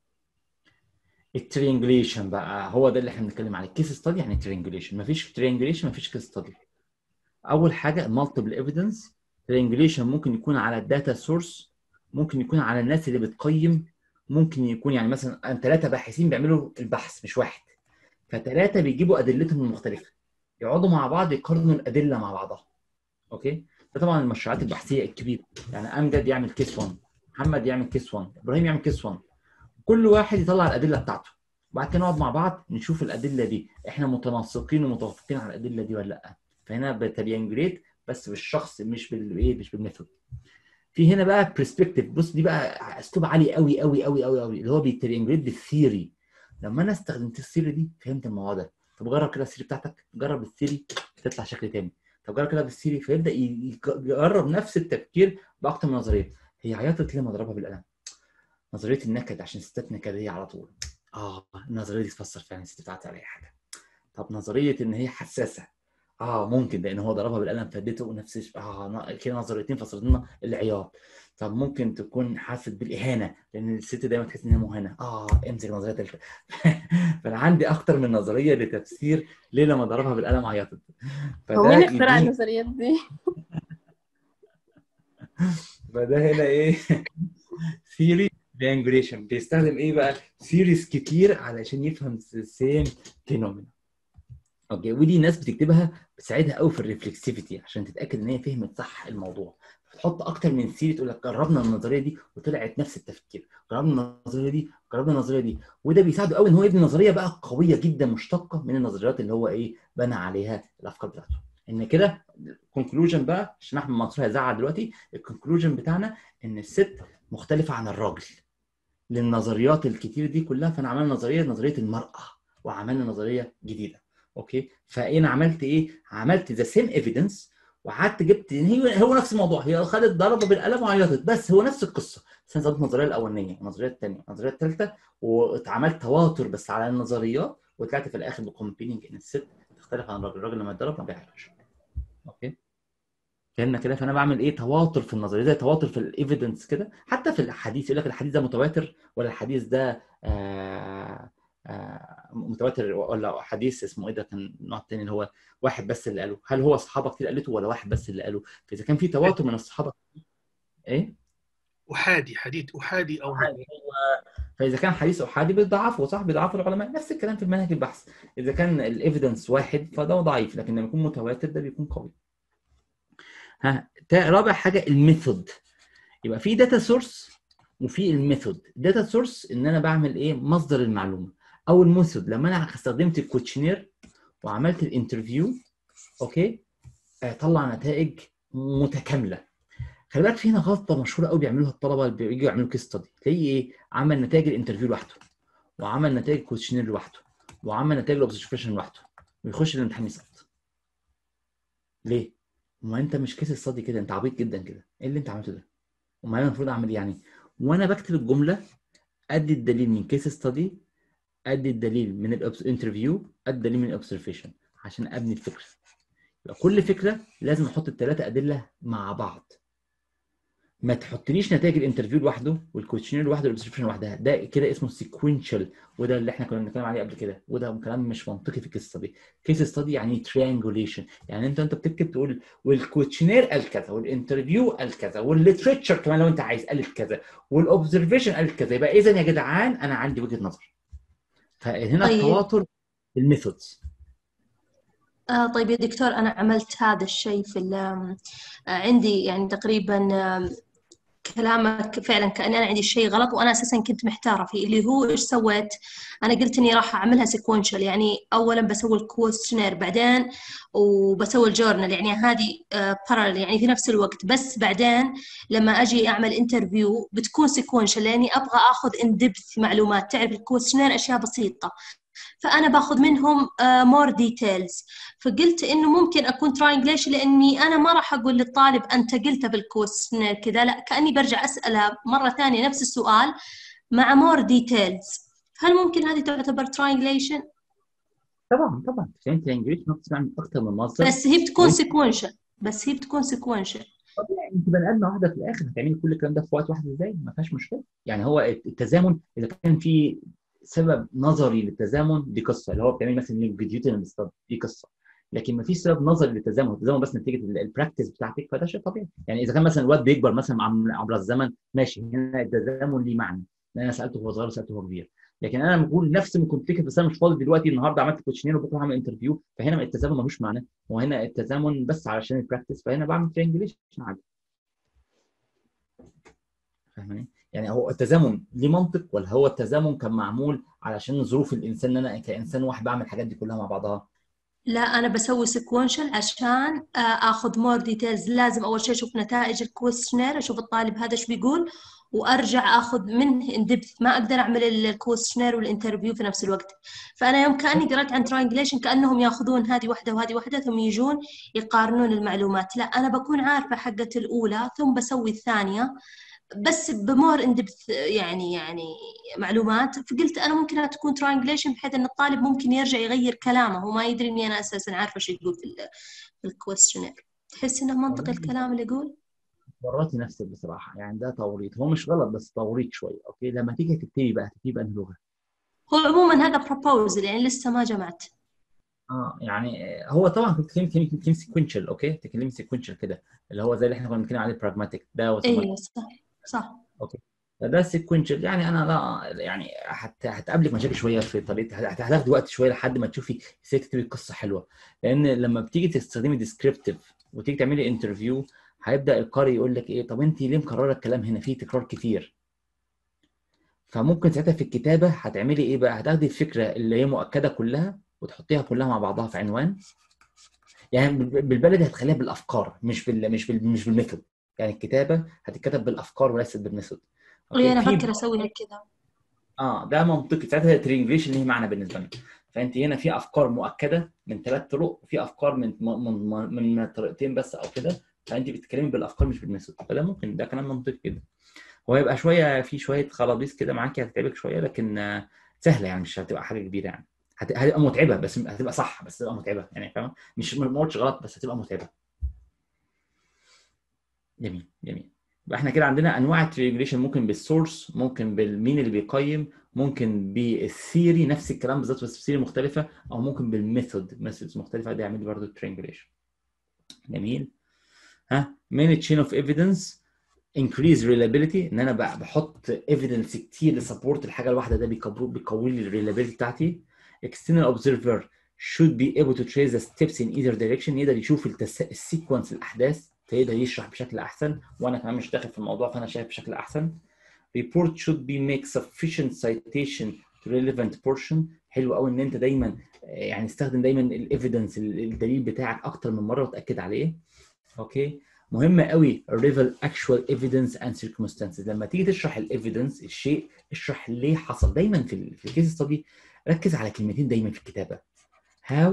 التريانجليشن بقى هو ده اللي احنا بنتكلم عليه. الكيس ستادي يعني تريانجليشن. مفيش تريانجليشن مفيش كيس ستادي. اول حاجه مالتيبل ايفيدنس. تريانجليشن ممكن يكون على الداتا سورس، ممكن يكون على الناس اللي بتقيم، ممكن يكون يعني مثلا ثلاثه باحثين بيعملوا البحث مش واحد، فثلاثه بيجيبوا ادلتهم المختلفه يقعدوا مع بعض يقارنوا الادله مع بعضها. اوكي. ده طبعا المشروعات البحثيه الكبيره، يعني امجد يعمل كيس واحد، محمد يعمل كيس واحد، ابراهيم يعمل كيس واحد، كل واحد يطلع الادله بتاعته، وبعد كده نقعد مع بعض نشوف الادله دي احنا متناسقين ومتوافقين على الادله دي ولا لا. فهنا بتريانجليت بس بالشخص مش بالايه مش بالميثود. في هنا بقى برسبكتيف. بص دي بقى اسلوب عالي قوي قوي قوي قوي قوي اللي هو بيتريانجليت بالثيوري. لما انا استخدمت الثيوري دي فهمت الموضوع ده. طب جرب كده الثيوري بتاعتك، جرب الثيوري تطلع شكل تاني. طب جرب كده بالثيوري، فيبدا يجرب نفس التفكير باكتر من نظريه. هي عيطت ليه ما اضربها بالقلم؟ نظريه النكد عشان الستات نكديه على طول، اه النظريه دي تفسر فعلا الست بتاعتي على اي حاجه. طب نظريه ان هي حساسه، اه ممكن لان هو ضربها بالقلم فادته ونفس الشيء. اه كده نظريتين فسرت لنا العياط. طب ممكن تكون حاسه بالاهانه لان الست دايما تحس ان هي مهانه، اه امسك نظريه ثالثه. فانا عندي اكتر من نظريه لتفسير ليه لما ضربها بالقلم عيطت. هو مين فده اخترع يديني النظريات دي؟ فده هنا ايه ثيوري triangulation. بيستخدم ايه بقى؟ ثيوريز كتير علشان يفهم سيم فينومينا. اوكي، ودي ناس بتكتبها بتساعدها قوي في الريفلكسيفيتي عشان تتاكد ان هي فهمت صح الموضوع. تحط اكتر من ثيوري تقول لك جربنا النظريه دي وطلعت نفس التفكير، جربنا النظريه دي جربنا النظريه دي. وده بيساعده قوي ان هو يبني نظريه بقى قويه جدا مشتقه من النظريات اللي هو ايه بنى عليها الافكار بتاعته. ان كده الكونكلوجن بقى عشان احمد منصور هيزعل دلوقتي، الكونكلوجن بتاعنا ان الست مختلفه عن الراجل للنظريات الكتير دي كلها. فانا عملنا نظريه نظريه المراه وعملنا نظريه جديده. اوكي، فانا عملت ايه؟ عملت ذا سيم ايفيدنس وقعدت جبت هي هو نفس الموضوع، هي خدت ضربه بالقلم وعيطت بس هو نفس القصه، بس انا زودت النظريه الاولانيه والنظريه الثانيه والنظريه الثالثه واتعملت تواتر بس على النظريات وطلعت في الاخر بكومبيننج ان الست تختلف عن الراجل، الراجل لما يتضرب ما بيعيطش. اوكي فهمنا كده. فانا بعمل ايه؟ تواتر في النظريه زي تواتر في الايفيدنس كده. حتى في الحديث يقول لك الحديث ده متواتر ولا الحديث ده آه آه متواتر ولا حديث اسمه ايه ده كان نوع تاني اللي هو واحد بس اللي قاله، هل هو الصحابه كتير قالته ولا واحد بس اللي قاله؟ فاذا كان في تواتر من الصحابه ايه؟ احادي، حديث احادي او احادي. فاذا كان حديث احادي بيضعفه صح، بيضعفه العلماء. نفس الكلام في المنهج البحث، اذا كان الايفيدنس واحد فده ضعيف، لكن لما يكون متواتر ده بيكون قوي. ها رابع حاجه الميثود. يبقى في داتا سورس وفي الميثود. داتا سورس ان انا بعمل ايه؟ مصدر المعلومه. او الميثود لما انا استخدمت الكوتشنير وعملت الانترفيو اوكي طلع نتائج متكامله. خلي بالك في هنا غلطه مشهوره قوي بيعملوها الطلبه اللي بييجوا يعملوا كيس ستادي، تلاقيه ايه؟ عمل نتائج الانترفيو لوحده وعمل نتائج الكوتشنير لوحده وعمل نتائج الاوبزرفيشن لوحده ويخش الامتحان يسقط. ليه؟ ما انت مش كيس ستادي كده، انت عبيط جدا كده. ايه اللي انت عملته ده؟ وما انا المفروض اعمل ايه يعني؟ وانا بكتب الجمله ادي الدليل من كيس ستادي، ادي الدليل من الانترفيو، ادي الدليل من الاوبزرفيشن عشان ابني الفكره. يبقى كل فكره لازم احط الثلاثه ادله مع بعض. ما تحطليش نتائج الانترفيو لوحده والكوتشنير لوحده والاوبزرفيشن لوحدها، ده كده اسمه سيكوينشال، وده اللي احنا كنا بنتكلم عليه قبل كده، وده كلام مش منطقي في الكيس ستادي. كيس ستادي يعني تريانجوليشن، يعني انت انت بتكتب تقول والكوتشنير قال كذا والانترفيو قال كذا والليتريتشر كمان لو انت عايز قالت كذا والاوبزرفيشن قالت كذا. يبقى اذا يا جدعان انا عندي وجهه نظر. فهنا طيب. التواتر الميثودز. آه طيب يا دكتور، أنا عملت هذا الشيء في آه عندي يعني تقريبا آه كلامك فعلا كأن أنا عندي شيء غلط وأنا أساسا كنت محتارة فيه، اللي هو إيش سويت؟ أنا قلت إني راح أعملها سيكونشال، يعني أولا بسوي الكويستشنير بعدين وبسوي الجورنال، يعني هذه بارالل يعني في نفس الوقت. بس بعدين لما أجي أعمل انترفيو بتكون سيكونشال لأني أبغى أخذ إن ديبث معلومات. تعرف الكويستشنير أشياء بسيطة فأنا باخذ منهم مور uh, ديتيلز. فقلت إنه ممكن أكون تراينجليشن لأني أنا ما راح أقول للطالب أنت قلت بالكويستشنير كذا، لا كأني برجع أسأله مرة ثانية نفس السؤال مع مور ديتيلز. هل ممكن هذه تعتبر تراينجليشن؟ طبعا طبعا فهمت الانجليزي ما بتسمع من اكثر من مصدر، بس هي بتكون سيكونشن بس هي بتكون سيكونشن طبيعي. انت بني ادمه واحده في الاخر هتعملي كل الكلام ده في وقت واحد ازاي؟ ما فيهاش مشكله. يعني هو التزامن اذا كان في سبب نظري للتزامن دي قصه، اللي هو بتعمل مثلا لونجيتيودنال ستادي دي قصه، لكن ما فيش سبب نظري للتزامن، التزامن بس نتيجه البراكتس بتاعتك، فده شيء طبيعي. يعني اذا كان مثلا الواد بيكبر مثلا عبر الزمن ماشي، هنا التزامن ليه معنى، انا سالته وهو صغير وسالته وهو كبير. لكن انا بقول نفس ما كنت فاكر بس انا مش فاضي دلوقتي، النهارده عملت كوتشنير وبكره هعمل انترفيو، فهنا التزامن ملوش معنى، وهنا التزامن بس علشان البراكتس، فهنا بعمل ترينجليشن عادي. فاهمين؟ يعني هو التزامن ليه منطق ولا هو التزامن كان معمول علشان ظروف الانسان ان انا كانسان واحد بعمل الحاجات دي كلها مع بعضها؟ لا أنا بسوي سيكونشال عشان آخذ مور ديتيلز. لازم أول شيء أشوف نتائج الكويستشنير، أشوف الطالب هذا إيش بيقول وأرجع أخذ منه إن ديبث. ما أقدر أعمل الكويستشنير والإنترفيو في نفس الوقت. فأنا يوم كأني قرأت عن تراينجليشن كأنهم يأخذون هذه واحدة وهذه واحدة ثم يجون يقارنون المعلومات. لا أنا بكون عارفة حقة الأولى ثم بسوي الثانية بس بمور ان يعني يعني معلومات، فقلت انا ممكن تكون ترانجليشن بحيث ان الطالب ممكن يرجع يغير كلامه وما يدري اني انا اساسا عارفه شو يقول في الكويستشنير. تحس انه منطقي الكلام اللي يقول؟ ورطي نفسك بصراحه، يعني ده توريط، هو مش غلط بس توريط شويه. اوكي لما تيجي تكتبي بقى تكتبي بأنهي لغه؟ هو عموما هذا بروبوزل يعني لسه ما جمعت. اه يعني هو طبعا كنت بتتكلمي بتتكلمي سيكونشال. اوكي تتكلمي سيكونشال كده، اللي هو زي اللي احنا كنا بنتكلم عليه براجماتيك ده ايوه صح صح. اوكي ده سيكونشال. يعني انا لا يعني هت... هتقابلك مشاكل شويه في طريقه، هتاخدي وقت شويه لحد ما تشوفي ازاي تكتبي قصه حلوه، لان لما بتيجي تستخدمي ديسكريبتيف وتيجي تعملي انترفيو هيبدا القارئ يقول لك ايه، طب انت ليه مكرره الكلام هنا فيه تكرار كتير؟ فممكن ساعتها في الكتابه هتعملي ايه بقى، هتاخدي الفكره اللي هي مؤكده كلها وتحطيها كلها مع بعضها في عنوان. يعني بالبلدي هتخليها بالافكار مش بال مش بال مش بالميثود. يعني الكتابه هتتكتب بالافكار وليست بالميثود. اوكي انا بفكر اسويها كذا. اه ده منطقي، ساعتها الترينجليشن ليه معنى بالنسبه لنا. فانت هنا في افكار مؤكده من ثلاث طرق، وفي افكار من من من, من طريقتين بس او كده، فانت بتتكلمي بالافكار مش بالميثود. فده ممكن ده كلام منطقي جدا. هو هيبقى شويه في شويه خلاصيص كده معاكي هتتعبك شويه، لكن آه سهله يعني مش هتبقى حاجه كبيره يعني. هتبقى متعبه بس هتبقى صح، بس هتبقى متعبه يعني فاهم، مش ما قلتش غلط بس هتبقى متعبه. جميل جميل. يبقى احنا كده عندنا انواع التريجريشن، ممكن بالسورس، ممكن بالمين اللي بيقيم، ممكن بالثيري نفس الكلام بالظبط بس ثيري مختلفه، او ممكن بالميثود ميثودز مختلفه. ده يعمل لي برضه تريجريشن. جميل. ها مين تشين اوف ايفيدنس increase reliability، ان انا بحط evidence كتير لسبورت الحاجه الواحده، ده بيقوي لي الريلابيلتي بتاعتي. external observer should be able to trace the steps in either direction، يقدر يشوف السيكونس الاحداث فيقدر يشرح بشكل احسن، وانا كمان مش داخل في الموضوع فانا شايف بشكل احسن. report should be make sufficient citation to relevant portion. حلو قوي ان انت دايما يعني استخدم دايما الايفيدنس الدليل بتاعك اكتر من مره وتاكد عليه. اوكي مهم قوي reveal actual evidence and circumstances. لما تيجي تشرح الايفيدنس الشيء اشرح ليه حصل. دايما في في الكيس ستادي ركز على كلمتين دايما في الكتابه، how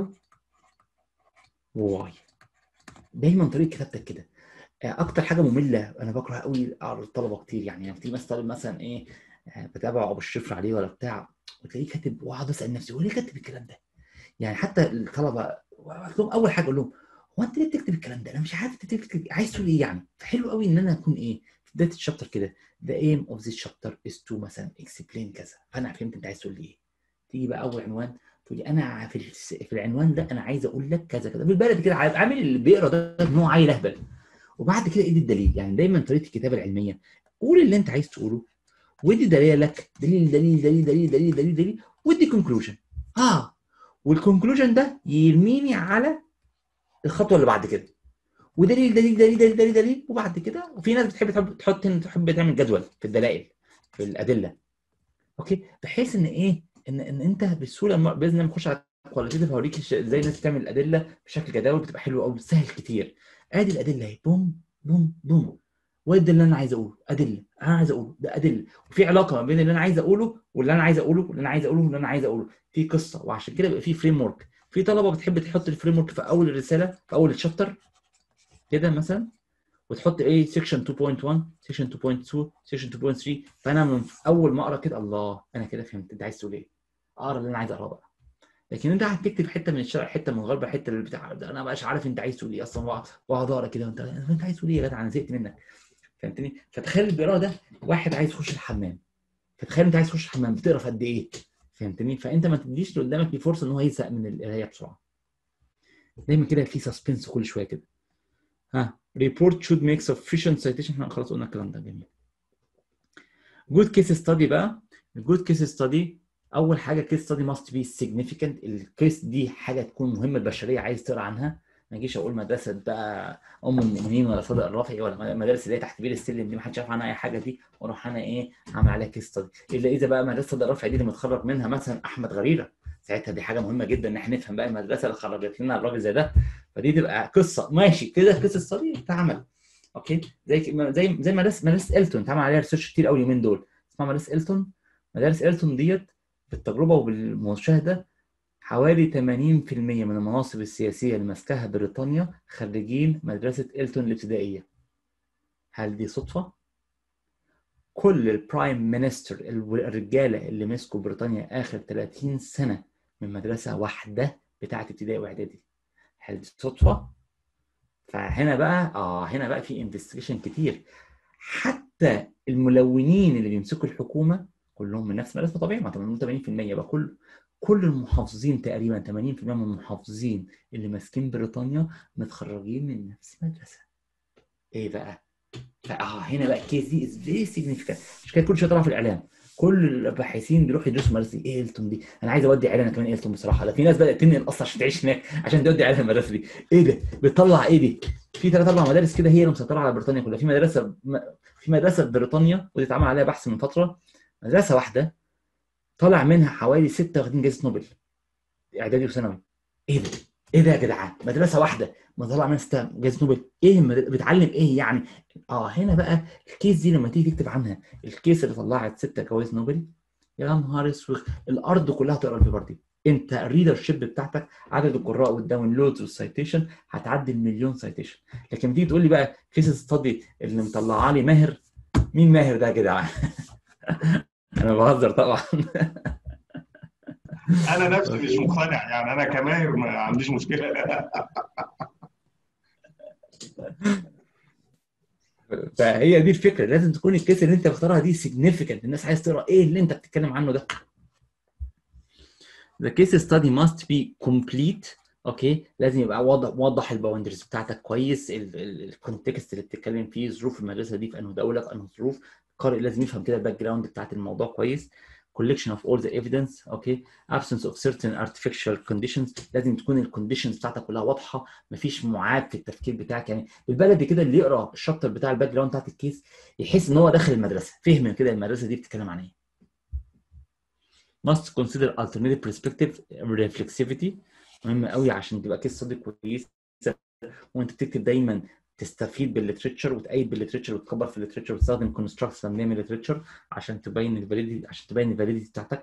و why. دايما طريقه كتابتك كده. اكتر حاجه ممله انا بكره قوي على الطلبه كتير، يعني لما تيجي مثلا طالب مثلا ايه بتابع ابو الشفر عليه ولا بتاع وتلاقيه كاتب، واقعد اسال نفسي هو ليه كاتب الكلام ده؟ يعني حتى الطلبه قلت لهم اول حاجه اقول لهم هو انت ليه بتكتب الكلام ده؟ انا مش عارف انت بتكتب عايز تقول ايه يعني. فحلو قوي ان انا اكون ايه في بدايه الشابتر كده the aim of this chapter is to مثلا explain كذا، فانا فهمت انت عايز تقول لي ايه. تيجي بقى اول عنوان تقول لي انا في في العنوان ده انا عايز اقول لك كذا كذا بالبلدي كده، عامل اللي بيقرا ده ان هو عيل اهبل. وبعد كده ادي الدليل. يعني دايما طريقه الكتابه العلميه قول اللي انت عايز تقوله وادي دليلك، دليل دليل دليل دليل دليل دليل دليل وادي كونكلوجن. اه والكونكلوجن ده يرميني على الخطوه اللي بعد كده، ودليل دليل دليل دليل دليل دليل وبعد كده. وفي ناس بتحب تحب تحط تحب تعمل جدول في الدلائل في الادله. اوكي بحيث ان ايه ان ان انت بسهوله باذن الله نخش على كواليتيف هوريك ازاي الناس تعمل الادله بشكل جداول بتبقى حلوه قوي بتسهل كتير. ادي الادله اهي بوم بوم بوم، وادي اللي انا عايز اقوله ادله انا عايز اقوله ده ادله، وفي علاقه ما بين اللي انا عايز اقوله واللي انا عايز اقوله واللي انا عايز اقوله واللي انا عايز اقوله في قصه. وعشان كده بيبقى في فريم ورك. في طلبه بتحب تحط الفريم ورك في اول الرساله في اول الشابتر كده مثلا، وتحط ايه سيكشن اتنين نقطة واحد سيكشن اتنين نقطة اتنين سيكشن اتنين نقطة تلاتة. فانا من اول ما اقرا كده الله انا كده فهمت انت عايز تقول ايه، اقرا اللي انا عايز اقراه بقى. لكن انت هتكتب حته من الشرح حته من الغرب حته اللي بتاع ده انا مبقاش عارف انت عايز تقول ايه اصلا، واقعد اقرا كده وانت انت عايز تقول ايه يا جدع انا زهقت منك. فهمتني؟ فتخيل اللي بيقرا ده واحد عايز يخش الحمام، فتخيل انت عايز تخش الحمام بتقرا في قد ايه؟ فهمتني؟ فانت ما تديش اللي قدامك فرصه ان هو يزهق من القرايه بسرعه. دايما كده في سسبنس كل شويه كده. ها report should make sufficient citation. احنا خلاص قلنا الكلام ده. جميل. good case study بقى. good case study اول حاجه case study must be significant. الكيس دي حاجه تكون مهمه البشريه عايز تقرا عنها. ما اجيش اقول مدرسه بقى ام المؤمنين ولا صادق الرافعي ولا مدارس اللي هي تحت بير السلم دي ما حدش عارف عنها اي حاجه دي واروح انا ايه اعمل عليها كيس ستادي. الا اذا بقى مدرسه صادق الرافعي دي اللي متخرج منها مثلا احمد غريره، ساعتها دي حاجه مهمه جدا ان احنا نفهم بقى المدرسه اللي خرجت لنا الراجل زي ده. فدي تبقى قصه ماشي كده كيس ستادي اتعمل. اوكي زي زي زي مدرسه مدرسه إلتون اتعمل عليها ريسيرش كتير قوي اليومين دول. اسمها مدرسه إلتون. مدارس إلتون ديت بالتجربه وبالمشاهده حوالي ثمانين بالمئة من المناصب السياسية اللي ماسكاها بريطانيا خريجين مدرسة إلتون الابتدائية. هل دي صدفة؟ كل البرايم مينستر الرجاله اللي مسكوا بريطانيا اخر ثلاثين سنه من مدرسه واحده بتاعه ابتدائي واعدادي. هل دي صدفه؟ فهنا بقى اه هنا بقى في انفستيجيشن كتير. حتى الملونين اللي بيمسكوا الحكومه كلهم من نفس مدرسه طبيعي، ما ثمانين بالمية بقى كل كل المحافظين تقريبا ثمانين بالمية من المحافظين اللي ماسكين بريطانيا متخرجين من نفس مدرسه. ايه بقى؟ اه هنا بقى الكيس دي از فيري سيجنيفيكانت. مش كده كل شويه طالعه في الاعلام، كل الباحثين بيروحوا يدرسوا مدرسه ايه ايلتون دي. انا عايز اودي عيالي انا كمان ايلتون بصراحه. لا في ناس بدات تنقل اصلا عشان تعيش هناك عشان تودي عيالها المدرسه دي. ايه ده؟ بتطلع ايه دي؟ في ثلاث اربع مدارس كده هي اللي مسيطره على بريطانيا كلها. في مدرسه في مدرسه في بريطانيا ودي اتعمل عليها بحث من فتره، مدرسه واحده طالع منها حوالي ستة واخدين جائزه نوبل اعدادي وثانوي. ايه ده؟ ايه ده يا جدعان؟ مدرسه واحده ما طلع منها ستة جائزه نوبل. ايه بتعلم ايه يعني؟ اه هنا بقى الكيس دي لما تيجي تكتب عنها الكيس اللي طلعت ستة جوائز نوبل، يا نهار اسود الارض كلها تقرا البيبر دي. انت الريدر شيب بتاعتك عدد القراء والداونلودز والسايتيشن هتعدي المليون سايتيشن. لكن تيجي تقول لي بقى كيس ستادي اللي مطلعها لي ماهر، مين ماهر ده يا جدعان؟ انا بهزر طبعا. انا نفسي مش مقتنع يعني، انا كماهر ما عنديش مشكله. فهي دي الفكره، لازم تكون الكيس اللي انت مختارها دي سيجنيفيكانت، الناس عايز تقرا ايه اللي انت بتتكلم عنه ده. The case study must be complete. اوكي لازم يبقى واضح موضح الباوندرز بتاعتك كويس، الكونتكست اللي بتتكلم فيه، ظروف المدرسه دي في انه دوله في انه ظروف، القارئ لازم يفهم كده الباك جراوند بتاعت الموضوع كويس. collection of all the evidence. اوكي absence of certain artificial conditions، لازم تكون الكونديشنز بتاعتك كلها واضحه، مفيش معاد في التفكير بتاعك. يعني بالبلدي كده اللي يقرا الشابتر بتاع الباك جراوند بتاعت الكيس يحس ان هو داخل المدرسه، فهم كده المدرسه دي بتتكلم عن ايه. must consider alternative perspective reflexivity، مهم قوي عشان تبقى كيس ستادي كويسه وانت بتكتب دايما تستفيد بالليتريتشر وتأيد بالليتريتشر وتكبر في الليتريتشر وتستخدم كونستراكتس من الليتريتشر عشان تبين الفاليديتي عشان تبين الفاليديتي بتاعتك.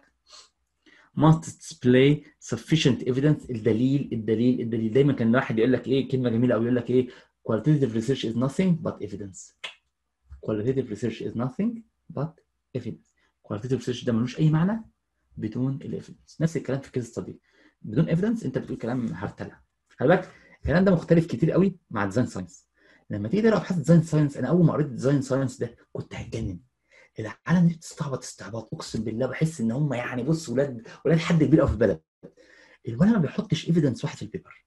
must display sufficient evidence، الدليل الدليل الدليل دايما كان الواحد يقول لك ايه كلمه جميله قوي، يقول لك ايه qualitative research is nothing but evidence. qualitative research is nothing but evidence. qualitative research ده ملوش اي معنى بدون الايفيدنس. نفس الكلام في كيس ستادي، بدون ايفيدنس انت بتقول كلام هرتله. خلي بالك الكلام ده مختلف كتير قوي مع ديزاين ساينس. لما تيجي تقرا ابحاث ديزاين ساينس، انا اول ما قريت ديزاين ساينس ده كنت هتجنن. العالم دي بتستعبط استعباط اقسم بالله، بحس ان هم يعني بص ولاد ولاد حد كبير قوي في البلد. الولد ما بيحطش ايفيدنس واحد في البيبر،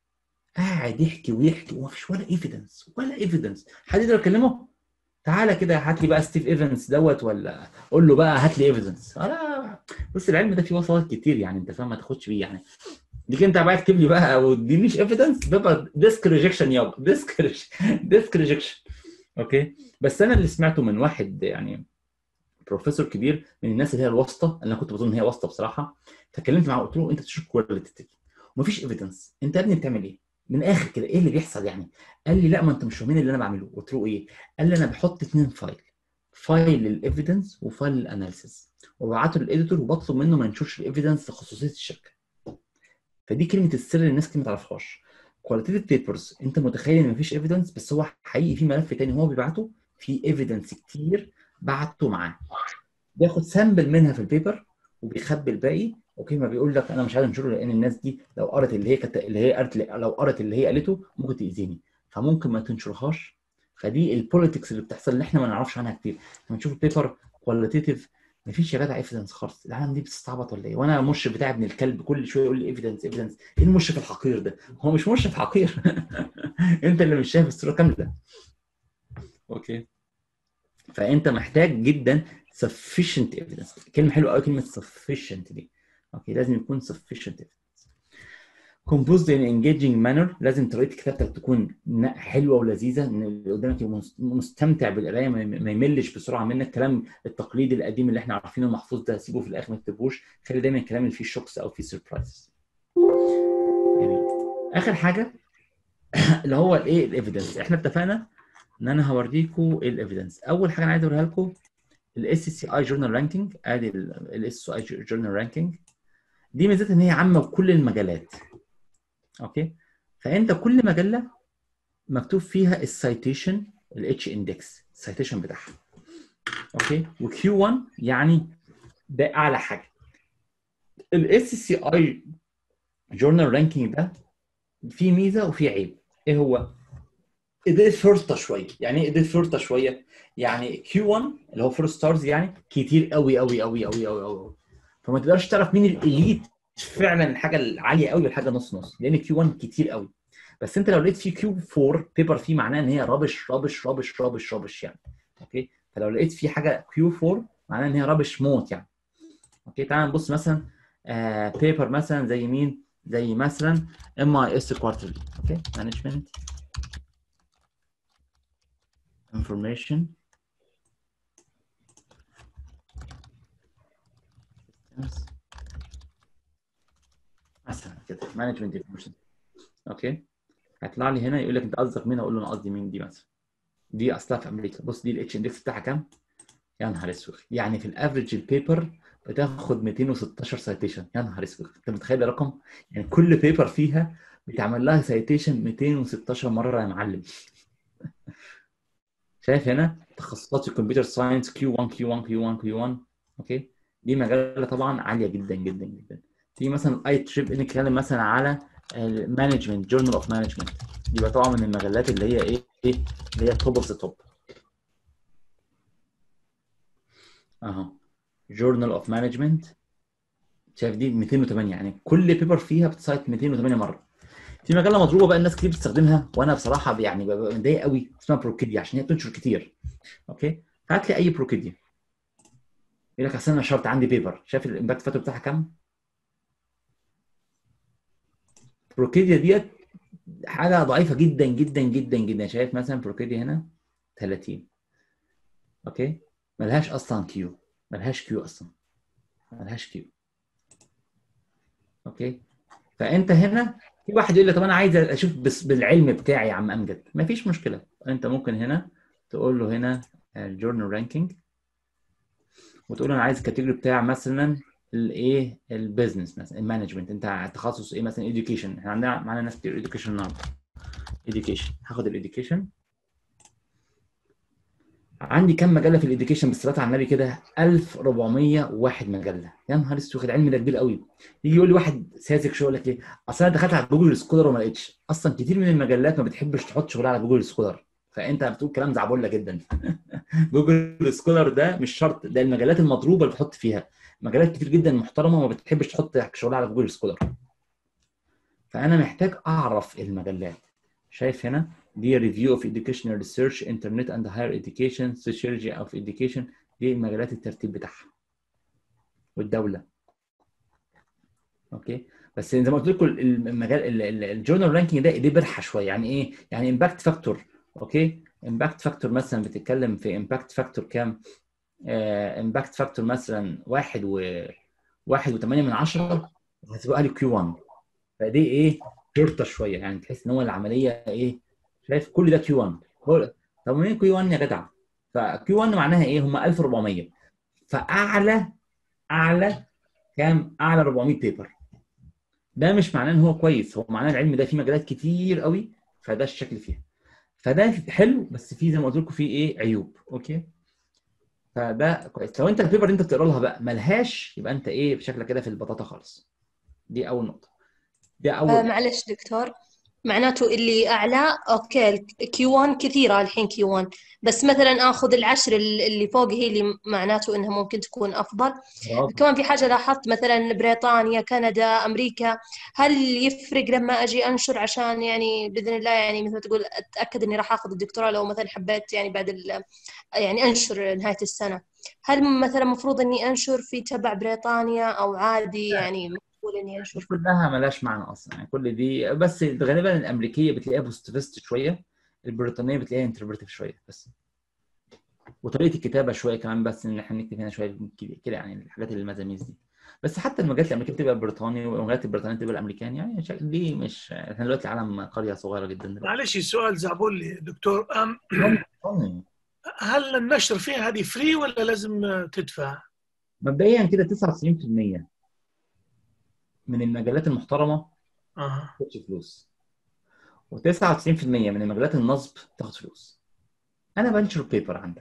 قاعد يحكي ويحكي وما فيش ولا ايفيدنس ولا ايفيدنس. حد يقدر يكلمه؟ تعالى كده هات لي بقى ستيف ايفنس دوت، ولا قول له بقى هات لي ايفيدنس. لا بص العلم ده فيه وسائط كتير يعني انت فاهم، ما تاخدش بيه يعني. ديك انت بقى اكتب لي بقى او ادينيش ايفيدنس بيبقى ديسك ريجكشن يابا، ديسك ديسك ريجكشن. اوكي بس انا اللي سمعته من واحد يعني بروفيسور كبير من الناس اللي هي الواسطه، انا كنت بظن ان هي واسطه بصراحه، فكلمت معاه قلت له انت تشوف كواليتيف ومفيش ايفيدنس، انت يا ابني بتعمل ايه؟ من الاخر كده ايه اللي بيحصل يعني؟ قال لي لا ما انت مش فاهمين اللي انا بعمله. قلت له ايه؟ قال لي انا بحط اثنين فايل، فايل للايفيدنس وفايل للاناليسيس، وببعته للاديتور وبطلب منه ما ينشرش الايفيدنس لخصوصيه الشركه. فدي كلمه السر اللي الناس كتير ما تعرفهاش. كواليتيف بيبرز انت متخيل ان مفيش ايفيدنس، بس هو حقيقي في ملف تاني هو بيبعته فيه ايفيدنس كتير بعته معاه، بياخد سامبل منها في البيبر وبيخبي الباقي. اوكي ما بيقول لك انا مش عايز انشره لان الناس دي لو قرت اللي هي كت... اللي هي قرت لو قرت اللي هي قالته ممكن تاذيني، فممكن ما تنشرهاش. فدي البوليتكس اللي بتحصل اللي احنا ما نعرفش عنها كتير. لما نشوف البيبر كواليتيف مفيش يا جدع ايفيدنس خالص. العالم دي بتستعبط ولا ايه؟ وانا المشرف بتاع ابن الكلب كل شويه يقول لي ايفيدنس ايفيدنس. ايه المشرف الحقير ده؟ هو مش مشرف حقير. انت اللي مش شايف الصوره كامله. اوكي فانت محتاج جدا sufficient evidence. كلمه حلوه قوي كلمه sufficient دي. اوكي لازم يكون sufficient evidence. composed in engaging manner، لازم طريقه كتابتك تكون حلوه ولذيذه، ان اللي قدامك يبقى مستمتع بالقرايه ما يملش بسرعه منك. الكلام التقليدي القديم اللي احنا عارفينه المحفوظ ده سيبه في الاخر ما تكتبوش، خلي دايما الكلام اللي فيه شوكس او فيه سربرايز. يعني اخر حاجه اللي هو الايه الايفيدنس. احنا اتفقنا ان انا هوريكم الايفيدنس. اول حاجه انا عايز اوريها لكم الاس سي اي جورنال رانكينج. ادي الاس اي جورنال رانكينج دي ميزتها ان هي عامه بكل المجالات. اوكي فانت كل مجله مكتوب فيها السايتيشن الاتش اندكس السايتيشن بتاعها. اوكي، وكيو واحد يعني ده اعلى حاجه. الاس سي اي جورنال رانكينج ده فيه ميزه وفيه عيب. ايه هو؟ ايديت فرطه شويه. يعني ايه ايديت فرطه شويه؟ يعني كيو واحد اللي هو فور ستارز يعني كتير قوي قوي قوي قوي قوي قوي، فما تقدرش تعرف مين الاليت فعلا، الحاجه العاليه قوي والحاجه نص نص، لان كيو واحد كتير قوي. بس انت لو لقيت فيه كيو أربعة بيبر فيه، معناه ان هي رابش رابش رابش رابش رابش يعني. اوكي، فلو لقيت فيه حاجه كيو أربعة معناه ان هي رابش موت يعني. اوكي، تعال نبص مثلا آه بيبر مثلا زي مين؟ زي مثلا ام اي اس كوارترلي. اوكي، مانجمنت انفورميشن مثلا كده، مانجمنت انفورميشن. اوكي، هيطلع لي هنا يقول لك انت قصدك مين؟ اقول له انا قصدي مين دي مثلا. دي اصلها في امريكا. بص دي الاتش اندكس بتاعها كام؟ يا نهار اسود، يعني في الافريج البيبر بتاخد مئتين وستاشر سايتيشن. يا نهار اسود، انت متخيل الرقم؟ يعني كل بيبر فيها بيتعمل لها سايتيشن مئتين وستاشر مره يا معلم. شايف هنا تخصصات الكمبيوتر ساينس كيو واحد كيو واحد كيو واحد كيو واحد. اوكي، دي مجله طبعا عاليه جدا جدا جدا. في مثلا اي تريب نتكلم مثلا على المانجمنت جورنال اوف مانجمنت، يبقى طبعا من المجلات اللي هي ايه ايه اللي هي توب اوف ذا توب. اهو جورنال اوف مانجمنت، شايف دي مئتين وثمانية، يعني كل بيبر فيها بتسايت مئتين وثمانية مره. في مجله مضروبه بقى الناس كتير بتستخدمها، وانا بصراحه يعني ببقى متضايق قوي، اسمها بروكيديا عشان هي بتنشر كتير. اوكي، هات لي اي بروكيديا يقول لك اصل انا نشرت عندي بيبر. شايف الامباكت فاتور بتاعها كام؟ بروكيديا ديت حاجه ضعيفه جدا جدا جدا جدا. شايف مثلا بروكيديا هنا ثلاثين. اوكي، ملهاش اصلا كيو، ملهاش كيو اصلا، ملهاش كيو. اوكي، فانت هنا في واحد يقول لي طب انا عايز اشوف بس بالعلم بتاعي يا عم امجد. مفيش مشكله، انت ممكن هنا تقول له هنا الجورنال رانكينج، وتقول له انا عايز الكاتيجوري بتاع مثلا الايه البيزنس مثلا المانجمنت. انت تخصص ايه مثلا؟ اديوكيشن. احنا عندنا معانا ناس كتير اديوكيشن النهارده. اديوكيشن، هاخد الاديوكيشن. عندي كام مجله في الاديوكيشن بالصلاه على النبي كده؟ ألف وأربعمية وواحد مجله. يا نهار اسود، العلم ده كبير قوي. يجي يقول لي واحد ساذج شو، يقول لك ايه؟ اصل انا دخلت على جوجل سكولر وما لقيتش. اصلا كتير من المجلات ما بتحبش تحط شغلها على جوجل سكولر، فانت بتقول كلام زعبله جدا. جوجل سكولر ده مش شرط، ده المجلات المضروبه اللي بتحط فيها. مجالات كتير جدا محترمه ما بتحبش تحط شغلها على جوجل سكولر، فانا محتاج اعرف المجلات. شايف هنا دي ريفيو اوف educational research internet and higher education sociology of education. دي المجالات الترتيب بتاعها والدوله. اوكي، بس زي ما قلت لكم المجال الجورنال رانكينج ده ايديه برحه شويه. يعني ايه؟ يعني امباكت فاكتور. اوكي، امباكت فاكتور مثلا بتتكلم في امباكت فاكتور كام؟ امباكت فاكتور مثلا واحد و واحد وثمانية من عشرة، هتبقى لي كيو واحد. فدي ايه؟ شرطه شويه، يعني تحس ان هو العمليه ايه؟ شايف كل ده كيو واحد. طب مين كيو واحد يا جدع؟ فكيو واحد معناها ايه؟ هم ألف وأربعمية، فاعلى اعلى كام؟ اعلى أربعمية بيبر. ده مش معناه ان هو كويس، هو معناه العلم ده فيه مجالات كتير قوي، فده الشكل فيها. فده حلو، بس فيه زي ما قلت لكم فيه ايه؟ عيوب. اوكي، فده كويس. لو انت البيبر اللي انت بتقرا لها بقى ملهاش، يبقى انت ايه؟ بشكلك كده في البطاطا خالص. دي اول نقطه، دي اول آه معلش دكتور، معناته اللي أعلى أوكي كيو واحد كثيرة الحين كيو واحد، بس مثلا آخذ العشر اللي فوق هي اللي معناته إنها ممكن تكون أفضل. برافو. كمان في حاجة لاحظت مثلا بريطانيا كندا أمريكا، هل يفرق لما أجي أنشر عشان يعني بإذن الله يعني مثل ما تقول أتأكد إني راح أخذ الدكتوراه لو مثلا حبيت يعني بعد ال يعني أنشر نهاية السنة، هل مثلا مفروض إني أنشر في تبع بريطانيا أو عادي يعني مقبول إني أنشر في كلها ملهاش معنى اصلا، يعني كل دي بس غالبا الامريكيه بتلاقيها بوستيفست شويه، البريطانيه بتلاقيها انتربريتيف شويه بس، وطريقه الكتابه شويه كمان، بس ان احنا نكتب هنا شويه كده يعني الحاجات اللي المزاميز دي. بس حتى المجالات الامريكيه بتبقى بريطاني، والمجالات البريطانيه بتبقى الامريكان، يعني دي مش، احنا دلوقتي العالم قريه صغيره جدا دلوقتي. معلش سؤال زعبولي دكتور، أم طبعاً. هل النشر فيها هذه فري ولا لازم تدفع؟ مبدئيا كده تسعة وتسعين بالمية من المجالات المحترمه أه. تاخد فلوس، و99% من المجالات النصب تاخد فلوس. انا بنشر بيبر عندك،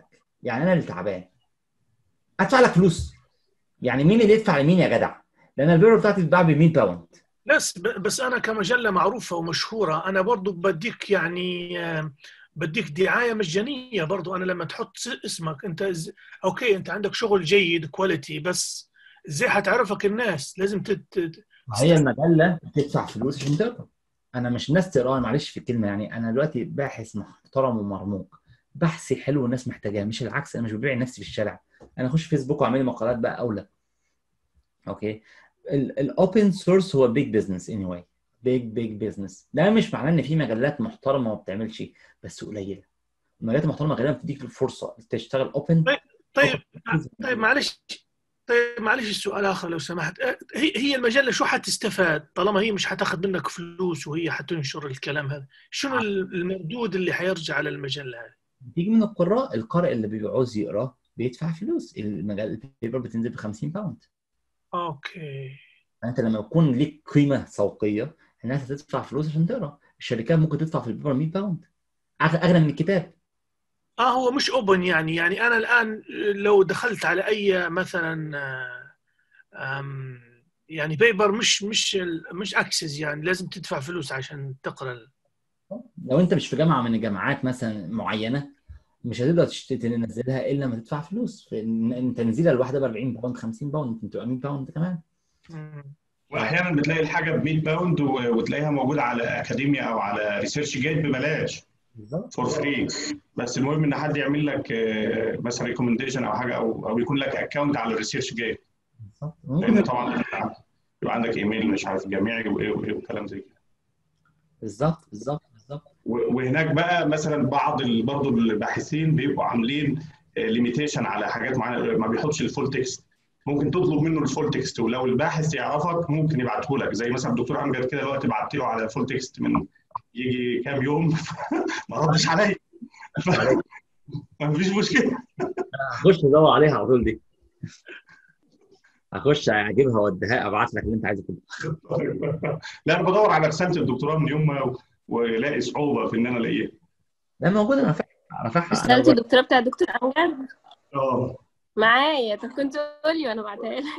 يعني انا اللي تعبان ادفع لك فلوس؟ يعني مين اللي يدفع لمين يا جدع؟ لان البيبر بتاعتي بتتباع ب مية باوند. بس بس انا كمجله معروفه ومشهوره انا برضو بديك يعني بديك دعايه مجانيه برضو. انا لما تحط اسمك انت إز... اوكي انت عندك شغل جيد كواليتي، بس ازاي هتعرفك الناس؟ لازم تت... هي المجله بتدفع فلوس عشان تقرا. انا مش ناس تقرا، معلش في الكلمه، يعني انا دلوقتي باحث محترم ومرموق، بحثي حلو والناس محتاجاه، مش العكس. انا مش ببيع نفسي في الشارع، انا اخش فيسبوك واعمل لي مقالات بقى اولى. اوكي. الاوبن سورس هو بيج بزنس اني واي، بيج بيج بزنس. ده مش معناه ان في مجلات محترمه ما بتعملش، بس قليله. المجلات المحترمه غالبا بتديك الفرصه تشتغل اوبن. طيب طيب طيب معلش طيب معلش السؤال اخر لو سمحت. هي هي المجله شو حتستفاد طالما هي مش حتاخذ منك فلوس وهي حتنشر الكلام هذا؟ شنو المردود اللي حيرجع على المجله هذه؟ بتيجي من القراء. القارئ اللي بيعوز يقرا بيدفع فلوس. المجله البيبر بتنزل ب خمسين باوند. اوكي. انت لما يكون ليك قيمه سوقيه الناس هتدفع فلوس عشان تقرا. الشركات ممكن تدفع في البيبر مية باوند، اغلى من الكتاب. اه هو مش اوبن يعني يعني انا الان لو دخلت على اي مثلا آم يعني بيبر مش مش مش اكسس، يعني لازم تدفع فلوس عشان تقرا. لو انت مش في جامعه من الجامعات مثلا معينه مش هتقدر تنزلها الا لما تدفع فلوس. انت تنزيلها الواحده ب أربعين باوند خمسين باوند، انت تبقى مية باوند كمان. واحيانا بتلاقي الحاجه ب مية باوند وتلاقيها موجوده على اكاديميا او على ريسيرش جيت ببلاش فور فري. بس المهم ان حد يعمل لك مثلا ريكومنديشن او حاجه، او او يكون لك اكونت على الريسيرش جيت. لان طبعا يبقى عندك ايميل مش عارف جامعي وايه وايه وكلام زي كده. بالظبط بالظبط بالظبط. وهناك بقى مثلا بعض برضه الباحثين بيبقوا عاملين ليميتيشن على حاجات معينه، ما بيحطش الفول تكست. ممكن تطلب منه الفول تكست، ولو الباحث يعرفك ممكن يبعته لك. زي مثلا الدكتور امجد كده دلوقتي بعت له على فول تكست من يجي كام يوم ما ردش عليا. مفيش مشكله. هخش ادور عليها على طول دي. هخش اجيبها واديها ابعت لك اللي انت عايزه كله. لا انا بدور على رساله الدكتوراه من يوم ما ولاقي صعوبه في ان انا الاقيها. لا موجوده، انا فاهم انا فاهم. رسالة الدكتوراه بتاع الدكتور امجد اه معايا. طب كنت قول لي وانا بعتها لك.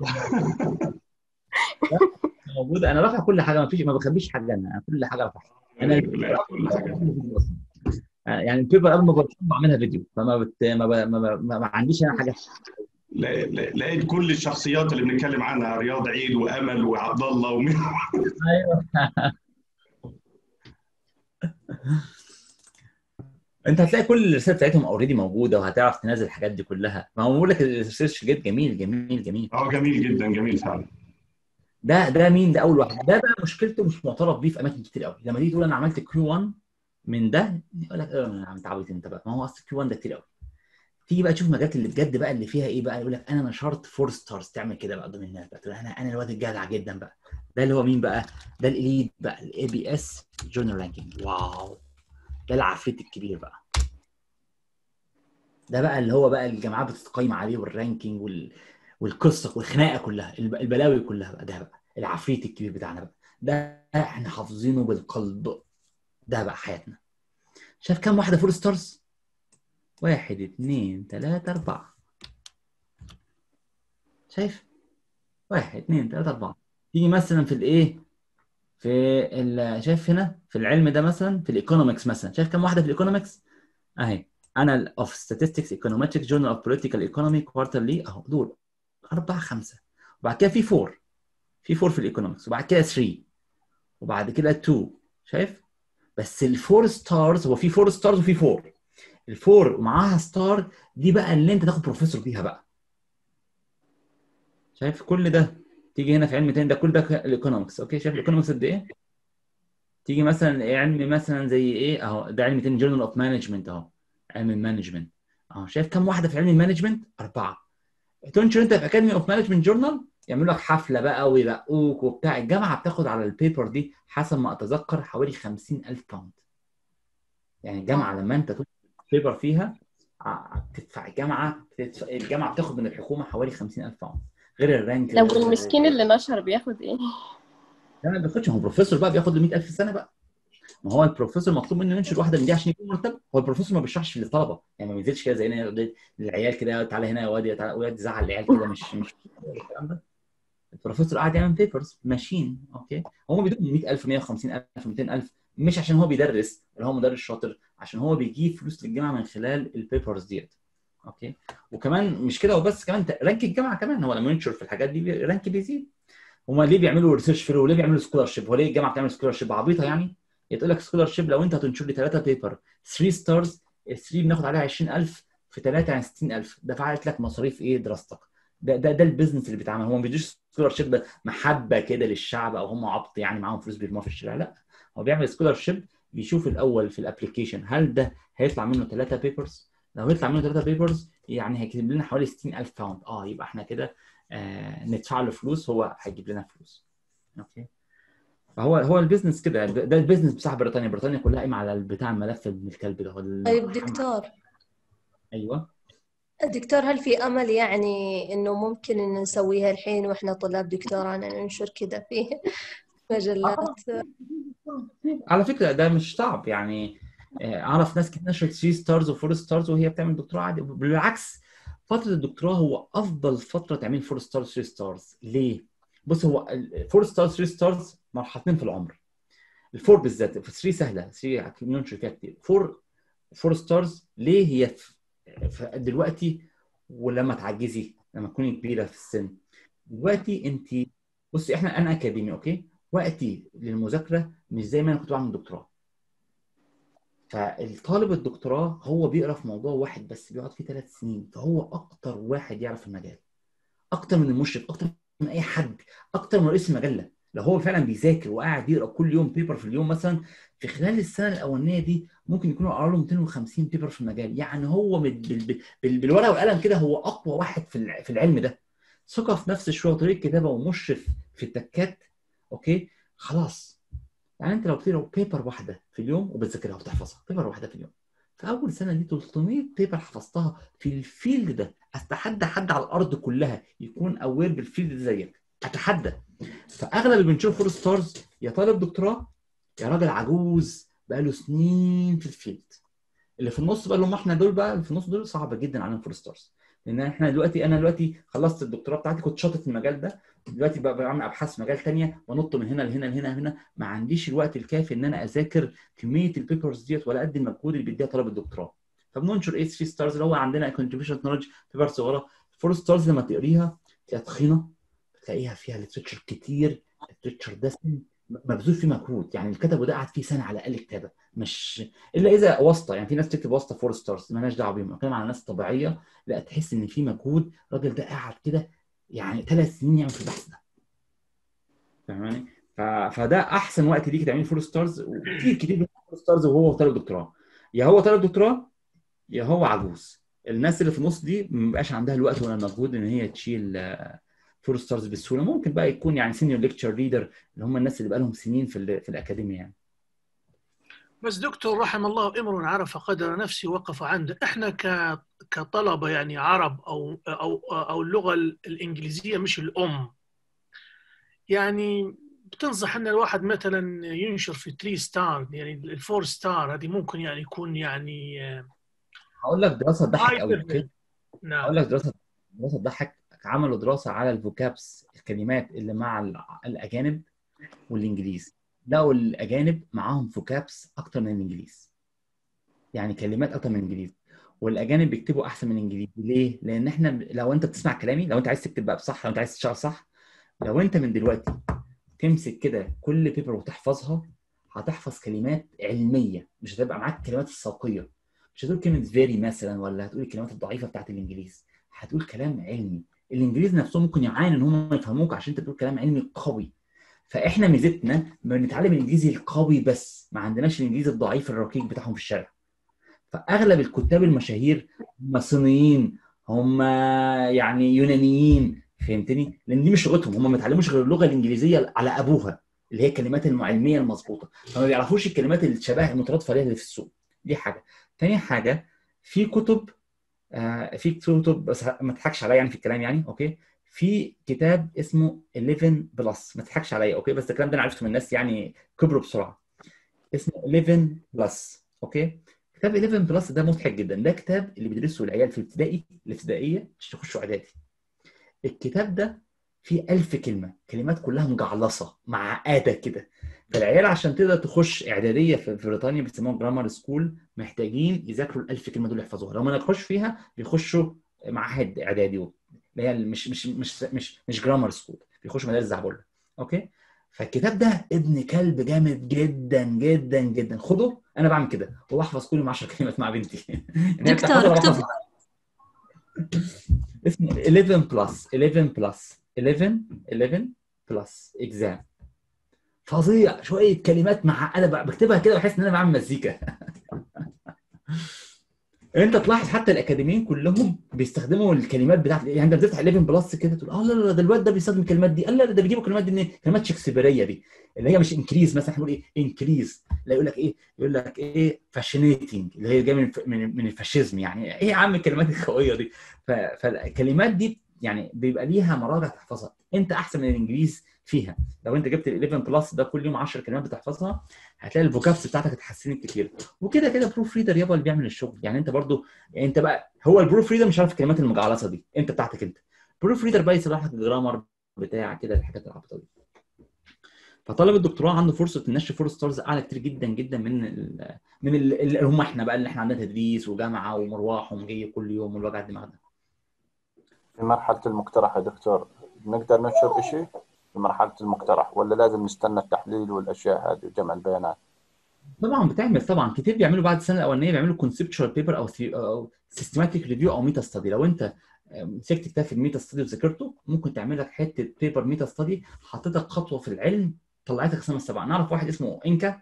موجوده، انا رافع كل حاجه، ما فيش ما بخبيش حاجه. انا كل حاجه رافعها. انا كل حاجه يعني البيبر قبل ما برشح بعملها فيديو، فما بت... ما, ب... ما, ب... ما, ما عنديش انا حاجه. لقيت كل الشخصيات اللي بنتكلم عنها، رياض عيد وامل وعبد الله ومين. ايوه. انت هتلاقي كل الرسائل بتاعتهم اوريدي موجوده، وهتعرف تنزل الحاجات دي كلها. ما هو بقول لك الريسيرش جيت جميل جميل جميل. اه جميل جدا، جميل فعلا. ده ده مين ده؟ اول واحد. ده بقى مشكلته مش معترف بيه في اماكن كتير قوي. لما تيجي تقول انا عملت كيو واحد من ده يقول لك ايه يا عم تعبت انت بقى، ما هو اصل كيو واحد ده كتير قوي. تيجي بقى تشوف المجالات اللي بجد بقى اللي فيها ايه بقى، يقول لك انا نشرت فور ستارز. تعمل كده بقى قدام الناس بقى، تقول انا انا الواد الجدع جدا بقى. ده اللي هو مين بقى؟ ده الاليت بقى، الاي بي اس جورنال رانكينج. واو، ده العفريت الكبير بقى. ده بقى اللي هو بقى الجامعات بتتقيم عليه، والرانكينج وال... والقصه والخناقه كلها، البلاوي كلها بقى. ده بقى العفريت الكبير بتاعنا بقى. ده احنا حافظينه بالقلب. ده بقى حياتنا. شايف كام واحده فور ستارز؟ واحد اتنين تلاته اربعه. شايف؟ واحد اتنين تلاته اربعه. تيجي مثلا في الايه؟ في ال... شايف هنا في العلم ده مثلا في الايكونومكس مثلا، شايف كام واحده في الايكونومكس؟ اهي Annal of Statistics Econometrics Journal of Political Economy Quarterly. اهو دول أربعة خمسة. وبعد كده في فور، في فور في الايكونومكس، وبعد كده ثلاثة، وبعد كده اتنين. شايف؟ بس الفور ستارز، هو في فور ستارز وفي فور. الفور ومعاها ستار دي بقى اللي انت تاخد بروفيسور بيها بقى. شايف كل ده؟ تيجي هنا في علم تاني، ده كل ده الايكونومكس. اوكي، شايف الايكونومكس قد ايه؟ تيجي مثلا علم مثلا زي ايه اهو، ده علم تاني جورنال اوف مانجمنت اهو، علم المانجمنت اهو. شايف كم واحده في علم المانجمنت؟ اربعه. تنشر انت في اكاديمي اوف مانجمنت جورنال يعملوا لك حفله بقى ويرقوك وبتاع. الجامعه بتاخد على البيبر دي حسب ما اتذكر حوالي خمسين ألف باوند. يعني الجامعه لما انت تنشر بيبر فيها بتدفع الجامعه بتدفع الجامعه بتاخد من الحكومه حوالي خمسين ألف باوند، غير الرانك. لو المسكين اللي نشر بياخد ايه؟ لا ما بياخدش، هو بروفيسور بقى بياخد له مية ألف في السنه بقى. ما هو البروفيسور مطلوب منه ينشر واحده من دي عشان يكون مرتب. هو البروفيسور ما بيشرحش للطلبه، يعني ما بينزلش كده زينا للعيال كده تعالى هنا يا واد تعالى واد يزعل العيال كده، مش مش الكلام ده. البروفيسور قاعد يعمل بيبرز ماشيين اوكي، هم بيدوهم مية ألف مية وخمسين ألف ميتين ألف، مش عشان هو بيدرس ولا هو مدرس شاطر، عشان هو بيجيب فلوس للجامعه من خلال البيبرز ديت اوكي. وكمان مش كده وبس، كمان رانك الجامعه كمان هو لما ينشر في الحاجات دي رانك بيزيد. هم ليه بيعملوا ريسيرش فيلو وليه بيعملوا سكولارشيب؟ هو ليه الجامعه بتعمل سكولارشيب؟ عبيطه يعني؟ يقول لك سكولارشيب لو انت هتنشر لي ثلاثه بيبر ثلاثة ستارز، ال ثلاثة بناخد عليها عشرين ألف في ثلاثة يعني ستين ألف، دفعت لك مصاريف ايه دراستك. ده ده ده البيزنس اللي بيتعمل. هو ما بيدوش سكولارشيب محبه كده للشعب او هم عبط يعني معاهم فلوس بيرموها في الشارع، لا، هو بيعمل سكولارشيب بيشوف الاول في الابلكيشن هل ده هيطلع منه ثلاثه بيبرز. لو هيطلع منه ثلاثه بيبرز يعني هيجيب لنا حوالي ستين ألف باوند، اه يبقى احنا كده آه ندفع له فلوس، هو هيجيب لنا فلوس اوكي. فهو هو البيزنس كده، ده البيزنس بتاع بريطانيا. بريطانيا كلها قايمه على بتاع الملف ابن الكلب ده. طيب دكتور، ايوه دكتور هل في امل يعني انه ممكن ان نسويها الحين واحنا طلاب دكتوراه، ننشر كده في مجلات؟ على فكره ده مش صعب يعني. اعرف ناس كتير نشرت ثلاثة ستارز و4 ستارز وهي بتعمل دكتوراه عادي. بالعكس فتره الدكتوراه هو افضل فتره تعمل أربعة ستارز ثلاثة ستارز. ليه؟ بص هو أربعة ستارز ثلاثة ستارز مرحلتين في العمر. الفور بالذات، في ثلاثة سهله، ثلاثة بننشر فيها كتير. أربعة أربعة ستارز ليه؟ هي في دلوقتي ولما تعجزي لما تكوني كبيره في السن. دلوقتي انت بصي احنا انا اكاديمي اوكي، وقتي للمذاكره مش زي ما انا كنت بعمل دكتوراه. فالطالب الدكتوراه هو بيقرا في موضوع واحد بس بيقعد فيه ثلاث سنين، فهو اكتر واحد يعرف المجال، اكتر من المشرف، اكتر من اي حد، اكتر من رئيس المجله. لو هو فعلا بيذاكر وقاعد يقرا كل يوم بيبر في اليوم مثلا، في خلال السنه الاولانيه دي ممكن يكونوا قرا له مئتين وخمسين بيبر في المجال. يعني هو بال... بال... بال... بالورقه والقلم كده هو اقوى واحد في في العلم ده. ثقه في نفس شويه وطريقه كتابه ومشرف في التكات اوكي خلاص. يعني انت لو بتقرا بيبر واحده في اليوم وبتذاكرها وبتحفظها، بيبر واحده في اليوم، في اول سنه دي ثلاثمية بيبر حفظتها في الفيلد ده. اتحدى حد على الارض كلها يكون اوير بالفيلد ده زيك، اتحدى. فاغلب اللي بنشوف فور ستارز يا طالب دكتوراه يا راجل عجوز بقاله سنين في الفيلد. اللي في النص بقى اللي هم احنا دول بقى، اللي في النص دول صعب جدا عليهم فور ستارز. لان احنا دلوقتي انا دلوقتي خلصت الدكتوراه بتاعتي، كنت شاطر في المجال ده، دلوقتي بقى بعمل ابحاث في مجال ثانيه ونط من هنا لهنا لهنا لهنا، ما عنديش الوقت الكافي ان انا اذاكر كميه البيبرز ديت ولا قد المجهود اللي بيديها طالب الدكتوراه. فبننشر ايه ثلاثة ستارز اللي هو عندنا كونتريبيوشن نولج بيبر صغيره. فور ستارز لما تقريها تلاقيها تخينه، تلاقيها فيها ليترشر كتير، ليترشر دسم مبذول فيه مجهود. يعني الكتب وده قعد فيه سنه على الاقل كتابه، مش الا اذا واسطه. يعني في ناس تكتب واسطه فور ستارز مالناش دعوه بيهم، بتكلم على ناس طبيعيه لا تحس ان في مجهود. الراجل ده قاعد كده يعني ثلاث سنين يعمل في البحث ده، فاهماني؟ فده احسن وقت ليك تعملي فور ستارز. وكتير كتير فور ستارز وهو طالب دكتوراه، يا هو طالب دكتوراه يا هو عجوز. الناس اللي في النص دي ما بيبقاش عندها الوقت ولا المجهود ان هي تشيل فور ستارز بسهوله. ممكن بقى يكون يعني سينيور ليكتشر ريدر اللي هم الناس اللي بقى لهم سنين في في الاكاديميه يعني. بس دكتور رحم الله امرؤ عرف قدر نفسه وقف عنده. احنا ك كطلبه يعني عرب او او او اللغه الانجليزيه مش الام، يعني بتنصح ان الواحد مثلا ينشر في ثلاثة ستار، يعني الفور ستار هذه ممكن يعني يكون يعني هقول لك دراسه تضحك قوي اوكي. نعم. هقول لك دراسه دراسه تضحك. عملوا دراسه على الفوكابس، الكلمات اللي مع الاجانب والانجليز، لقوا الاجانب معاهم فوكابس اكتر من الانجليز، يعني كلمات اكتر من الانجليز. والاجانب بيكتبوا احسن من الانجليزي. ليه؟ لان احنا لو انت بتسمع كلامي، لو انت عايز تكتب بقى بصح، لو انت عايز تشتغل صح، لو انت من دلوقتي تمسك كده كل بيبر وتحفظها، هتحفظ كلمات علميه، مش هتبقى معاك الكلمات الساقيه. مش هتقول كلمه فيري مثلا ولا هتقول الكلمات الضعيفه بتاعت الانجليز، هتقول كلام علمي. الانجليز نفسهم ممكن يعانوا ان هم يفهموك عشان انت بتقول كلام علمي قوي. فاحنا ميزتنا بنتعلم الانجليزي القوي بس، ما عندناش الانجليزي الضعيف الرقيق بتاعهم في الشارع. فاغلب الكتاب المشاهير هم صينيين، هم يعني يونانيين، فهمتني؟ لان دي مش لغتهم، هم ما اتعلموش غير اللغه الانجليزيه على ابوها اللي هي الكلمات العلميه المظبوطه، فما بيعرفوش الكلمات اللي شبه المترادفه ليها اللي في السوق. دي حاجه. ثاني حاجه، في كتب آه في كتب بس ما تضحكش عليا يعني في الكلام يعني اوكي. في كتاب اسمه إحداشر بلس، ما تضحكش عليا اوكي، بس الكلام ده انا عرفته من الناس يعني كبروا بسرعه. اسمه إحداشر بلس. اوكي، كتاب إحداشر بلس ده مضحك جدا. ده كتاب اللي بيدرسه العيال في الابتدائي الابتدائيه عشان يخشوا اعدادي. الكتاب ده فيه ألف كلمه، كلمات كلها مجعلصه معقده كده. فالعيال عشان تقدر تخش اعداديه في بريطانيا بيسموها جرامر سكول، محتاجين يذاكروا الألف كلمه دول يحفظوها. لو ما نجحوش فيها بيخشوا معهد اعدادي، اللي هي مش مش مش مش مش جرامر سكول، بيخشوا مدارس زعبله. اوكي، فالكتاب ده ابن كلب جامد جدا جدا جدا. خده، انا بعمل كده وبحفظ كل يوم عشر كلمات مع بنتي. يعني هي دكتور بتحفظها اكتب. بحفظ. اسمه إحداشر بلس إحداشر بلس إحداشر إحداشر بلس اكزام. فظيع، شويه كلمات معقده بقى بكتبها كده بحس ان انا بعمل مزيكا. انت تلاحظ حتى الاكاديميين كلهم بيستخدموا الكلمات بتاعت، يعني انت بتفتح إحداشر بلس كده تقول اه لا لا ده الواد ده بيستخدم الكلمات دي، لا لا ده بيجيبوا الكلمات دي منين؟ كلمات شكسبيريه دي اللي هي مش انكريز. مثلا هنقول ايه انكريز، لا يقول لك ايه، يقول لك ايه فاشينيتنج اللي هي جايه من من من الفاشيزم. يعني ايه يا عم الكلمات القويه دي؟ فالكلمات دي يعني بيبقى ليها مراجع تحفظها. انت احسن من الانجليز فيها. لو انت جبت ال إحداشر بلس ده كل يوم عشر كلمات بتحفظها هتلاقي الفوكابس بتاعتك اتحسنت كتير. وكده كده بروف ريدر يابا اللي بيعمل الشغل. يعني انت برضو، يعني انت بقى هو البروف ريدر مش عارف الكلمات المجعلصه دي، انت بتاعتك انت. بروف ريدر بقى يصلح لك الجرامر بتاع كده الحاجات العبيطه دي. فطالب الدكتوراه عنده فرصه النشر فور ستارز اعلى كتير جدا جدا من ال من ال- اللي هم احنا بقى اللي احنا عندنا تدريس وجامعه ومروح ومجيه كل يوم والوجع الدماغ ده. في مرحلة المقترح يا دكتور نقدر ننشر شيء في مرحلة المقترح ولا لازم نستنى التحليل والأشياء هذه وجمع البيانات؟ طبعا بتعمل، طبعا كتير بيعملوا بعد السنه الاولانيه بيعملوا كونسبشوال بيبر او او سيستماتيك ريفيو او ميتا ستادي. لو انت مسكت كتاب في الميتا ستادي وذاكرته ممكن تعمل لك حته بيبر ميتا ستادي حطيتك خطوه في العلم طلعتك سنه السبعه. نعرف واحد اسمه انكا.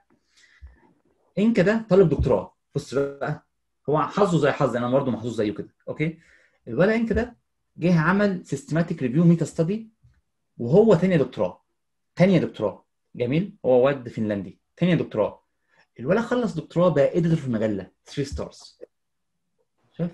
انكا ده طالب دكتوراه. بص بقى، هو حظه زي حظي، انا برضه محظوظ زيه كده. اوكي، الولد انكا ده جه عمل سيستماتيك ريفيو ميتا ستادي وهو ثانيه دكتوراه. ثانيه دكتوراه جميل، هو واد فنلندي ثانيه دكتوراه. الولد خلص دكتوراه بقى اديتور في مجله ثلاثة ستارز. شايف؟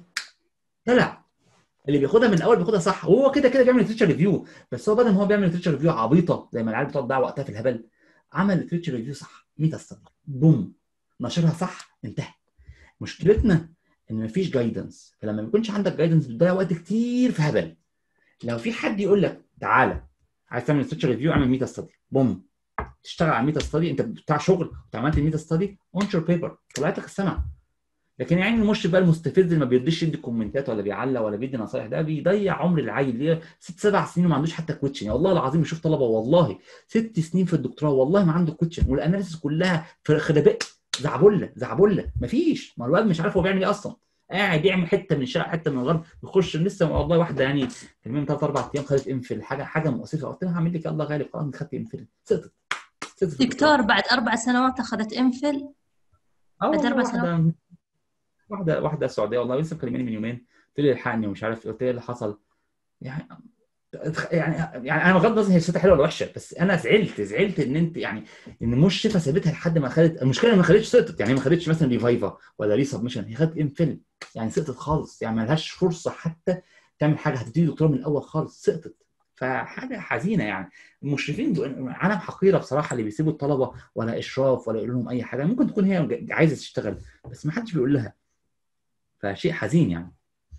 طلع اللي بياخدها من الاول بياخدها صح، وهو كده كده بيعمل ليترشر ريفيو. بس هو بدل ما هو بيعمل ليترشر ريفيو عبيطه زي ما العيال بتقعد تضيع وقتها في الهبل، عمل ليترشر ريفيو صح ميتا ستادي بوم، نشرها صح، انتهى. مشكلتنا ان مفيش جايدنس، فلما ما يكونش عندك جايدنس بتضيع وقت كتير في هبل. لو في حد يقول لك تعالى عايز تعمل ليترشر ريفيو اعمل ميتا ستادي بوم، تشتغل على الميتا ستادي، انت بتاع شغل وعملت الميتا ستادي انشر بيبر طلعت لك السنه. لكن يعني المشرف بقى المستفز اللي ما بيرضيش يدي كومنتات ولا بيعلق ولا بيدي نصايح، ده بيضيع عمر العيل اللي ست سبع سنين وما عندوش حتى كويتشن. يعني والله العظيم بشوف طلبه والله ست سنين في الدكتوراه والله ما عنده كويتشن، والاناليسيس كلها في خدباء زعبله زعبله مفيش. ما الواد مش عارف هو بيعمل ايه اصلا، قاعد يعمل حته من الشرق حته من الغرب، يخش لسه والله واحده يعني من ثلاث اربع ايام خدت انفل حاجه حاجه مؤسفه. قلت لها هعمل لك يلا غالب خلاص انت خدت انفل سقطت. دكتور بعد اربع سنوات اخذت انفل؟ اه بعد اربع سنوات واحده واحده واحده سعوديه والله لسه مكلماني من يومين، قلت لي الحقني ومش عارف قلت لي اللي حصل. يعني يعني يعني انا بغض النظر هي ست حلوه ولا وحشه، بس انا زعلت زعلت ان انت يعني ان مش شفا سابتها لحد ما خدت. المشكله ما خدتش سقطت، يعني ما خدتش مثلا ريفايفا ولا ري سبمشن، هي خدت انفل يعني سقطت خالص، يعني ما لهاش فرصه حتى تعمل حاجه، هتبتدي دكتوراه من الاول خالص سقطت. فحاجه حزينه يعني. المشرفين عالم حقيره بصراحه اللي بيسيبوا الطلبه ولا اشراف ولا يقولوا لهم اي حاجه. ممكن تكون هي عايزه تشتغل بس ما حدش بيقول لها، فشيء حزين يعني.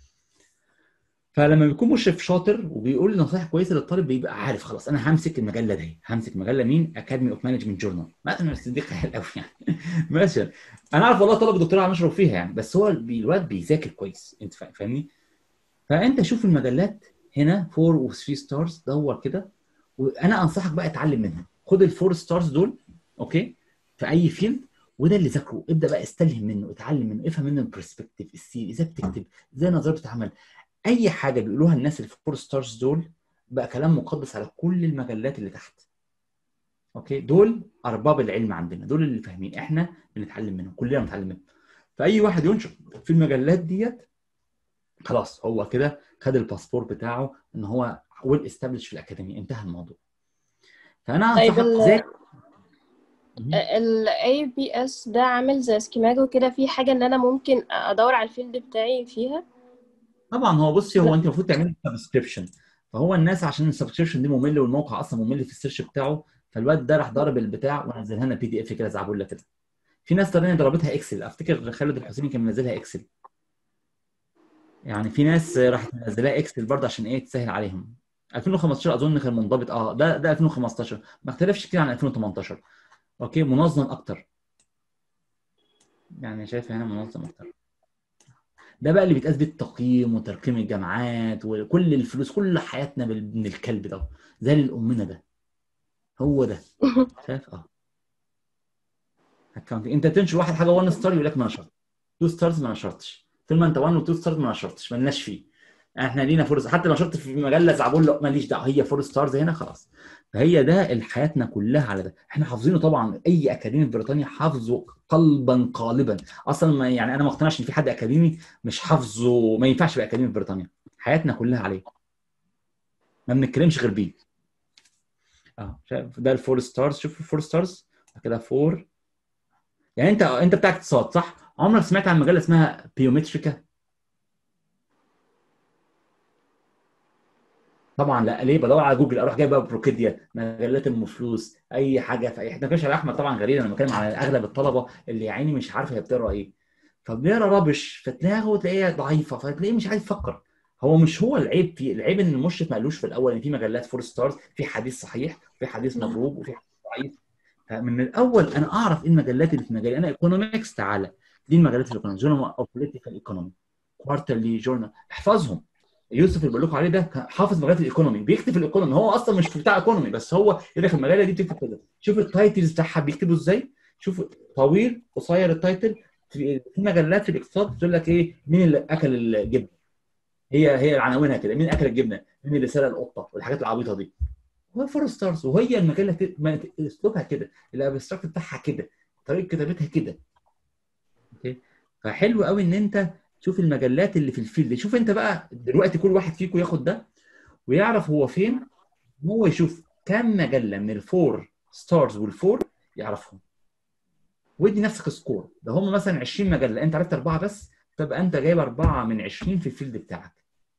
فلما بيكون مشرف شاطر وبيقول نصائح كويسه للطالب بيبقى عارف خلاص انا همسك المجله دي، همسك مجله مين؟ اكاديمي اوف مانجمنت جورنال مثلا. بس دي خيال قوي يعني. مثلا انا عارف والله طلب الدكتوراه مشرف فيها يعني، بس هو الواد بيذاكر كويس، انت فاهمني؟ فانت شوف المجلات هنا فور وثري ستارز دور كده، وانا انصحك بقى اتعلم منهم. خد الفور ستارز دول اوكي في اي فيلد، وده اللي ذاكره ابدا بقى استلهم منه، اتعلم منه، افهم منه البرسبكتيف، السي ازاي بتكتب، ازاي نظريه بتتعمل. اي حاجه بيقولوها الناس الفور ستارز دول بقى كلام مقدس على كل المجلات اللي تحت. اوكي، دول ارباب العلم عندنا، دول اللي فاهمين، احنا بنتعلم منهم، كلنا بنتعلم منهم. فاي واحد ينشر في المجلات ديت خلاص هو كده خد الباسبور بتاعه ان هو ويل استابلش في الاكاديميه، انتهى الموضوع. فانا طيب انصحك زي ال إيه بي إس ده عامل زي سكيماجو كده، في حاجة ان انا ممكن ادور على الفيلد بتاعي فيها؟ طبعا. هو بصي، هو لا. انت المفروض تعملي سبسكريبشن، فهو الناس عشان السبسكريبشن دي ممل والموقع اصلا ممل في السيرش بتاعه، فالواد ده راح ضارب البتاع ونزلها لنا بي دي اف كده زعبوله كده. في ناس تانية ضربتها اكسل، افتكر خالد الحسيني كان منزلها اكسل. يعني في ناس راحت منزلها اكسل برضه عشان ايه تسهل عليهم. ألفين وخمستاشر اظن كان منضبط، اه ده ده ألفين وخمستاشر، ما اختلفش كتير عن ألفين وتمنتاشر. اوكي منظم اكتر، يعني شايف هنا منظم اكتر. ده بقى اللي بيتقاس بالتقييم وترقيم الجامعات وكل الفلوس، كل حياتنا من الكلب ده زي لامنا ده، هو ده شايف. اه اكونتنج، انت تنشر واحد حاجه واحد ستار يقول لك ما نشرت، تو ستارز ما نشرتش، طول ما انت واحد و تو ستارز ما نشرتش مالناش فيه. احنا لينا فرصه، حتى لو نشرت في مجله زعبول لا ماليش دعوه، هي فور ستارز هنا خلاص. فهي ده حياتنا كلها على ده، احنا حافظينه طبعا، اي اكاديمي في بريطانيا حافظه قلبا قالبا اصلا. ما يعني انا ما اقتنعش ان في حد اكاديمي مش حافظه، ما ينفعش يبقى اكاديمي في بريطانيا، حياتنا كلها عليه، ما بنتكلمش غير بيه. اه شايف ده الفور ستارز، شوف الفور ستارز كده فور. يعني انت انت بتاع اقتصاد صح؟ عمرك سمعت عن مجله اسمها بيومتريكا؟ طبعا لا. ليه؟ بدور على جوجل اروح جايب بقى بروكيديا، مجلات ام فلوس، اي حاجه في اي حته. ما كانش على احمد طبعا غريب، انا بتكلم على اغلب الطلبه اللي يا عيني مش عارفه هي بتقرا ايه، فبيقرا رابش فتلاقيه تلاقيها ضعيفه، فتلاقيه مش عايز يفكر. هو مش هو العيب فيه، العيب ان المشرف ما قالوش في الاول ان في مجلات فور ستارز، في حديث صحيح وفي حديث مضروب وفي حديث ضعيف. فمن الاول انا اعرف ايه المجلات اللي في مجالي، انا ايكونومكس تعالى دي المجلات الايكونومكس، جورنال اوف بوليتيكال ايكونومي، كوارترلي جورنال، احفظهم. يوسف اللي بقول لكم عليه ده حافظ مجالات الايكونومي، بيكتب في الايكونومي، هو اصلا مش بتاع ايكونومي بس هو يقول لك المجله دي بتكتب كده. شوف التايتلز بتاعها بيكتبوا ازاي، شوف طويل قصير التايتل. في في مجلات في الاقتصاد بتقول لك ايه، مين اللي اكل الجبنه، هي هي عناوينها كده، مين اكل الجبنه، مين اللي سرق القطه والحاجات العبيطه دي. هو فور ستارز، وهي المجله اسلوبها كده، الابستراكت بتاعها كده، طريقه كتابتها كده. اوكي فحلو قوي ان انت تشوف المجلات اللي في الفيلد. شوف انت بقى دلوقتي كل واحد فيكم ياخد ده ويعرف هو فين، هو يشوف كام مجله من الفور ستارز والفور يعرفهم، وادي نفسك سكور. ده هم مثلا عشرين مجله انت عرفت اربعه بس، تبقى انت جايب اربعه من عشرين في الفيلد بتاعك.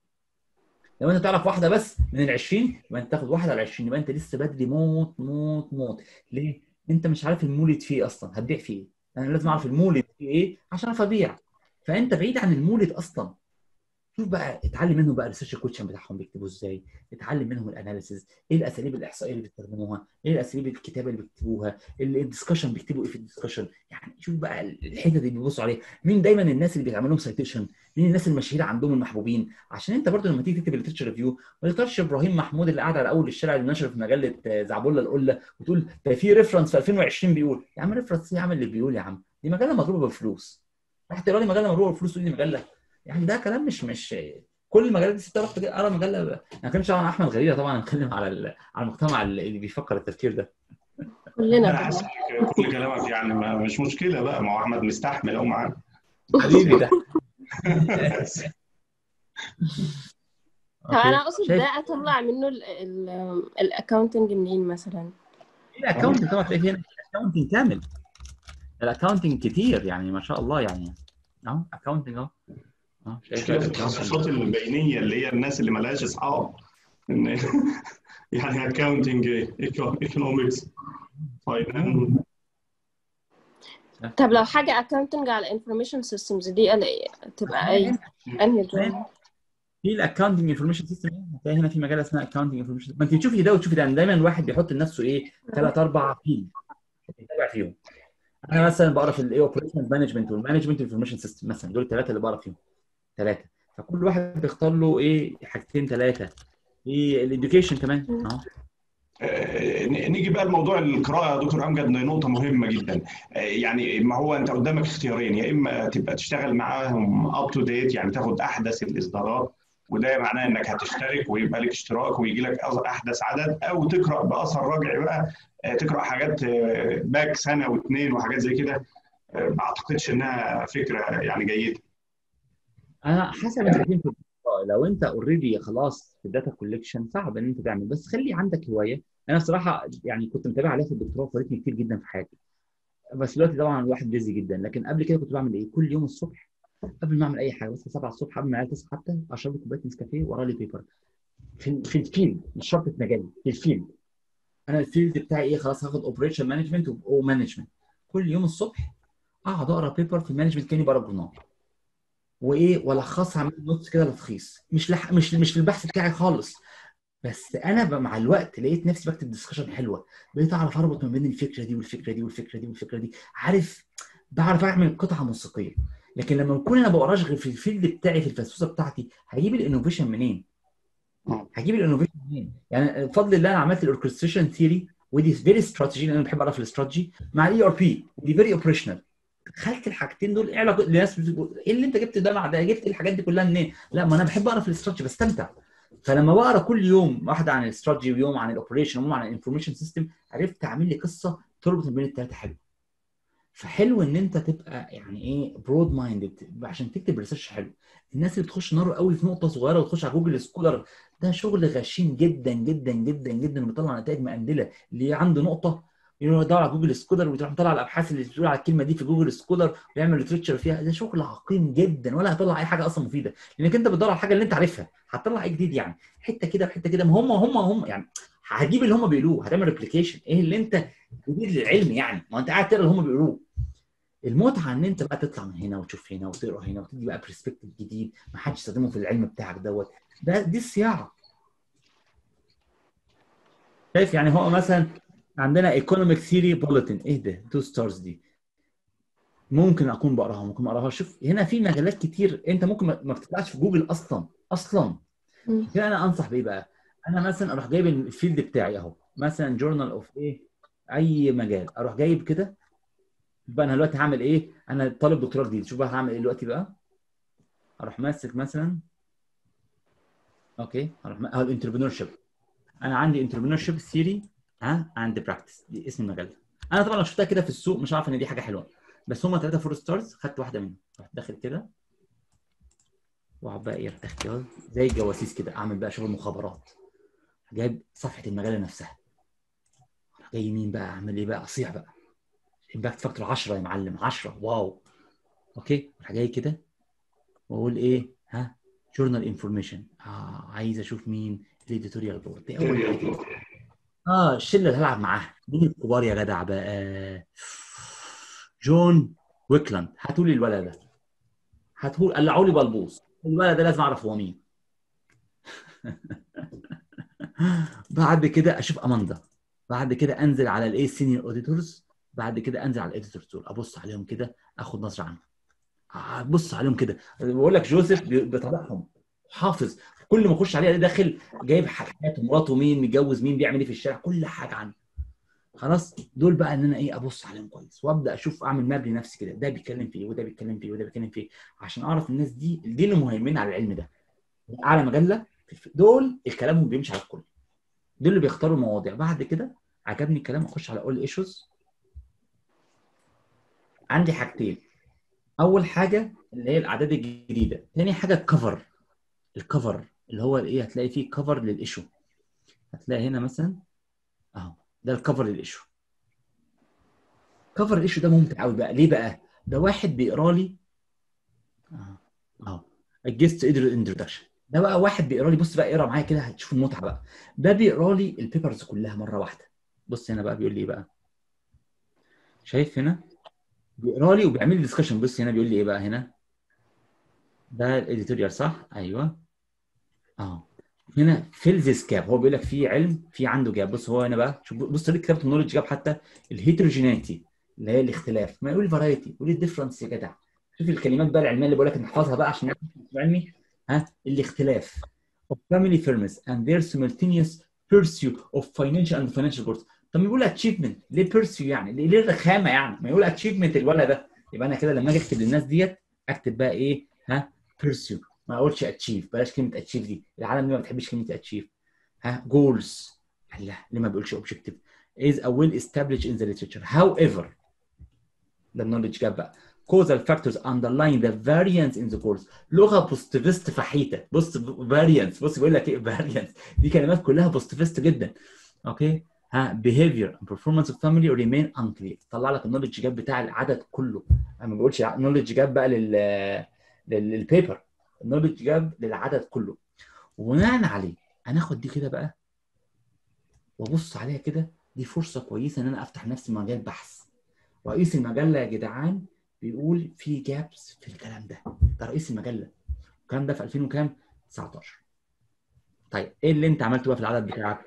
لو انت تعرف واحده بس من ال عشرين يبقى انت تاخد واحده على عشرين، يبقى انت لسه بدري موت موت موت. ليه؟ انت مش عارف المولد فيه اصلا، هتبيع فيه ايه؟ انا لازم اعرف المولد فيه ايه عشان اعرف ابيع. فانت بعيد عن المولد اصلا. شوف بقى اتعلم منهم بقى الريسيرش كويشن بتاعهم بيكتبوا ازاي، اتعلم منهم الاناليسيز، ايه الاساليب الاحصائيه اللي بيستخدموها، ايه الاساليب الكتابه اللي بيكتبوها، الدسكشن بيكتبوا ايه في الدسكشن. يعني شوف بقى الحته اللي بيبصوا عليها، مين دايما الناس اللي بيعملوا لهم سايتيشن، مين الناس المشاهير عندهم المحبوبين، عشان انت برضو لما تيجي تكتب الليترشر ريفيو ما تختارش ابراهيم محمود اللي قاعد على اول الشارع اللي نشر في مجله زعبله القله وتقول ده في ريفرنس في ألفين وعشرين بيقول. يا عم ريفرنس ايه يا عم اللي بيقول، يا عم دي مجله مضروبه بفلوس، راح تقرا لي مجله مضروبه بفلوس تقول لي مجله؟ يعني ده كلام مش مش كل المجالات دي تعرف تقرا مجله. انا ما بتكلمش عن احمد غريبه طبعا، انا بتكلم على على المجتمع اللي بيفكر التفكير ده. كلنا انا حاسس كل كلامك يعني ما مش مشكله بقى، ما هو احمد مستحمل اهو معانا حبيبي ده. طب انا اقصد ده اطلع منه الاكونتنج منين مثلا؟ الاكونتنج طبعا تلاقي هنا الاكونتنج كامل، الاكونتنج كتير يعني ما شاء الله يعني اهو اكونتنج اهو. اه مشكله في التخصصات البينيه اللي هي الناس اللي مالهاش اصحاب يعني اكونتنج، ايكونومكس، فاينانس. طب لو حاجه اكونتنج على انفورميشن سيستمز دي تبقى اي انهي جوه؟ في الاكونتنج انفورميشن سيستم هتلاقي هنا في مجال اسمها اكونتنج انفورميشن. ما انت تشوفي ده وتشوفي ده، دايما الواحد بيحط لنفسه ايه ثلاث اربع فيلد يتابع فيهم. انا مثلا بقرا في الاي اوبريشن مانجمنت والمانجمنت انفورميشن سيستم مثلا، دول الثلاثه اللي بقرا فيهم ثلاثه، فكل واحد بيختار له ايه حاجتين ثلاثه. في الاديوكيشن كمان اهو. نيجي بقى لموضوع القراءه يا دكتور امجد، نقطه مهمه جدا. يعني ما هو انت قدامك اختيارين، يا اما تبقى تشتغل معاهم اب تو ديت يعني تاخد احدث الاصدارات، وده معناه انك هتشترك ويبقى لك اشتراك ويجي لك احدث عدد، او تقرا باثر راجعي بقى، تقرا حاجات باك سنه واثنين وحاجات زي كده. ما اعتقدش انها فكره يعني جيده. انا حسب انت فين في الدكتوراه. لو انت اوريدي خلاص في الداتا كولكشن صعب ان انت تعمل، بس خلي عندك هوايه. انا بصراحه يعني كنت متابع عليها في الدكتوراه وفادتني كتير جدا في حياتي، بس دلوقتي طبعا الواحد بيزي جدا. لكن قبل كده كنت بعمل ايه؟ كل يوم الصبح قبل ما اعمل اي حاجه بس سبعة الصبح قبل ما العيال تصحى حتى اشرب لي كوبايه نسكافيه واقرا لي بيبر في في الفيلد، مش شرط في مجالي، في الفيلد. انا الفيلد بتاعي ايه؟ خلاص هاخد اوبريشن مانجمنت ومانجمنت. كل يوم الصبح اقعد اقرا بيبر في المانجمنت كاني بقرا جورنال، وايه والخصها اعمل نص كده لتلخيص، مش لح... مش مش في البحث بتاعي خالص. بس انا بقى مع الوقت لقيت نفسي بكتب ديسكشن حلوه، بقيت اعرف اربط ما بين الفكره دي والفكره دي والفكره دي والفكره دي، عارف بعرف اعمل قطعه موسيقيه. لكن لما اكون انا بقراش غير في الفيلد بتاعي في الفلسفه بتاعتي، هجيب الانوفيشن منين؟ هجيب الانوفيشن منين؟ يعني بفضل الله انا عملت الاوركستريشن ثيوري ودي فيري استراتيجي، لان انا بحب اعرف الاستراتيجي، مع الاي ار بي ودي فيري اوبريشنال. خلت الحاجتين دول ايه علاقه الناس بتقول ايه اللي انت جبت ده مع ده، جبت الحاجات دي كلها منين؟ لا، ما انا بحب اقرا في الاستراتيجي بستمتع. فلما بقرا كل يوم واحده عن الاستراتيجي ويوم عن الاوبريشن ويوم عن الانفورميشن سيستم، عرفت اعمل لي قصه تربط بين الثلاثه حلو. فحلو ان انت تبقى يعني ايه برود مايندد عشان تكتب ريسيرش حلو. الناس اللي بتخش نار قوي في نقطه صغيره وتخش على جوجل سكولر، ده شغل غشيم جدا جدا جدا جدا وبيطلع نتائج مقندله. اللي عنده نقطه يروح يدور على جوجل سكولر وتروح مطلع الابحاث اللي بتقول على الكلمه دي في جوجل سكولر ويعمل ليتريتشر فيها، ده شغل عقيم جدا، ولا هتطلع اي حاجه اصلا مفيده، لانك انت بتدور على الحاجه اللي انت عارفها. هتطلع ايه جديد يعني؟ حته كده وحته كده، ما هم هم هم يعني هتجيب اللي هم بيقولوه، هتعمل ريبليكيشن. ايه اللي انت جديد للعلم يعني؟ ما انت قاعد تقرا اللي هم بيقولوه. المتعه ان انت بقى تطلع من هنا وتشوف هنا وتقرا هنا وتدي بقى برسبكتيف جديد ما حدش يستخدمه في العلم بتاعك دوت. ده دي الصياعه. شايف يعني؟ هو مثلا عندنا ايكونوميك ثيوري بوليتن، ايه ده؟ تو ستارز دي ممكن اكون بقراها ممكن ما اقراها. شوف هنا في مجالات كتير انت ممكن ما بتطلعش في جوجل اصلا اصلا. كده انا انصح بايه بقى؟ انا مثلا اروح جايب الفيلد بتاعي اهو، مثلا جورنال اوف ايه، اي مجال، اروح جايب كده بقى. انا دلوقتي هعمل ايه؟ انا طالب دكتوراه جديد، شوف بقى هعمل ايه دلوقتي بقى. اروح ماسك مثلا اوكي، اروح م... اه الانتربرنور شيب. انا عندي انتربرنور شيب ثيوري ها عند براكتس، دي اسم المجله. انا طبعا لو شفتها كده في السوق مش عارف ان دي حاجه حلوه، بس هم ثلاثه فور ستارز، خدت واحده منهم رحت داخل كده واقعد بقى ايه اختيار زي الجواسيس كده، اعمل بقى شغل مخابرات. جايب صفحه المجله نفسها، جاي يمين بقى اعمل ايه بقى؟ اصيع بقى امباكت فاكتور عشرة يا معلم، عشرة واو. اوكي راح جاي كده واقول ايه ها جورنال انفورميشن، اه عايز اشوف مين الاديتوريال بورد دي اول حاجه. اه الشله اللي هلعب معاها مين الكبار يا جدع بقى؟ جون ويكلاند، هاتوا لي الولد ده، هاتوا قلعوا لي بلبوص، الولد ده لازم اعرف هو مين. بعد كده اشوف اماندا، بعد كده انزل على الايه سينيور اوديتورز، بعد كده انزل على الاديتورز دول ابص عليهم كده اخد نظره عنهم، ابص عليهم كده. بقول لك جوزيف بيطلعهم حافظ، كل ما اخش عليه داخل جايب حاجاته، مراته مين، متجوز مين، بيعمل ايه في الشارع، كل حاجه عنه. خلاص دول بقى ان انا ايه ابص عليهم كويس وابدا اشوف اعمل ماب لنفسي كده، ده بيتكلم في ايه وده بيتكلم في ايه وده بيتكلم في ايه، عشان اعرف الناس دي دي اللي مهيمنين على العلم ده. اعلى مجله دول الكلام بيمشي على الكل، دول اللي بيختاروا المواضيع. بعد كده عجبني الكلام اخش على اول ايشوز. عندي حاجتين، اول حاجه اللي هي الاعداد الجديده، ثاني حاجه الكفر. الكفر اللي هو ايه، هتلاقي فيه كفر للايشو، هتلاقي هنا مثلا اهو ده الكفر للايشو. كفر الايشو ده ممتع قوي بقى، ليه بقى؟ ده واحد بيقرا لي اهو اهو الجست انتروداكشن، ده بقى واحد بيقرا لي، بص بقى اقرا معايا كده هتشوف المتعه بقى. ده بيقرا لي البيبرز كلها مره واحده. بص هنا بقى بيقول لي ايه بقى، شايف هنا بيقرا لي وبيعمل لي ديسكشن. بص هنا بيقول لي ايه بقى، هنا ده الاديتوريال صح؟ ايوه اهو هنا فيل ذيس جاب، هو بيقول لك في علم في عنده جاب. بص هو هنا بقى شوف، بص طريقه كتابه النولج جاب، حتى الهيتروجينيتي اللي هي الاختلاف، ما يقول فرايتي يقول الديفرنس يا جدع. شوف الكلمات بقى العلميه اللي بقول لك نحفظها بقى عشان علمي. ها الاختلاف of family firms and their simultaneous pursuit of financial and financial goals. طب ما يقول achievement ليه pursue يعني؟ ليه الرخامه يعني؟ ما يقول achievement الولد ده. يبقى انا كده لما اجي اكتب للناس ديت اكتب بقى ايه ها pursue، ما اقولش اتشيف، بلاش كلمه اتشيف دي، العالم دي ما بتحبش كلمه اتشيف. ها جولز، لا ليه ما بيقولش اوبجكتيف؟ is a well established in the literature however ده النولج جاب بقى causal factors underlying the variance in the goals. لغه بوستيفست فحيته، بص variance، بص بيقول لك ايه variance، دي كلمات كلها بوستيفست جدا. اوكي ها behavior and performance of family remain unclear. طلع لك النولج جاب بتاع العدد كله، انا ما بقولش نولج جاب بقى لل للبيبر، النولج جاب للعدد كله. وبناء عليه هناخد دي كده بقى وابص عليها كده، دي فرصه كويسه ان انا افتح نفسي مجال بحث. رئيس المجله يا جدعان بيقول في جابس في الكلام ده. ده رئيس المجله، الكلام ده في ألفين وكام؟ تسعتاشر. طيب ايه اللي انت عملته بقى في العدد بتاعك؟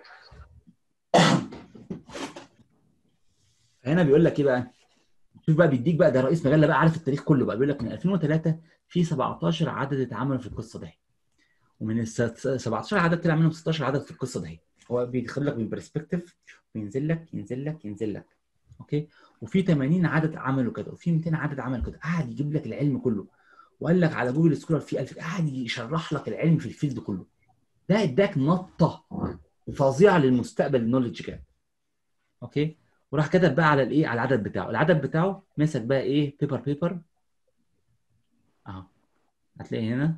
هنا بيقول لك ايه بقى؟ شوف بقى بيديك بقى، ده رئيس مجله بقى عارف التاريخ كله بقى. بيقول لك من ألفين وثلاثة في سبعتاشر عدد اتعملوا في القصه دي، ومن ال سبعتاشر عدد طلع منهم ستاشر عدد في القصه دي. هو بيدخل لك بالبرسبكتيف وينزل لك ينزل لك ينزل لك اوكي. وفي ثمانين عدد عملوا كده، وفي مئتين عدد عملوا كده. قاعد يجيب لك العلم كله، وقال لك على جوجل سكولر في ألف، قاعد يشرح لك العلم في الفيلد كله. ده اداك نطه فظيعه للمستقبل، النولج جاب اوكي. وراح كتب بقى على الايه، على العدد بتاعه. العدد بتاعه مسك بقى ايه، بيبر بيبر اهو، هتلاقي هنا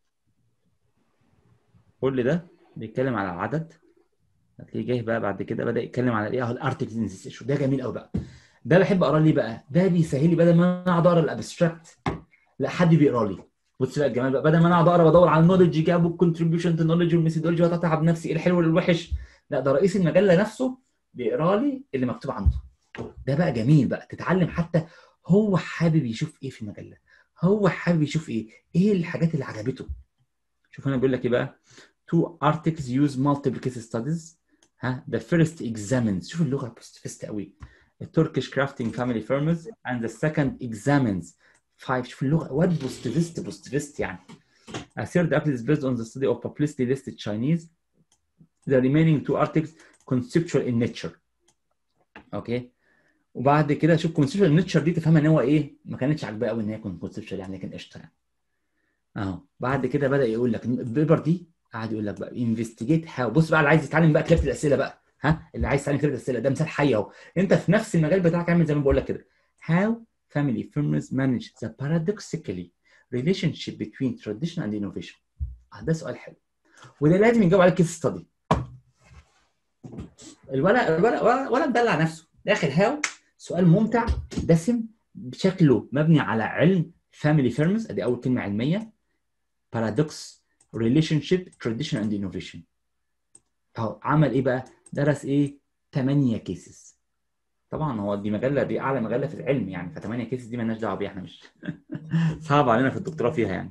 كل ده بيتكلم على العدد. هتلاقيه جاي بقى بعد كده بدا يتكلم على ايه، اهو الارتكلز ان ذيس ايشو. ده جميل قوي بقى، ده بحب اقراه ليه بقى؟ ده بيسهل لي بدل ما انا اقعد اقرا الابستراكت، لا حد بيقرا لي. بص بقى الجمال بقى، بدل ما انا اقعد اقرا بدور على النولج جاب والكونتريبيوشن تو نولج والميثودولوجي واتعب نفسي ايه الحلو والوحش، لا ده رئيس المجله نفسه بيقرا لي اللي مكتوب عنده. ده بقى جميل بقى، تتعلم حتى هو حابب يشوف ايه في المجله، هو حابب يشوف ايه، ايه الحاجات اللي عجبته. شوف هنا بيقول لك ايه بقى، two articles use multiple case studies. ها the first examines، شوف اللغه بوستفيست قوي، the Turkish crafting family firms and the second examines five. شوف اللغه واد بوستفيست بوستفيست يعني. A third article is based on the study of publicly listed Chinese. The remaining two articles conceptual in nature. اوكي. وبعد كده شوف conceptual in nature دي تفهمها ان هو ايه، ما كانتش عاجباه قوي ان هي تكون conceptual يعني، لكن قشطه يعني. اهو بعد كده بدا يقول لك البيبر دي، قاعد يقول لك بقى انفستيجيت هاو. بص بقى اللي عايز يتعلم بقى كتابه الاسئله بقى، ها اللي عايز يتعلم كتابه الاسئله ده مثال حي اهو. انت في نفس المجال بتاعك عامل زي ما بقول لك كده، how family firms manage the paradoxically relationship between tradition and innovation. اه ده سؤال حلو، وده لازم يجاوب عليه كيس ستادي. الولد الولد ولا مدلع نفسه داخل هاو، سؤال ممتع دسم بشكله مبني على علم family firms، ادي اول كلمه علميه، paradox relationship tradition and innovation. اهو عمل ايه بقى؟ درس ايه؟ ثمانية كيسز. طبعا هو دي مجله، دي اعلى مجله في العلم يعني، فثمانية كيسز دي مالناش دعوه بيها احنا، مش صعب علينا في الدكتوراه فيها يعني.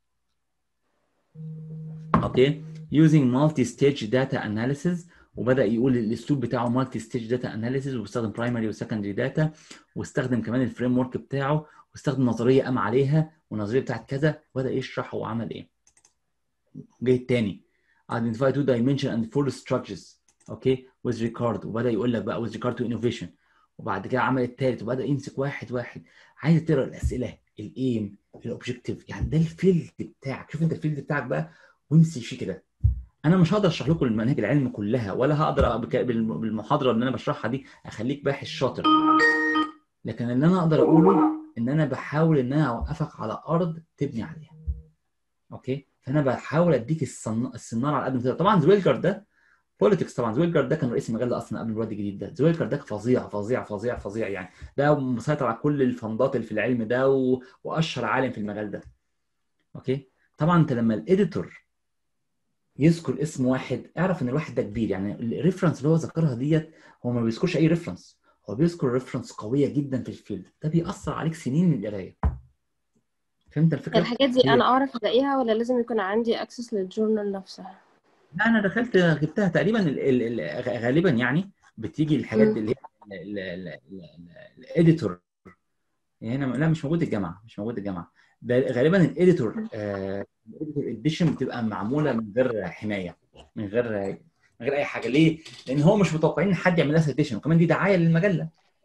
اوكي using multi stage data analysis، وبدا يقول الاسلوب بتاعه مالتي ستيج داتا اناليسيز، وبيستخدم برايمري وسكندري داتا، واستخدم كمان الفريم ورك بتاعه، واستخدم نظريه قام عليها والنظريه بتاعت كذا، وبدا يشرح هو عمل ايه. جاي الثاني identify two dimension and full structures اوكي with regard، وبدا يقول لك بقى with regard to innovation. وبعد كده عمل الثالث وبدا يمسك واحد واحد. عايز تقرا الاسئله، الايم، الاوبجكتيف، يعني ده الفيلد بتاعك. شوف انت الفيلد بتاعك بقى وامسك فيه كده. انا مش هقدر اشرح لكم المناهج العلم كلها، ولا هقدر بالمحاضره اللي انا بشرحها دي اخليك باحث شاطر، لكن اللي انا اقدر اقوله ان انا بحاول ان انا اوقفك على ارض تبني عليها. اوكي فانا بحاول اديك الصناره على قد ما تقدر. طبعا زويلجر ده بوليتكس، طبعا زويلجر ده كان رئيس المجله اصلا قبل الواد الجديد ده. زويلجر ده فظيع فظيع فظيع فظيع يعني، ده مسيطر على كل الفندات اللي في العلم ده، و... واشهر عالم في المجال ده. اوكي طبعا انت لما الاديتور يذكر اسم واحد اعرف ان الواحد ده كبير، يعني الريفرنس اللي هو ذكرها ديت هو ما بيذكرش اي ريفرنس، هو بيذكر ريفرنس قويه جدا في الفيلد ده، بيأثر عليك سنين من القرايه. فهمت الفكره؟ الحاجات دي انا اعرف الاقيها ولا لازم يكون عندي اكسس للجورنال نفسها؟ لا انا دخلت جبتها تقريبا ال ال ال غالبا يعني بتيجي الحاجات مم. اللي هي الاديتور هنا. لا مش موجود الجامعه، مش موجود الجامعه ده غالبا الاديتور الاديتور اديشن بتبقى معموله من غير حمايه، من غير من غير اي حاجه. ليه؟ لان هو مش متوقعين ان حد يعمل لها سيتيشن، وكمان دي دعايه للمجله.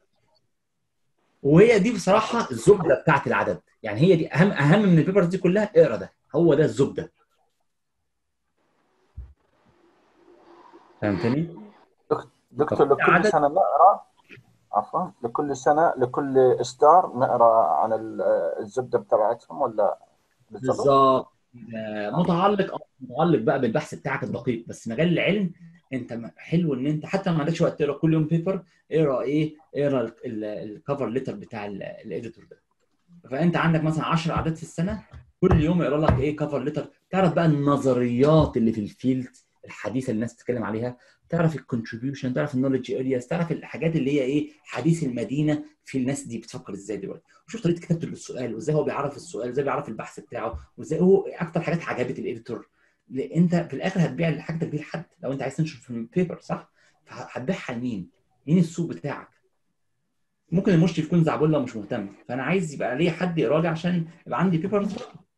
وهي دي بصراحه الزبده بتاعت العدد، يعني هي دي اهم اهم من البيبرز دي كلها. اقرا ده، هو ده الزبده. فهمتني؟ دكتور لكل عدد... سنه نقرا عفوا لكل سنه لكل اصدار نقرا عن الزبده بتاعتهم ولا بالظبط؟ متعلق متعلق بقى بالبحث بتاعك الدقيق. بس مجال العلم انت حلو ان انت حتى ما عندكش وقت تقرا كل يوم بيبر، اقرا ايه؟ اقرا الكفر ليتر بتاع الاديتور ده. فانت عندك مثلا عشر اعداد في السنه، كل يوم اقرا لك ايه؟ كفر ليتر، تعرف بقى النظريات اللي في الفيلد الحديثه اللي الناس بتتكلم عليها، تعرف الكونتريبيوشن، تعرف النولج ارياز، تعرف الحاجات اللي هي ايه حديث المدينه في الناس دي بتفكر ازاي دلوقتي، وشوف طريقه كتابته للسؤال، وازاي هو بيعرف السؤال، وازاي بيعرف البحث بتاعه، وازاي هو اكتر حاجات عجبت الايديتور. انت في الاخر هتبيع حاجتك دي لحد، لو انت عايز تنشر في البيبر صح، فهتبيعها لمين؟ مين السوق بتاعك؟ ممكن المشتري يكون زعبولة ومش مهتم، فانا عايز يبقى ليه حد يقرا لي عشان يبقى عندي بيبرز.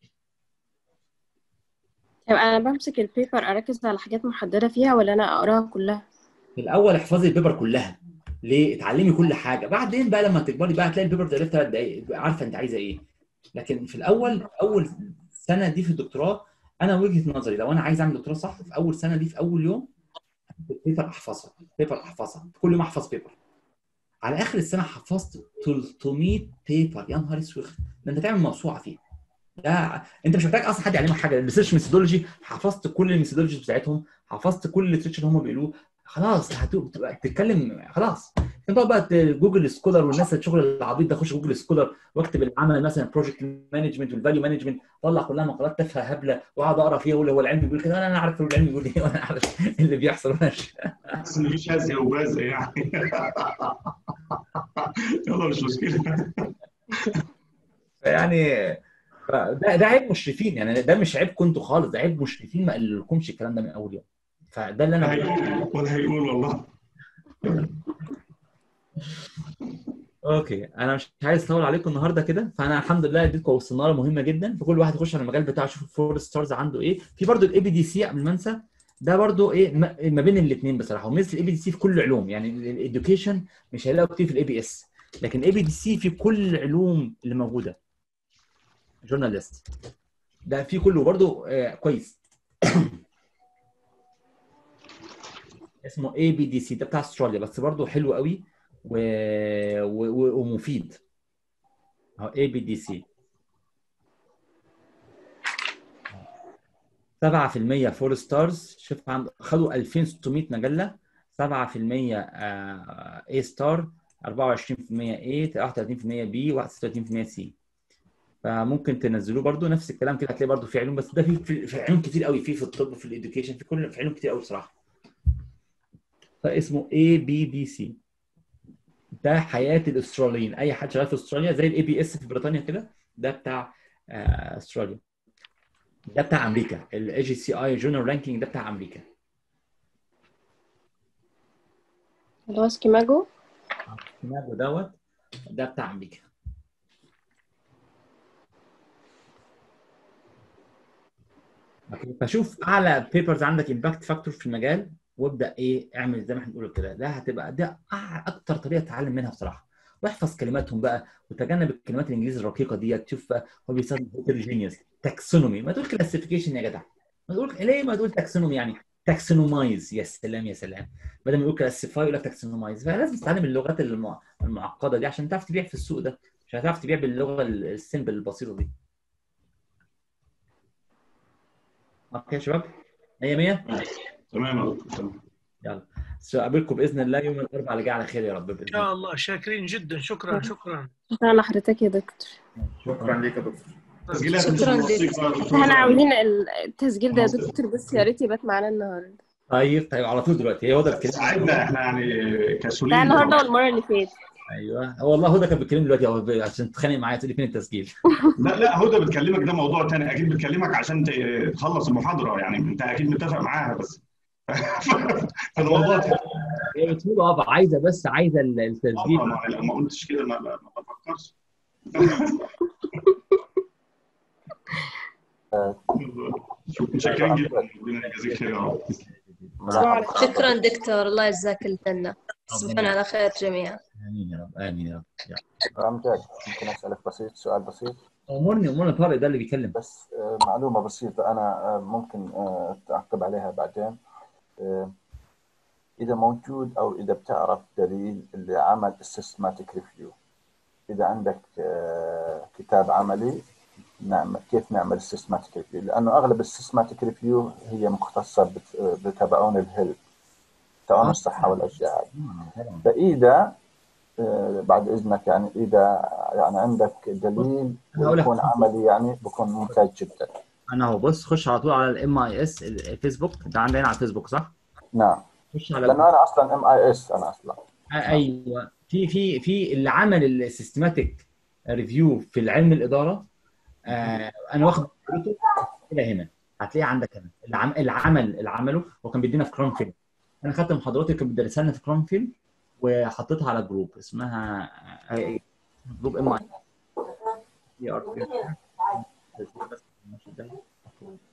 طب انا بمسك البيبر اركز على حاجات محدده فيها ولا انا اقراها كلها؟ في الاول احفظي البيبر كلها، ليه؟ اتعلمي كل حاجه، بعدين بقى لما تكبري بقى هتلاقي البيبر ده في ثلاث دقائق عارفه انت عايزه ايه. لكن في الاول اول سنه دي في الدكتوراه، انا وجهه نظري لو انا عايز اعمل دكتوراه صح، في اول سنه دي في اول يوم بيبر احفظها، بيبر احفظها، كل يوم احفظ بيبر. على اخر السنه حفظت ثلاثمية بيبر، يا نهار اسود، ده انت تعمل موسوعه فيها. ده انت مش محتاج اصلا حد يعلمك حاجه، الريسيرش ميثودولوجي حفظت كل الميثودولوجيز بتاعتهم، حفظت كل الليترشر اللي هم بيقولوه، خلاص هتبقى تتكلم خلاص. انت بقى جوجل سكولر والناس الشغل العبيط ده، اخش جوجل سكولر واكتب العمل مثلا بروجكت مانجمنت والفاليو مانجمنت، طلع كلها مقالات تافهه هبله واقعد اقرا فيها واقول هو العلم بيقول كده، انا عارف العلم بيقول ايه وانا عارف اللي بيحصل وانا بس ان في شاذ وباذ يعني. يلا مش مشكله. يعني ده ده عيب مشرفين، يعني ده مش عيب كنتوا خالص، ده عيب مشرفين ما قالولكمش الكلام ده من اول يوم. فده اللي انا هيقول ولا هيقول والله. اوكي، انا مش عايز اطول عليكم النهارده كده، فانا الحمد لله اديتكم وصلنا مهمه جدا، فكل واحد يخش على المجال بتاعه يشوف الفور ستارز عنده ايه. في برضو الاي بي دي سي قبل ما انسى، ده برضو ايه ما بين الاثنين بصراحه، ومثل الاي بي دي سي في كل علوم، يعني الاديوكيشن مش هيلاقوا كتير في الاي بي اس، لكن الاي بي دي سي في كل العلوم اللي موجوده. جورناليست ده في كله برضو آه كويس. اسمه اي بي دي سي، ده بتاع استراليا بس برضو حلو قوي و... و... ومفيد. اهو اي بي دي سي سبعة في المية فور ستارز، شوف عند خدوا ألفين وستمية مجله، سبعة في المية اي ستار، أربعة وعشرين في المية اي، واحد وثلاثين في المية بي، واحد وستين في المية سي. فممكن تنزلوه برضو نفس الكلام كده، هتلاقي برضو في علوم، بس ده في في علوم كتير قوي، في في الطب، في الاديوكيشن، في كل في علوم كتير قوي بصراحه. فاسمه اي بي دي سي، ده حياه الاستراليين، اي حد شغال في استراليا زي الاي بي اس في بريطانيا كده، ده بتاع استراليا. ده بتاع امريكا، الاي جي سي اي جورنال رانكينج ده بتاع امريكا. اللي هو سكيماجو سكيماجو دوت ده بتاع امريكا. فشوف اعلى بيبرز عندك امباكت فاكتور في المجال، وابدا ايه اعمل زي ما احنا بنقول كده، ده هتبقى ده اكتر طريقه تتعلم منها بصراحه. واحفظ كلماتهم بقى، وتجنب الكلمات الانجليزي الرقيقه ديت. تشوف هو بيستخدم هيتروجينيوس، تاكسونومي، ما تقول كلاسيفيكيشن يا جدع، ما تقول ليه، ما تقول تاكسونومي، يعني تاكسونومايز، يا سلام يا سلام، بدل ما يقول كلاسيفاي يقول لك تاكسونومايز. فلازم تتعلم اللغات المعقده دي عشان تعرف تبيع في السوق ده، مش هتعرف تبيع باللغه السيمبل البسيطه دي. اوكي يا شباب، مية مية تمام. يلا اقابلكم باذن الله يوم الاربعاء اللي جاي على خير يا رب باذن ان شاء الله. شاكرين جدا، شكرا شكرا شكرا لحضرتك يا دكتور. شكرا ليك يا دكتور. تسجيلات شكرا لك. احنا عاوزين التسجيل ده يا دكتور، بس يا ريت يبات معانا النهارده. طيب طيب على طول دلوقتي، هي هدى بتكلم ساعدنا احنا يعني لا كسولين. النهارده والمره اللي فاتت. ايوه هو والله هدى كانت بتكلمني دلوقتي أو عشان تتخانق معايا تقول لي فين التسجيل. لا لا هدى بتكلمك ده موضوع ثاني، اكيد بتكلمك عشان تخلص المحاضره، يعني انت اكيد متفق معاها بس. فده موضوع ثاني. هي بتقول اه عايزه، بس عايزه التسجيل. لو ما قلتش كده ما ما بفكرش. شكرا جدا، ربنا يجازيك خير يا رب. شكرا دكتور، الله يجزاك الجنة. تصبحون على خير جميعا. امين يا رب، امين يا رب. أمجد ممكن أسألك بسيط سؤال بسيط؟ أمورني أمورني طارق ده اللي بيتكلم. بس معلومة بسيطة أنا ممكن تعقب عليها بعدين. إذا موجود أو إذا بتعرف دليل اللي عمل systematic review، إذا عندك كتاب عملي نعمل كيف نعمل systematic review، لأنه أغلب systematic review هي مختصة بتبعون الهيلث، تبعون الصحة والأشياء هذه. فإذا بعد إذنك يعني إذا يعني عندك دليل ويكون عملي يعني بكون ممتاز جدا. انا اهو بص، خش على طول على الام اي اس الفيسبوك، انت عندنا على الفيسبوك صح؟ نعم، خش على لانه انا اصلا ام اي اس انا اصلا. آه ايوه، في في في اللي عمل السيستماتيك ريفيو في العلم الاداره، آه انا واخد خبرته الى هنا، هتلاقيه عندك هنا اللي عم- اللي عمل اللي عمله، هو كان بيدينا في كرام فيلم. انا خدت محاضراتي اللي كانت بتدرسها لنا في كرام فيلم وحطيتها على جروب اسمها آه، جروب ام اي ار.